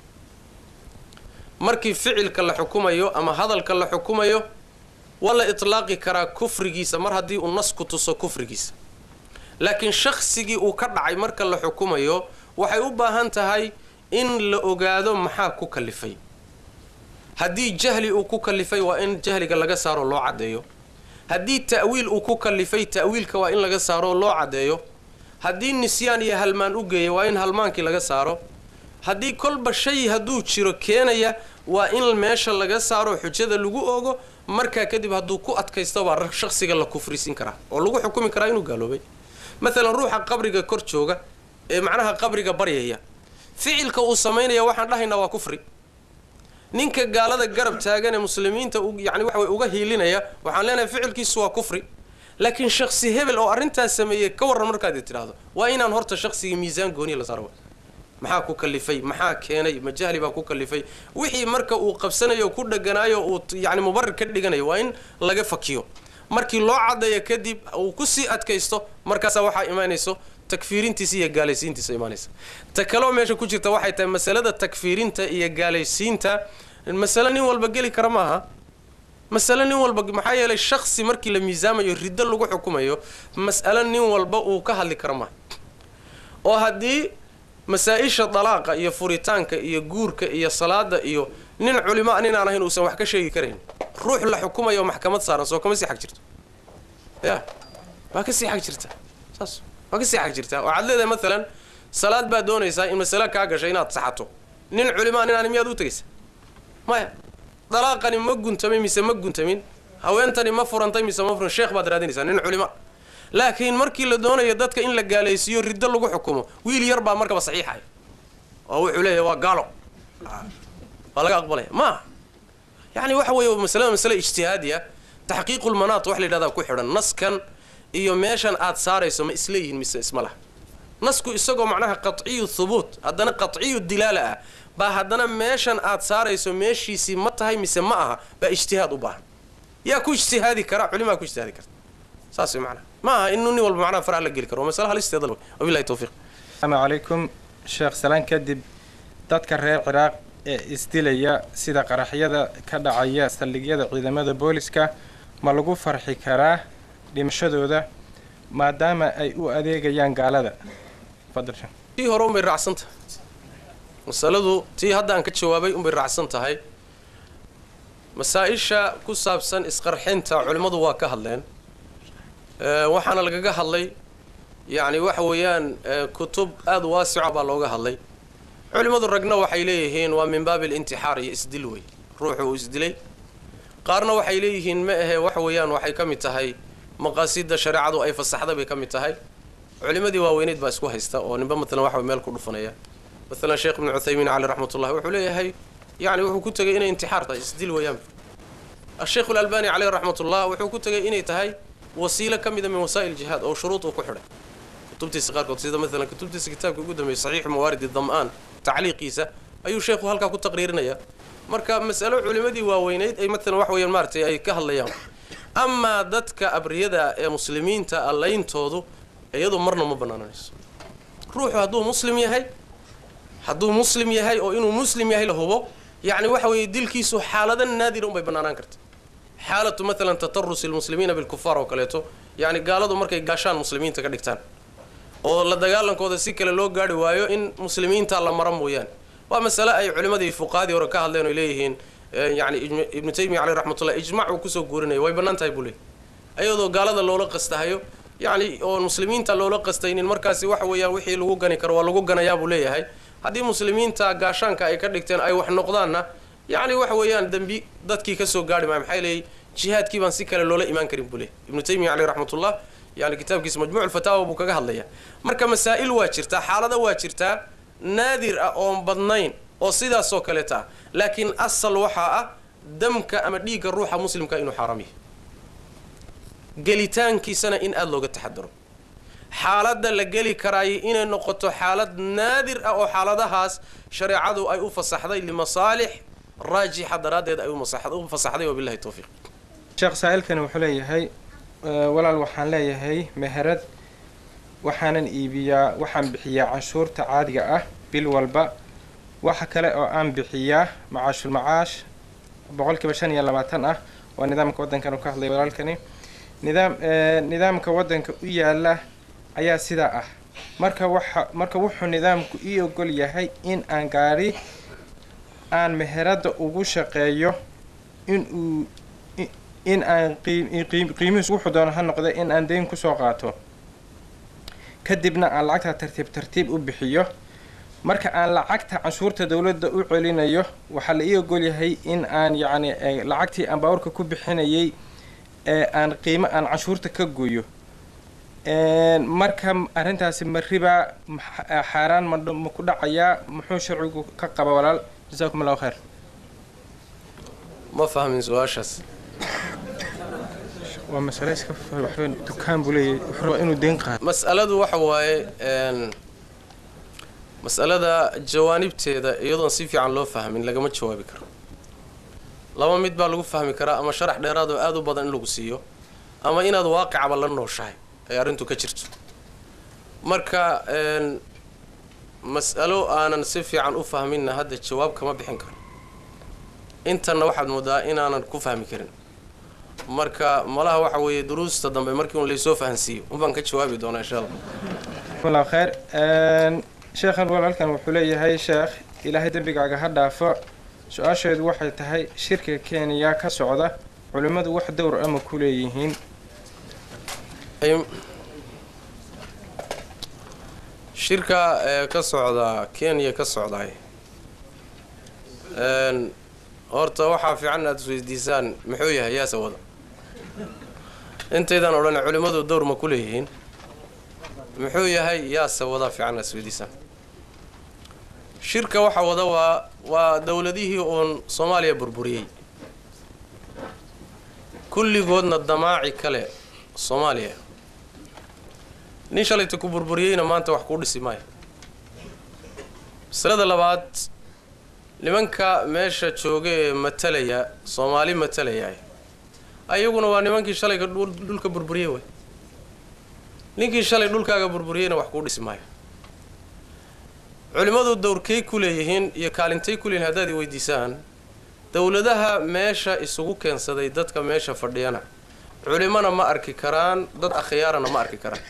markii ficilka la xukumayo ama hadalka la xukumayo waa la itlaaqi karaa kufrigiisa mar haddii uu nas ku tuso kufrigiisa laakiin shakhsigii uu ka dhacay marka la xukumayo waxay u baahan tahay in la ogaado maxaa ku kalifay haddii jahli uu ku kalifay waa in jahliga laga saaro loo caddeeyo haddii ta'wiil uu ku kalifay ta'wiilka waa in laga saaro loo caddeeyo haddii nisyaan iyo halmaan u geeya waa in halmaankii laga saaro haddii kolba shay hadduu jiro keenaya waa in meesha laga saaro xujada lagu oogo markaa kadib hadduu ku adkaysto baa shakhsiga la kufrisin karaa oo lagu xukumi karaa inuu gaaloobay maalan ruuxa qabriga kor jooga ee macnaha qabriga baryaya ficilka uu sameynaya waxaan dhahaynaa waa kufri ninka gaalada garab taagan ee muslimiinta yani waxa way uga hiilinaya waxaan leenahay ficilkiisu waa kufri laakiin shakhsi hebel oo arrintaas sameeyay ka waran markaad tiraahdo waa inaan horta shakhsiga miisaan gooni la saaro maxaa ku kalifay maxaa keenay majahli baa ku kalifay wixii marka uu qabsanayo ku dhaganaayo uu yani mubarrir ka dhiganayo waa in laga fakiyo markii loo cadeeyo kadib uu ku sii adkaysto markaas waxa iimaanayso takfiirintiisa iyo gaalaysiintiisa iimaanaysa ta kale meesha ku jirta waxay tahay masalada takfiirinta iyo gaalaysiinta mas'ala nin walba gali kara maaha mas'ala nin walba maxaa yeelay shakhsi markii la miisaamayo ridda lagu xukumayo mas'ala nin walba uu ka hadli kara maaha oo haddii masaa'isha dalaaqa iyo furitaanka iyo guurka iyo salaada iyo nin culimo nin aan ahayn uusan wax ka sheegi karayn ruux la xukumayo maxkamad saaran soo kama sii xaq jirto ya waa ka sii xaq jirta saas waa ka sii xaq jirta oo cadleeda maalan salaad baa doonaysaa in mas'ala ka gashay inaad saxato nin culimo nin aan miyaad u tagaysaa maya dalaaqani ma guntamay mise ma guntamin haweentani ma furantay mise ma furan sheekh baad raadinaysaa nin culimo laakiin markii la doonayo dadka in la gaalaysiyo ridda lagu xukumo wiil yar baa markaba saxiixay oo wuxuu leeyahay waa gaalo waa laga aqbalaya ma yani waxa weeye mas'ala ijtihaadiya taxqiiqul manaat wax la yiraahdo ku xidhan naskan iyo meeshan aad saarayso ma isleeyihiin mise isma laha nasku isagoo macnaha qat'iyu thubuut haddana qat'iyu dilaala ah baa haddana meeshan aad saarayso meeshiisii ma tahay mise ma aha baa ijtihaad u baahan yaa ku ijtihaadi kara culimaa ku ijtihaadi karta saas macnaha ma aha inuu nin walba macnaha faraha la geli karo mas'ala halisteeda leh wabillahi tawfiiq السلام عليكم شيخ سلام كدب dadka reer Ciraaq ee isdilaya sida qaraxyada ka dhacaya saldhigyada ciidamada booliska ma lagu farxi karaa dhimashadooda maadaama ay u adeegayaan gaalada fadlan tii hore umay raacsanta masaladu tii hadda aan ka jawaabay umay raacsan tahay masaa'isha ku saabsan isqarxinta culimadu waa ka hadleen waxaana lagaga hadlay يعني waxa weeyaan kutub aad waasic baa looga hadlay culimadu ragna waxay leeyihiin waa min baab al-intixaar iyo isdil way ruuxu isdilay qaarna waxay leeyihiin ma ahe waxa weeyaan waxay kamid tahay maqaasida shariicadu ay fasaxday bay kamid tahay culimadii waaweyneed baa isku haysta oo ninba midna waxa meel ku dhufanaya مثلا sheekh ibn Uthaymin alayhi rahmatullah wuxuu leeyahay yani wuxuu ku tagay inay intixaar tahay isdil weeyaan الشيخ الألباني عليه رحمة الله wuxuu ku tagay inay tahay wasiilo kamid min wasaa'il jihad oo shuruud ku xidhay كتبتي صغار كتبتي مثلا كتبتي كتاب قدامي صحيح موارد الظمآن تعليقيسه أي شيخ وهلكا كنت تقريرنا يا مركا مسألة علماء واوينيد أي مثلا وحوي مارتي أي كهاليام أما دتك أبريدا مسلمين تألين تودو أيضا مرنا مبنانيس روح هدو مسلم يهي هدو مسلم يهي أو إنه مسلم يهي له هو يعني وحوي ديل كيسو حالة نادرة ببنانان كرت حالة مثلا تطرس المسلمين بالكفار وكليته يعني قالوا مركا قاشان مسلمين تكدكتان oo la dagaalankooda si kale loo gaari waayo in muslimiinta la maran mooyaan waa mas'ala ay culimadii fuqaadii hore ka hadleen oo leeyihiin yani ibn Taymiyyah alayhi rahmatullah ijmaac ku soo guurinay way banaantahay buu leeyahay ayadoo gaalada loola qastahayo yani oo muslimiinta loola qastaynin markaasi waxa weeyaan wixii lagu gani karo waa lagu ganayaa buu leeyahay hadii muslimiinta gaashaanka ay ka dhigteen ay wax noqdaanna yani waxa weeyaan dambi dadkii ka soo gaari ma maxay leeyahay jihaadkii baan si kale loola iimaan karin buu leeyahay ibn Taymiyyah alayhi rahmatullah يعني كتاب كيس مجموع الفتاوى بوكا هادليا marka masaa'il waa jirta xaalada waa jirta naadir ah oo badnayn oo sidaas oo kale taa laakiin asal waxa ah damka ama dhiiga ruuxa muslimka inuu xaraamiyo gelitaankiisana in aad looga taxadaro xaalada la gali karaay inay noqoto xaalad naadir ah oo xaaladahaas shariicadu ay u fasaxday limasaalix raajixa daraadeed ay u fasaxday wabillahi tawfiiq sheekh saailkan wuxuu leeyahay walaal waxaan leeyahay meherad waxaanan iibiyaa waxaan bixiyaa canshuurta caadiga ah bil walba waxa kale oo aan bixiyaa macaashul macaash 25% ah waa nidaamka wadankan ka hadlay walaalkani nidaamka wadanka u yaala ayaa sida ah marka wuxuu nidaamku ii ogol yahay in aan gaari aan meherada ugu shaqeeyo in aan qiimihiisu wuxuu doono ha noqdo in aan deyn ku soo qaato kadibna aan lacagta tartiib u bixiyo marka aan lacagta canshuurta dawladda u celinayo waxaa la ii ogol yahay in aan yacni lacagtii aan baabuurka ku bixinayay aan qiimo aan canshuurta ka gooyo marka arrintaasi ma riba xaaraan ma ku dhacayaa muxuu sharcigu ka qaba walaal jazaakum allahu khayr ma fahmin su-aashaas waa mas'ale iska waxba dukaan buu leeyahay wuxuu inuu deyn qaado mas'aladu waxa waaye mas'alada jawaanibteeda iyadoon si fiican loo fahmin lagama jawaabi karo laba mid baa lagu fahmi karaa ama sharax dheeraad oo aad u badan in lagu siiyo ama inaad waaqicaba la nooshahay ay arrintu ka jirto marka mas'alo aanan si fiican u fahminna hadda jawaab kama bixin karo intana waxaad moodaa inaanan ku fahmi karin marka malaha waxa weeye duruusta dambe markii uu leeso fahansiyo baan ka jawaabi doonaa insha Allah walaa khayr sheekhan walaalkan wuxuu leeyahay sheekh ilaahay dambigaaga ha dhaafo su-aasheedu waxay tahay shirka Kenya ka socda culimadu wax dowr ama ku leeyihiin shirka ka socda Kenya ka socday horta waxa fiican aad isweydiisaan muxuu yahay yaa sawada intaydan oran culimadu dowr ma ku leeyihiin muxuu yahay yaa sawada fiican aad isweydiisaan shirka waxa wada waa dawladihii oo Soomaaliya burburiyay kulligoodna damaaci kale Soomaaliya nin shalayta ku burburiyayna maanta wax ku dhisi maayo sanada labaad nimanka meesha jooga matalaya Soomaali matalaya ayaguna waa nimankii shalay dhulka burburiyay way ninkii shalay dhulkaaga burburiyayna wax ku dhisi maayo culimadu dowrkay ku leeyihiin iyo kaalintay ku leeyihiin hadaad weydiisaan dawladaha meesha isugu keensaday dadka meesha fadhiyana culimana ma arki karaan dad akhyaarana ma arki karaan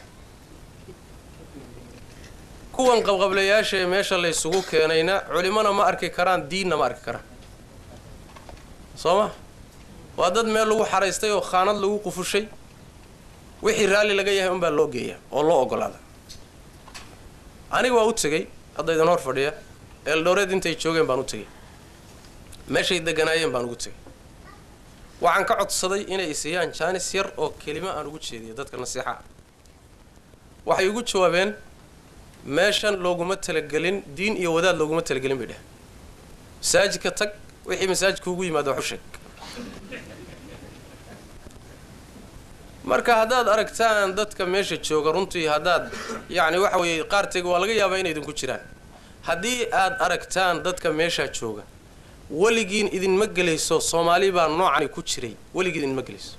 kuwan qabqablayaasha ee meesha la isugu keenayna culimana ma arki karaan diinna ma arki karaan sooma waa dad meel lagu xareystay oo khaanad lagu qufushay wixii raali laga yahay baa loo geeyaa oo loo ogolaada aniga waa u tagay haddaydan hor fadhiya Eldoret intay joogeen baan u tagay meeshay deganaayeen baan ugu tagay waxaan ka codsaday inay isiyaan jaanis yar oo kelimo aan ugu jeediyo dadka nasiixa waxay ugu jawaabeen meeshan looguma talagelin diin iyo wadaad looguma talagelin bidha masaajidka tag wixii masaajidku ugu yimaado wax u sheeg marka hadaad aragtaan dadka meesha jooga runtii hadaad yaani waxa weeye qaartayga waa laga yaabaa inay idinku jiraan haddii aad aragtaan dadka meesha jooga waligiin idin ma gelayso Soomaali baa noocan ku jiray waligiin idin ma gelayso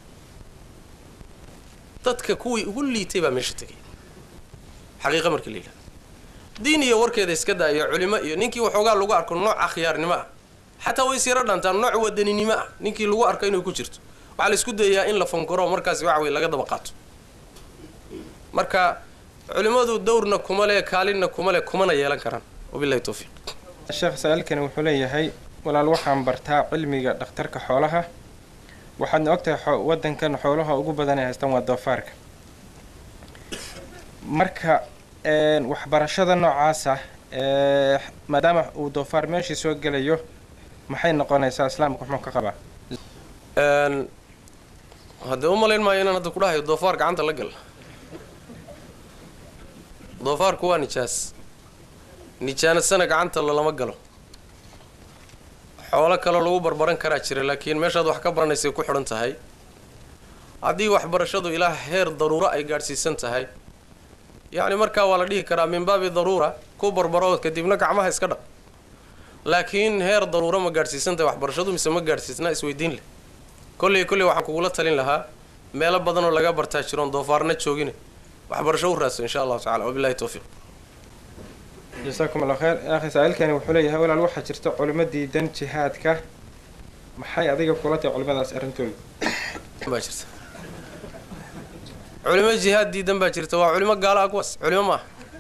dadka kuwii ugu liitay baa meesha tagay xaqiiqo markii la yiraahdo diin iyo warkeeda iska daayo culimo iyo ninkii waxoogaa lagu arko nooc akhyaarnimo ah xataa way sii radhantaan nooc wadaninimo ah ninkii lagu arko inuu ku jirto waxa la isku dayaa in la fankoro markaas waxa way laga daba qaato marka culimadu dowrna kuma leh kaalinna kuma leh kumana yeelan karaan wabillahi tawfiiq sheekh saalkan wuxuu leeyahay walaal waxaan bartaa cilmiga dhakhtarka xoolaha waxaadna ogtahay wadankan xoolaha ugu badan ee haystaan waa doofaarka marka waxbarashada noocaas ah maadaama uu doofaar meeshii soo gelayo maxay noqonaysaa islaamku wuxuu ka qabaa hadda u malayn maayo inaan hadda ku dhahayo doofaar gacanta la gal doofaarku waa nijaanasana gacanta lama galo xoolo kale lagu barbaran karaa jira laakiin meeshaad wax ka baranaysay ku xidhan tahay haddii waxbarashadu ilaa heer daruuro ay gaadhsiisan tahay yacni markaa waa la dhihi karaa min baabi daruura ku barbaro kadibna gacmaha iska dhaq laakiin heer daruuro ma gaadhsiisan tahay waxbarashadu mise ma gaadhsiisna isweydiin leh kolley waxaan kugula talin lahaa meelo badanoo laga bartaa jiroon doofaarna joogine waxbarasho u raadso insha allahu tacala wabillahi tawfiiq جزاكم الله خير أخي سائل كان وحولي هؤلاء الواحد جرت علماء دين جهادك محي أضيق كلاتي علماء داس أرنتول باجرت علماء جهاد دين باجرت وعلماء قال أقوس علماء ما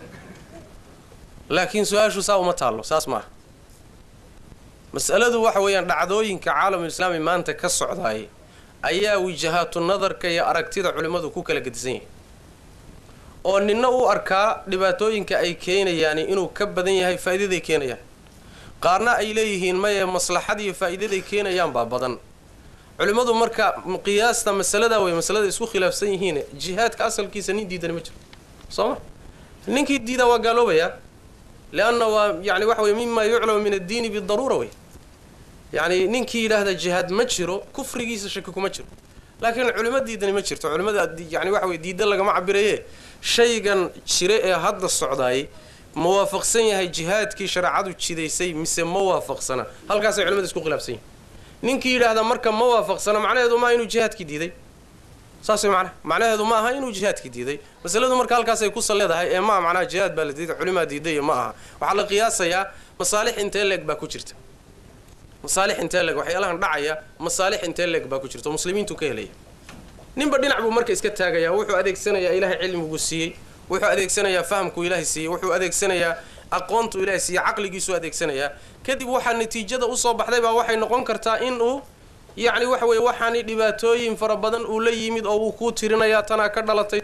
لكن سؤال شو ساو متعلو ساس ما مسألة واحد ويان دعوين كعالم الإسلامي ما أنت كالصعد هاي أي وجهات النظر كي أركتيد علماء كوكا لقدسين oo ninna u arkaa dhibaatooyinka ay keenayaan inuu ka badan yahay faa'iidaday keenayaan qaarna ay leeyihiin ma maslaxad iyo faa'iidaday keenayaan baa badan culimadu marka qiyaasta masalada way masalada isku khilaafsan yihiin jihaadka asalkiisa nin diidan ma jiro soo ninkii diida waa gaaloobaya laana waa yani waxa way mimma yu'lamu min ad-din bi-darura way yani ninkii yiraahda jihaad ma jiro kufrigiisa shaki kuma jiro laakiin culimada diidan ma jirto culimada yani waxa way diidan laga ma cabiraye shaygan jire ee hadda socdaay muwaafaqsan yahay jihaadkii sharciadu jidaysay mise ma waafaqsana halkaas ay culimadu isku khilaafsan yihiin ninkii yiraahda marka ma waafaqsana macnaheedu ma inuu jihaadkii diiday saasay macnaheedu ma aha inuu jihaadkii diiday masaladu marka halkaas ay ku saleedahay ee ma macnaha jihaad baa la diiday culimada diiday ma aha waxa la qiyaasayaa masaalix intee leeg baa ku jirta masaalix intee leeg waxyaalahan dhacaya masaalix intee leeg baa ku jirta muslimiintu ka helaya ninba dhinac buu marka iska taagaya wuxuu adeegsanayaa ilaahay cilmigu siiyay wuxuu adeegsanayaa fahamku ilaahay siiyay wuxuu adeegsanayaa aqoontu ilaahay siiyay aqligiisu adeegsanayaa kadib waxa natiijada u soo baxday baa waxay noqon kartaa in uu يعني وحوي وحاني dhibaatooyin fara badan uu la yimid oo uu ku tirinaya tana ka dhalatay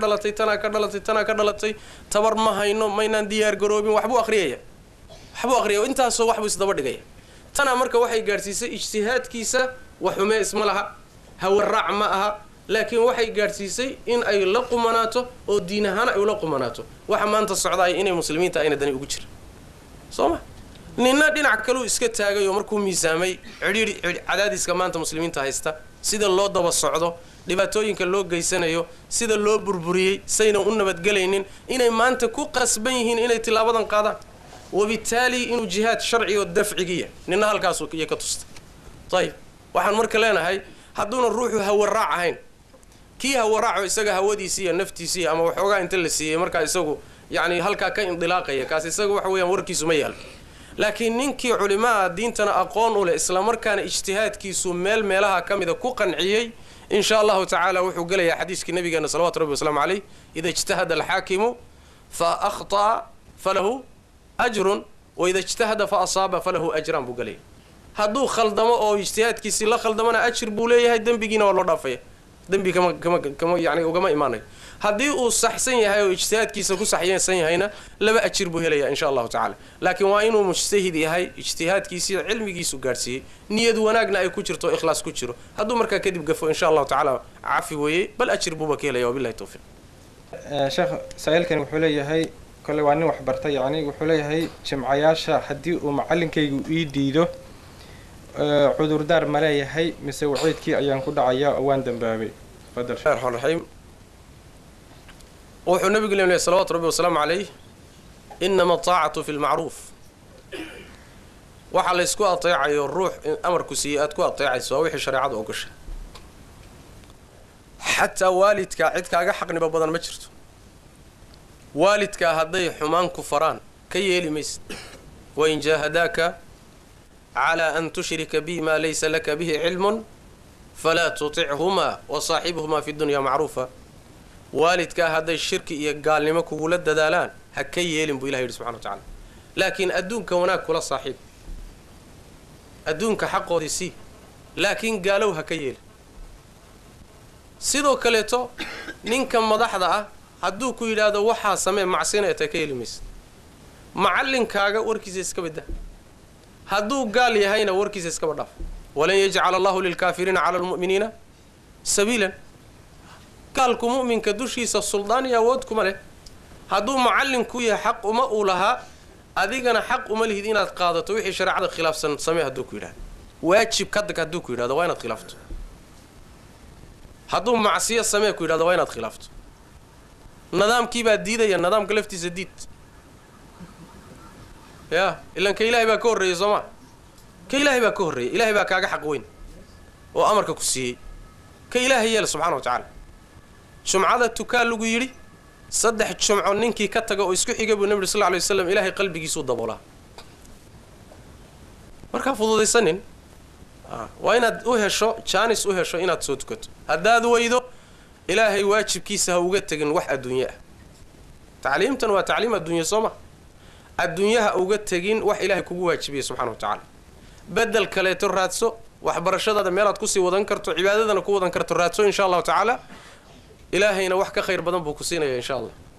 tabar ma hayno maynaan diyaar garoobin waxbu akhriyay intaas oo waxbu isdaba dhigay tana marka waxay gaarsiisay ijtihaadkiisa waxuma isma laha hawa raac ma aha laakiin waxay gaarsiisay in ay la qumanaato oo diin ahaan ay la qumanaato waxa maanta socday inay muslimiinta ayna dani ugu jira sooma ninna dhinac kale iska taagay oo markuu miisaamay cadaadiska maanta muslimiinta haysta sida loo daba socdo dhibaatooyinka loo geysanayo sida loo burburiyay sayna u nabadgelaynin inay maanta ku qasban yihiin inay tilaabadan qaadaan وبالتالي إنه جهاد شرعي والدفعية ننا هالكاسو كي كتست طيب waxaan marka leenahay hadduna ruuxu hawa raacayn kii hawa raaco isaga hawadiisa naftiisa ama waxoogaa inta la siiyay marka isagu yani halka ka indilaaqaya kaas isaga wax weeyaan warkiisu ma yaal laakiin ninkii culimada diintana aqoon u leh isla markaana ijtihaadkiisu meelaha kamida ku qanciyay in sha Allah ta'ala wuxuu galayaa xadiiska nabigeena sallallahu alayhi wasallam alayhi idha ijtahada al-hakimu fa akhta falahu ajrun wa idha ijtahada fa asaba falahu ajran buu galay hadduu khaldamo oo ijtihaadkiisa la khaldamana ajir buu leeyahay dambigiina waa loo dhaafay dambi kama yani ugama iimaanay haddii uu saxsan yahay oo ijtihaadkiisa ku saxsan yahayna laba ajir buu helayaa insha Allah ta'ala laakiin waa inuu mujtahid yahay ijtihaadkiisa cilmigiisu gaarsiiyay niyad wanaagna ay ku jirto ikhlaas ku jiro hadduu marka kadib gafo insha Allah ta'ala caafi weeye bal ajir buu bakeenaya wabillahi tawfiq sheekh sa'ilkan wuxuu leeyahay kale waa nin wax bartay yani wuxuu leeyahay jimcayaasha haddii uu macallinkaygu ii diido cudurdaar ma leeyahay mise waciidkii ayaan ku dhacayaa oo waan dambaabay fadal rahim wuxuu nabigu leeyahay salawaatu rabbi wasalaamu alayhi inma ta'atu fil ma'ruf waxa la isku ateecayo ruux amarku siyaad ku ateecayso wixii shariicadu ogashay hatta waalidka cid kaaga xaqniba badan ma jirto waalidka hadday xumaan ku faraan ka yeeli maysid wa in jahadaka على أن تشرك بي ما ليس لك به علم فلا تطعهما وصاحبهما في الدنيا معروفا والدك هذا الشرك يقال لمك ولد دالان هكي يلم بإله سبحانه وتعالى لكن أدونك هناك ولا صاحب أدونك حقه دي لكن قالوا هكي يلم سيدو كاليتو نينك مضحضة هدوك إلى هذا وحا سمي معصينة يتكيلميس معلن كاغا وركيز يسكبده هدو قال يهينا وركيس اسكبر داف ولن يجعل الله للكافرين على المؤمنين سبيلا قالكم مؤمن كدوشيس السلطان يا ودكم له هدو معلن كويا حق وما اولها اديغنا حق وما لهدين اد قادته وحي شريعه خلاف سن سمي هدو كيرا واجب كدك هدو كيرا ده وين خلافته هدو معصيه سمي كيرا ده وين خلافته نظام كيبا ديديا نظام كلفتي زديد يا إلا إن كإلهي باكوري زمان كإلهي باكوري إلهي باكاجا حق وين وأمرك كسي كإلهي يلا سبحانه وتعالى شمعة تكال لجيري صدح شمعة نينكي كتجا ويسكحي جاب النبي صلى الله عليه وسلم إلهي قلبي يسود ضبولا مركب فضول السنين وين أوهشوا شانس أوهشوا إن تسود كت هذا ويدو إلهي واجب كيسه وجت تجن وح الدنيا تعليمتن وتعليم الدنيا صمة الدنيا أوجت تجين وح إلهي كوجو واجبيه سبحانه وتعالى بدل كليت الراتسو وحبرشة هذا ميلاد كوسي وذنكرت عبادة أنا كو وذنكرت الراتسو إن شاء الله تعالى إلهينا وحكا خير بدن بوكسينا إن شاء الله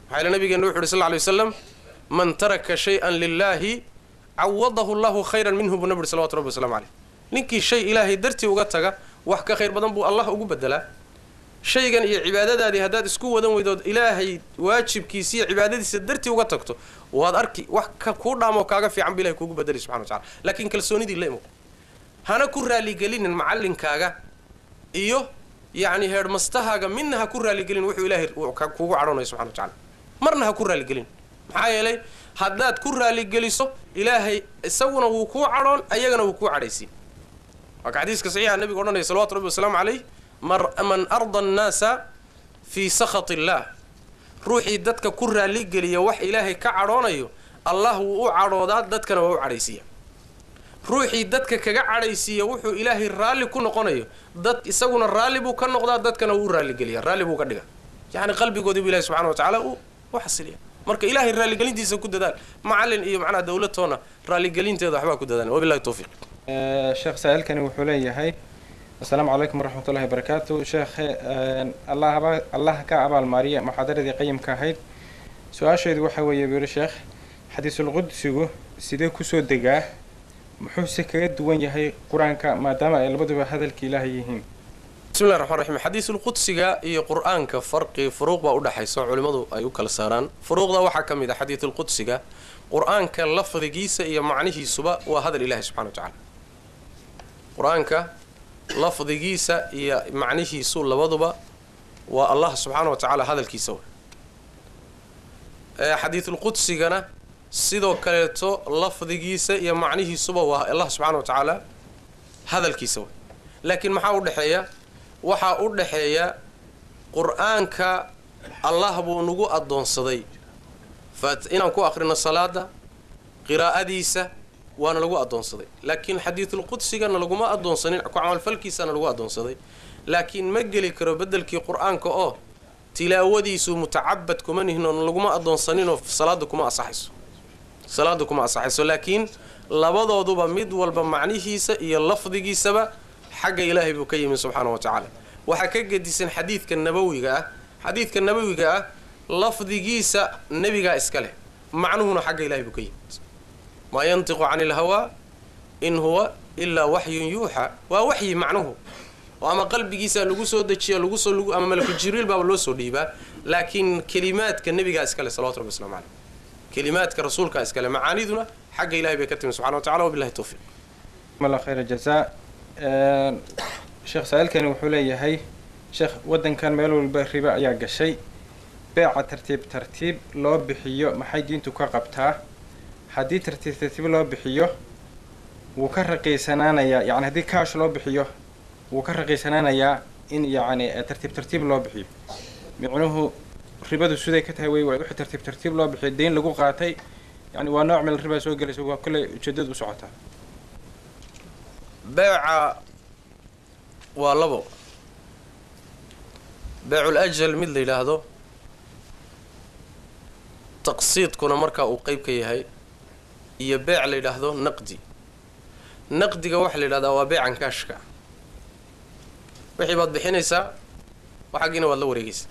حيل النبي صلى الله عليه وسلم من ترك شيئا لله عوضه الله خيرا منه بالنبي صلى الله عليه وسلم عليه نكي شيء إلهي درتي وقتك وحك خير بدن بو الله أقول بدلا شيئا عبادة هذه هداد اسكو ودن ويدود إلهي واجب كيسي عبادة سدرتي وقتكتو وهذا أركي وحك كورنا موكاغا في عم بلا يكوكو بدل سبحانه وتعالى لكن كالسوني دي ليمو هانا كورا لي قلين المعلن كاغا إيوه يعني هير مستهاغا منها كورا لي قلين وحو إلهي كوكو عرونه سبحانه وتعالى مرنها كورا لي قلين محايا لي هداد كورا لي قليسو إلهي سونا وكو عرون أيغنا وكو عريسي وكحديث صحيح النبي قلنا صلى الله عليه وسلم عليه من أرضى الناس في سخط الله روحي دتك كرة لقلي وح إلهي كعرونيو الله وعرودات دتك وعريسية روحي دتك كعريسية وحو إلهي الرالي كن قنيو دت يسوون الرالي بو كن نقضات دتك نورالي قلي الرالي بو كدقة يعني قلبي قد بالله سبحانه وتعالى وحصليه مرك إلهي الرالي قلين دي سكود دال معلن إيه معنا دولتنا رالي قلين تيضا حبا كود دال وبالله التوفيق. الشيخ سائل كان وحولي هاي السلام عليكم ورحمة الله وبركاته شيخ الله كعب المارية محاضرة ذي قيم كهيد سؤال شيء ذو حوي بير الشيخ حديث القدس سيدي كسو دقاه محوسك قد وين يهي قرآن ما دام البدو هذا الكلاهيين. بسم الله الرحمن الرحيم حديث القدس هي قرآن كفرق فروق بأوضح حيث علماء أيوك الساران فروق ذا وحكم إذا حديث القدس قرآن كاللفظ جيسة هي معنيه سبا وهذا الإله سبحانه وتعالى قرآن لفظ جيسة هي معنيه سول لوضبا والله سبحانه وتعالى هذا الكيسوي حديث القدس جنا سيدو كليتو لفظ جيسة هي معنيه سبا والله سبحانه وتعالى هذا الكيسوي لكن ما حاول دحية وحاول دحية قرآن ك الله بونجو أدون صدي فإن كو آخرنا الصلاة قراءة ديسة وانا لغو أدون صدي لكن حديث القدس كان لغو ما أدون صدي أكو عمل فلكي سنة لغو أدون صدي لكن مجلي كرو بدل كي قرآن كأو تلاوديسو متعبد كمان هنا لغو ما أدون صدي في صلاتكم ما أصحيسو صلاتكم ما أصحيسو لكن لبضو دوبا مد والبمعنيه سئي اللفظ جي سبا حق إلهي بكيم سبحانه وتعالى وحكا قديسن حديث كالنبوي قا لفظ جيسة النبي قا إسكاله معنوه حق إلهي بكيم ما ينطق عن الهوى إن هو إلا وحي يوحى ووحي معنوه وأما قلب جيسة لقوسه دشيا لقوسه أما ملك الجريل باب لوسه ديبا لكن كلمات كالنبي قا إسكاله صلى الله عليه وسلم كلمات كرسول قا إسكاله معانيذنا حق إلهي بكتم سبحانه وتعالى وبالله التوفيق. الله خير الجزاء. شيخ سائل كان وحولي هاي شيخ ودن كان ميلو البريبا يا قشي بيع ترتيب لو بحيو ما حي دينتو كقبتها حدي ترتيب لو بحيو وكرقي سنانا يعني هدي كاش لو بحيو وكرقي سنانا إن يعني ترتيب لو بحيو معنوه ربا دو سوداء كتهوي وحي ترتيب لو بحيو الدين لقو قاتي يعني ونوع من الربا سوق اللي سوق كله جدد وسعتها بيع واللبو بيع الأجل مثل إلى هذا تقسيط كنا مركا وقيب كيهاي يبيع لي هذا نقدي جوح لي هذا وبيع عن كاشكا بحبط بحنيسة وحقنا والله وريجس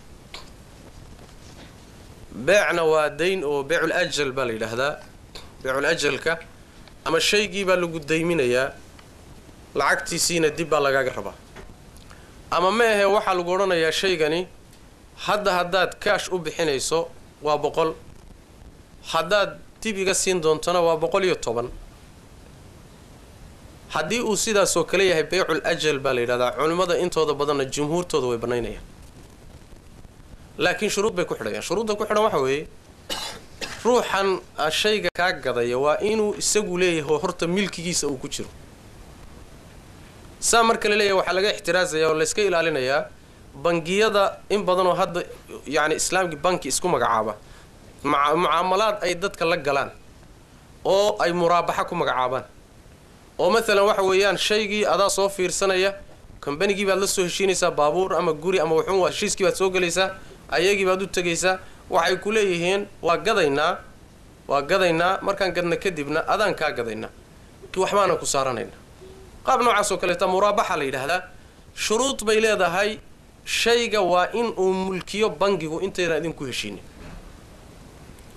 بيعنا ودين وبيع الأجل بالي هذا بيع الأجل كا أما الشيء جيب له قدامنا يا لعقتي سين الدب على جربه أما ما هي واحد لقولنا يا شيء جاني هداد كاش وبحنيسة وبقول هداد تبي قسين دونتنا وبقول يطبن هدي أسيدا سوكلية بيع الأجل بالي هذا علماء أنت هذا بدن الجمهور تود ويبنينه لكن شروط بكحرة يعني شروط بكحرة ما هو روحا الشيء كعقدة وإنه السجوليه هو حرت ملكي جيس أو كتير سامر كليه وحلقة احتراز يا ولا إسكيل علينا يا بنجيدا إن بدنوا هذا يعني إسلام بنك إسكو مجعابة مع معاملات أي ضد كلا جلان أو أي مرابحكم مجعابان أو مثلا وحويان شيء أدا صوفير سنة كم بنجي بعد لسه هشينيسا بابور أما جوري أما وحوم وشيس كي بتسوق ليسا أيجي بعدو تجيسا وحي كليهن وقضينا مركان قدنا كدبنا أذان كقضينا كوحمانا كسارنا قبل نوع كلتا مرابحة ليلة هذا شروط بيلاد هاي شيء وإن ملكيه بنجي وإنت يرادين كهشيني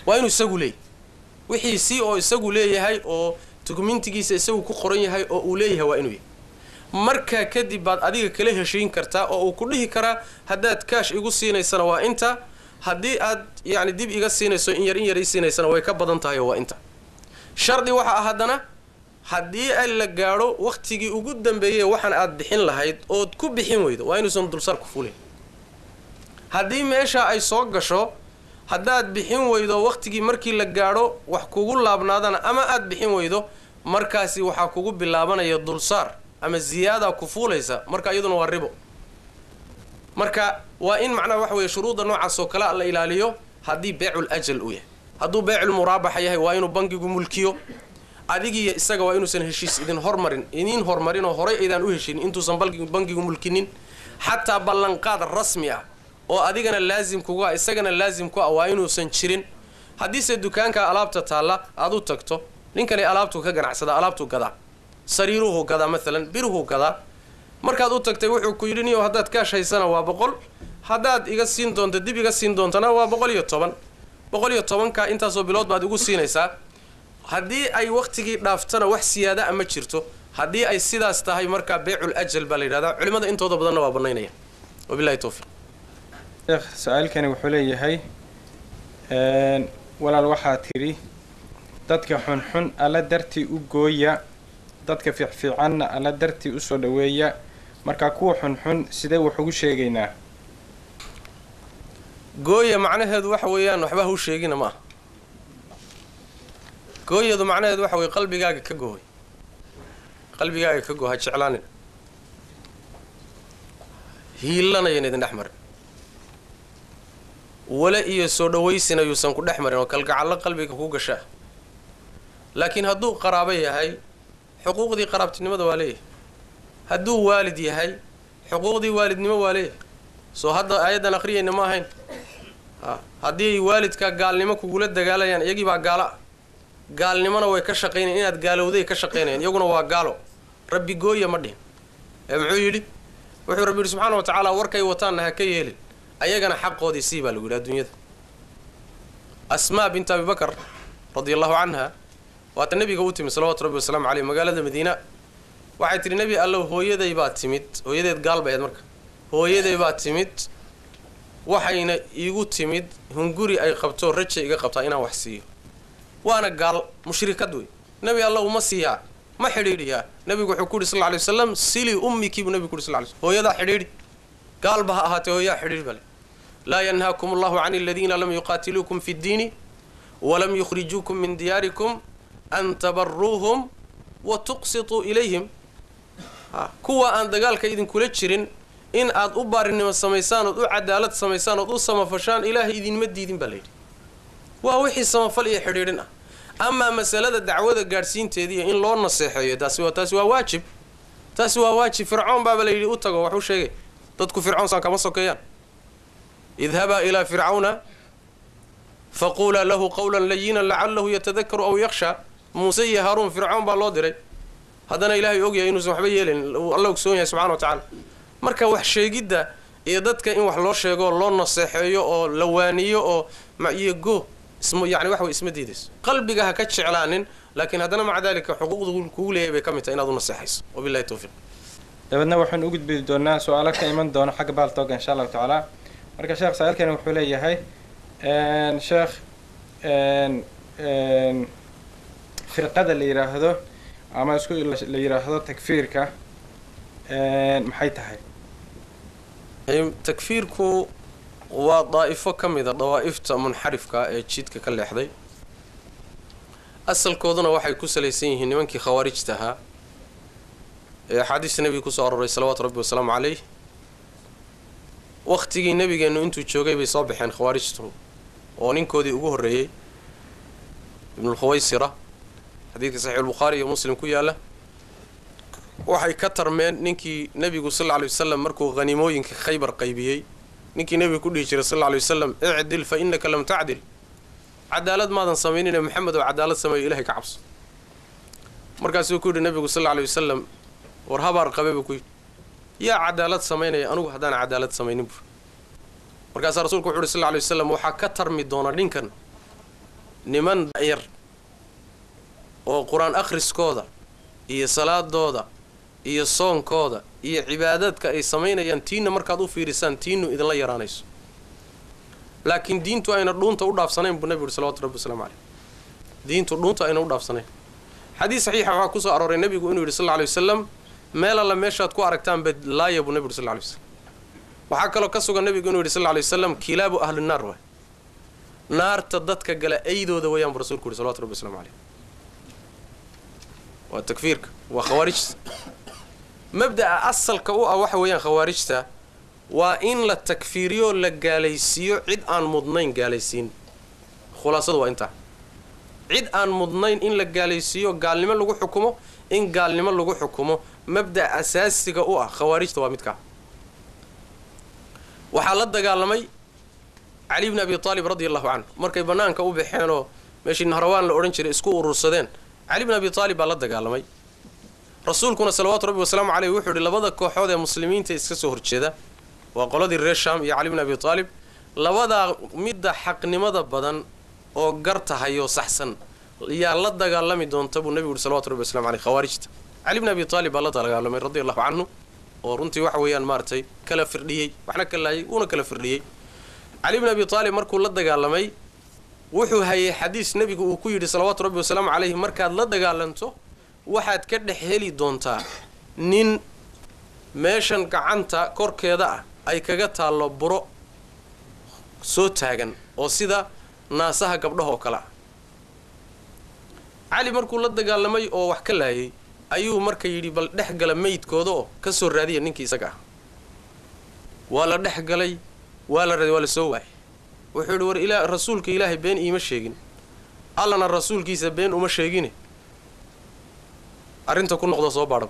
waa inuu isagu leeyahay wixiisii oo isagu leeyahay oo dokumentigiisa isagu ku qoran yahay oo uu leeyahay waa inuu yahay marka kadib baad adiga kala heshiin kartaa oo uu ku dhihi karaa haddaad kaash igu siinaysana waa inta haddii aad yani dib iga siinayso in yar siinaysana way ka badan tahay oo waa inta shardi waxa ah haddana haddii ay la gaadho waqtigii ugu dambeeyay waxaan aad bixin lahayd ood ku bixin weydo waa inuusan dulsaar ku fulin haddii meesha ay soo gasho haddaad bixin weydo waqtigii markii la gaadho wax kugu laabnaadana ama aad bixin weydo markaasi waxaa kugu bilaabanaya dulsaar ama ziyaada ku fuulaysa marka iyaduna waa ribo marka waa in macnaha waxa weeye shuruuda noocaas oo kale la ilaaliyo haddii beecul ajal uu yahay hadduu beecul muraabaxa yahay waa inuu bangigu mulkiyo adigiiyo isaga waa inuusan heshiis idin hormarin oo horay aydaan u heshin intuusan bangigu mulkinin xataa ballanqaad rasmi ah oo adigana laazim kuga isagana laazim ku ah waa inuusan jirin haddiise dukaanka alaabta taalla aad u tagto ninkani alaabtu ka ganacsada alaabtu gadaa sariiruhu gadaa maalan biruhu gadaa markaad u tagtay wuxuu ku yidhi niyo haddaad kaash haysana waa 100 haddaad iga siin doonto dib iga siin doontana waa 110 intaasoo bilood baad igu siinaysaa haddii ay waqtigii dhaaftana wax siyaada ama jirto haddii ay sidaas tahay marka beecul ajal baa la yidhahdaa culimada intooda badanna waa banaynaya wabillahi tawfiiq sheekh su'aalkani wuxuu leeyahay walaal waxaa tiri dadka xunxun alla dartii u gooya dadka fiicfiicanna alla dartii u soo dhaweeya marka kuwa xunxun sidee wax ugu sheegaynaa gooya macnaheedu waxa weeyaan waxba hu sheegina ma gooyadu macnaheedu waxa weey qalbigaaga ka gooy ha jeclaanin hiilanayeen idin dhexmarin wala iyo soo dhawaysina yuusan ku dhexmarin oo kalgacallo qalbiga ku gashaa laakiin hadduu qaraabo yahay xuquuqdii qaraabtinimada waa leeyahay hadduu waalid yahay xuquuqdii waalidnimo waa leeyahay soo hadda aayadan aqriyayna ma ahayn haddii waalidka gaalnimo kugula dagaalayaan iyagii baa gaala gaalnimona way ka shaqaynayaan inaad gaalowday ka shaqaynayaan iyaguna waa gaalo rabbi gooya ma dhihin muxuu yidhi wuxuu rabbi yidhi subxaana wa tacaala warkay wataanna ha ka yeelin ayagana xaqoodii sii baa lagu yidhi adduunyada asmaa bint abi bakar radia allahu canha waata nabiga u timi salawatu rabbi wasalaamu caleyh magaalada madiina waxay tihi nebi allow hooyaday baa timid hooyadeed gaal bay ahayd marka hooyaday baa timid waxayna iigu timid hunguri ay qabto raja iga qabtaa inaan wax siiyo waana gaal mushrikad wey nebi allow ma siiyaa ma xidhiidhiyaa nebigu wuxuu ku yidhi sal lla alay wasalam sili ummikii buu nebigu ku yidhi sal lla alay wasallam hooyadaa xidhiidhi gaalba ha ahaatee hooyaa xidhiidh bale laa yanhaakum allahu cani aladiina lam yuqaatiluukum fi ddiini walam yukhrijuukum min diyaarikum an tabaruuhum wa tuqsituu ilayhim kuwa aan dagaalka idinkula jirin in aad u baarinimo samaysaan ood u cadaalad samaysaan ood u samafashaan ilaahay idinma diidin baa layidhi waa wixii samafal iyo xidhiidhin ah amaa masalada dacwada gaadhsiinteediiyo in loo naseexeeyo taasi waa waajib fircoon baaba layidhi u tago waxuu sheegay dadku fircoon saan kama sokeeyaan idhabaa ilaa fircawna faquulaa lahu qawlan layinan lacalahu yatadakaru aw yakhsha muuse iyo haaruun fircoon baa loo diray haddana ilaahay ogyahay inuusan waxba yeelin alla ogsoon yahay subxana wa tacaala marka wax sheegidda iyo dadka in wax loo sheego loo naseexeeyo oo la waaniyo oo iyo yani wax way isma diidayso qalbiga ha ka jeclaanin laakiin haddana maca daalika xuquuqda kugu leeyahay bay ka mid tahay inaad u naseexayso wabillahi tawfiiq dabeedna waxaan u gudbi doonaa su-aalo ka iman doona xagga baaltooga insha allahu tacaala marka sheekh sa'aalkani wuxuu leeyahay sheekh firqada la yiraahdo ama isku la yiraahdo takfiirka maxay tahay takfiirku waa daa'ifo ka mid a dawaa'ifta munxarifka ee jidka ka leexday asalkooduna waxay ku salaysan yihiin nimankii khawaarijta ahaa ee axaadiista nebiga kusoo aroray salawaatu rabbi wasalaamu caleyh waqtigii nebigeennu intuu joogay bay soo baxeen khawaarijtu oo ninkoodii ugu horreeyey ibnulkhuwaysira xadiidka saxiixulbukhaari iyo muslim ku yaalla waxay ka tarmeen ninkii nebigu sal alla lay wasalam markuu haniimooyinka khaybar qaybiyey ninkii nebiga ku dhihi jiray sal alla lay wasalam icdil fa innaka lam tacdil cadaalad maadan samaynine maxamed oo cadaalad sameeyo ilahay ka cabso markaasuu ku yidhi nebigu sal alla lay wasalam war habaar qabe buu ku yidhi yaa cadaalad samaynaya anugu haddaan cadaalad samaynin buu markaasaa rasuulku wuxu uhi sal alla lay wasalam waxaa ka tarmi doona ninkan niman yar oo quraan akhriskooda iyo salaadooda iyo soonkooda iyo cibaadadka ay sameynayaan tiina markaad u fiirisaan tiinu idin la yaraanayso laakiin diintu ayna dhuunta u dhaafsanayn buu nabiga sallallahu alayhi wasallam diintu dhuunta ayna u dhaafsanayn xadiis saxiix waxa ku soo arooray nabigu inuu yiri sallallahu alayhi wasallam meel alla meeshaad ku aragtaan bad laaya buu nabiga sallallahu alayhi wasallam waxa kale ka sugan nabigu inuu yiri sallallahu alayhi wasallam kilaabu ahli naar wa naarta dadka gala aydooda wayaan rasuulku yiri sallallahu alayhi wasallam wa takfiirka wa khawarij mabda'a asalka u ah waxa weeyaan khawaarijta waa in la takfiiriyo la gaalaysiyo cid aan mudnayn gaalaysiin khulaasadu waa inta cid aan mudnayn in la gaalaysiyo gaalnimo lagu xukumo in gaalnimo lagu xukumo mabda'a asaasiga u ah khawaarijta waa midka waxa la dagaalamay Ali ibn Abi Talib radiyallahu anhu markay banaanka u bixeen oo meeshii Nahrawaan la oran jiray isku urursadeen Ali ibn Abi Talib baa la dagaalamay rasuulkuna salawaatu rabbi wasalaamu calayhi wuxuu yidhi labada kooxood ee muslimiinta iska soo horjeeda waa qoladii reer Shaam iyo Ali ibn Abi Talib labada midda xaqnimada badan oo gartahayo saxsan yaa la dagaalami doonta buu nabigu salawaatu rabbi wasalaamu calayhi khawaarijta Ali ibn Abi Talib baa la dagaalamay radiyallahu anhu oo runtii waxa weeyaan maartay kala firdhiyay waxna kalaayay una kala firdhiyay Ali ibn Abi Talib markuu la dagaalamay wuxuu hayay xadiis nabigu uu ku yidhi salawaatu rabbi wasalaamu calayhi markaad la dagaalanto waxaad ka dhex heli doontaa nin meeshan gacanta korkeeda ah ay kaga taalo buro soo taagan oo sida naasaha gabdhaha oo kala Ali markuu la dagaalamay oo wax ka laayay ayuu marka yidhi bal dhex gala meydkooda oo ka soo raadiya ninkii isaga waa la dhex galay waa la soo waayay wuxuu yidhi war ilaa rasuulka ilaahay been iima sheegin allana rasuulkiisa been uma sheegine arrinta ku noqdo soo baadhab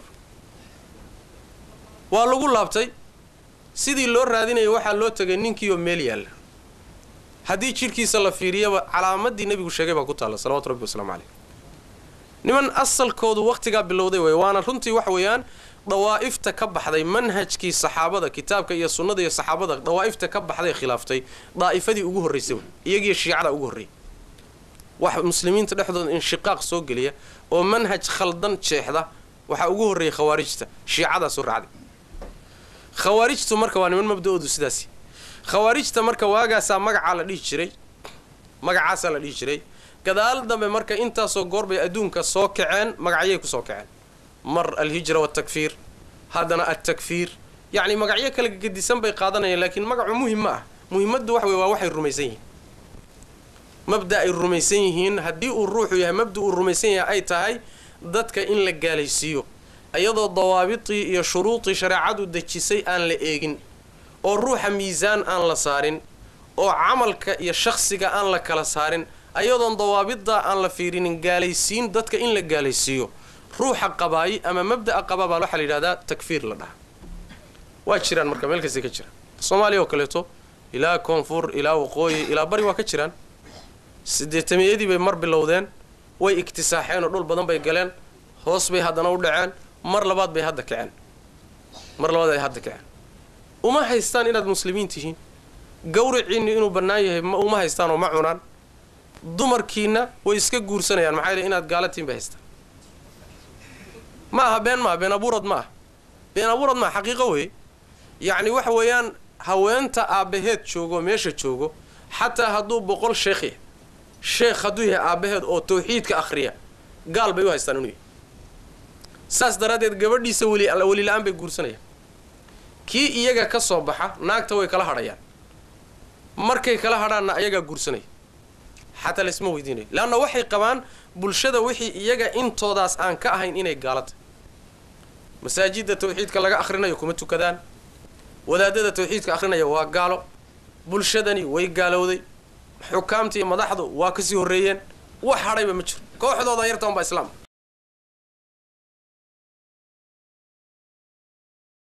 waa lagu laabtay sidii loo raadinayay waxaa loo tagay ninkii oo meel yaala haddii jirkiisa la fiiriyaba calaamadii nabigu sheegay baa ku taala salawaatu rabbi wasalaamu calayh niman asalkoodu waqtigaa bilowday way waana runtii wax weeyaan dawaa'ifta ka baxday manhajkii saxaabada kitaabka iyo sunnada iyo saxaabada dawaa'ifta ka baxday khilaaftay daa'ifadii ugu horeysay iyagiyo shiicada ugu horeeyay wax muslimiinta dhexdooda inshiqaaq soo geliya oo manhaj khaldan jeexda waxa ugu horeeyay khawaarijta shiicada soo raacday khawaarijtu marka waa niman mabda'oodu sidaasi khawaarijta marka waagaasa magaca la dhihi jiray gadaal dambe marka intaasoo goorbay adduunka soo kaceen magacayay ku soo kaceen mar alhijra والtakfiir haddana الtakfiir yacni magacyo kala gedisan bay qaadanayaan laakiin magacu muhim ma ah muhimaddu wax weeye waa waxay rumaysan yihiin mabda ay rumaysan yihiin haddii uu ruuxu yahay mabda uu rumaysan yahay ay tahay dadka in la gaalaysiiyo iyadoo dawaabitii iyo shuruudii shareecadu dejisay aan la eegin oo ruuxa miisaan aan la saarin oo camalka iyo shakhsiga aan la kala saarin ayadoon dawaabidda aan la fiirinin gaalaysiin dadka in la gaalaysiiyo ruuxa qabaay ama mabda'a qabaa baa waxaa la yidhahdaa takfiir la dhaha waa jiraan marka meel kasta ka jira Soomaaliya oo kaleeto ilaa koonfur ilaa waqooyi ilaa bari waa ka jiraan 80 bay mar bilowdeen way iktisaaxeen oo dhul badan bay galeen hoos bay haddana u dhaceen mar labaad bay hadda kaceen uma haystaan inaad muslimiin tihiin gawriciinni inuu bannaan yahay uma haystaan oo ma cunaan dumarkiina way iska guursanayaan maxay leeyihiin inaad gaalatiin bay haystaan maaha been abuurad maaha xaqiiqo wey yacni waxa weeyaan haweenta aabbaheed joogo meesha joogo xataa hadduu 100 sheekh hadduu yahay aabbaheed oo tawxiidka akhriya gaal bay u haystaan inuu yahay saas daraaddeed gabadhiisa weli la'aan bay guursanayaan kii iyaga ka soo baxa naagta way kala hadhayaan markay kala hadhaanna ayagaa guursanaya xataa laisma weydiinayo laanna waxay qabaan bulshada wixii iyaga intoodaas aan ka ahayn inay gaalata masaajidda tawxiidka laga akhrinayo kuma tukadaan wadaadada tawxiidka akhrinaya waa gaalo bulshadani way gaalowday xukaamtii madaxdu waa ka sii horeeyeen wax hadhayba ma jiro kooxdooda yarta unbaa islaam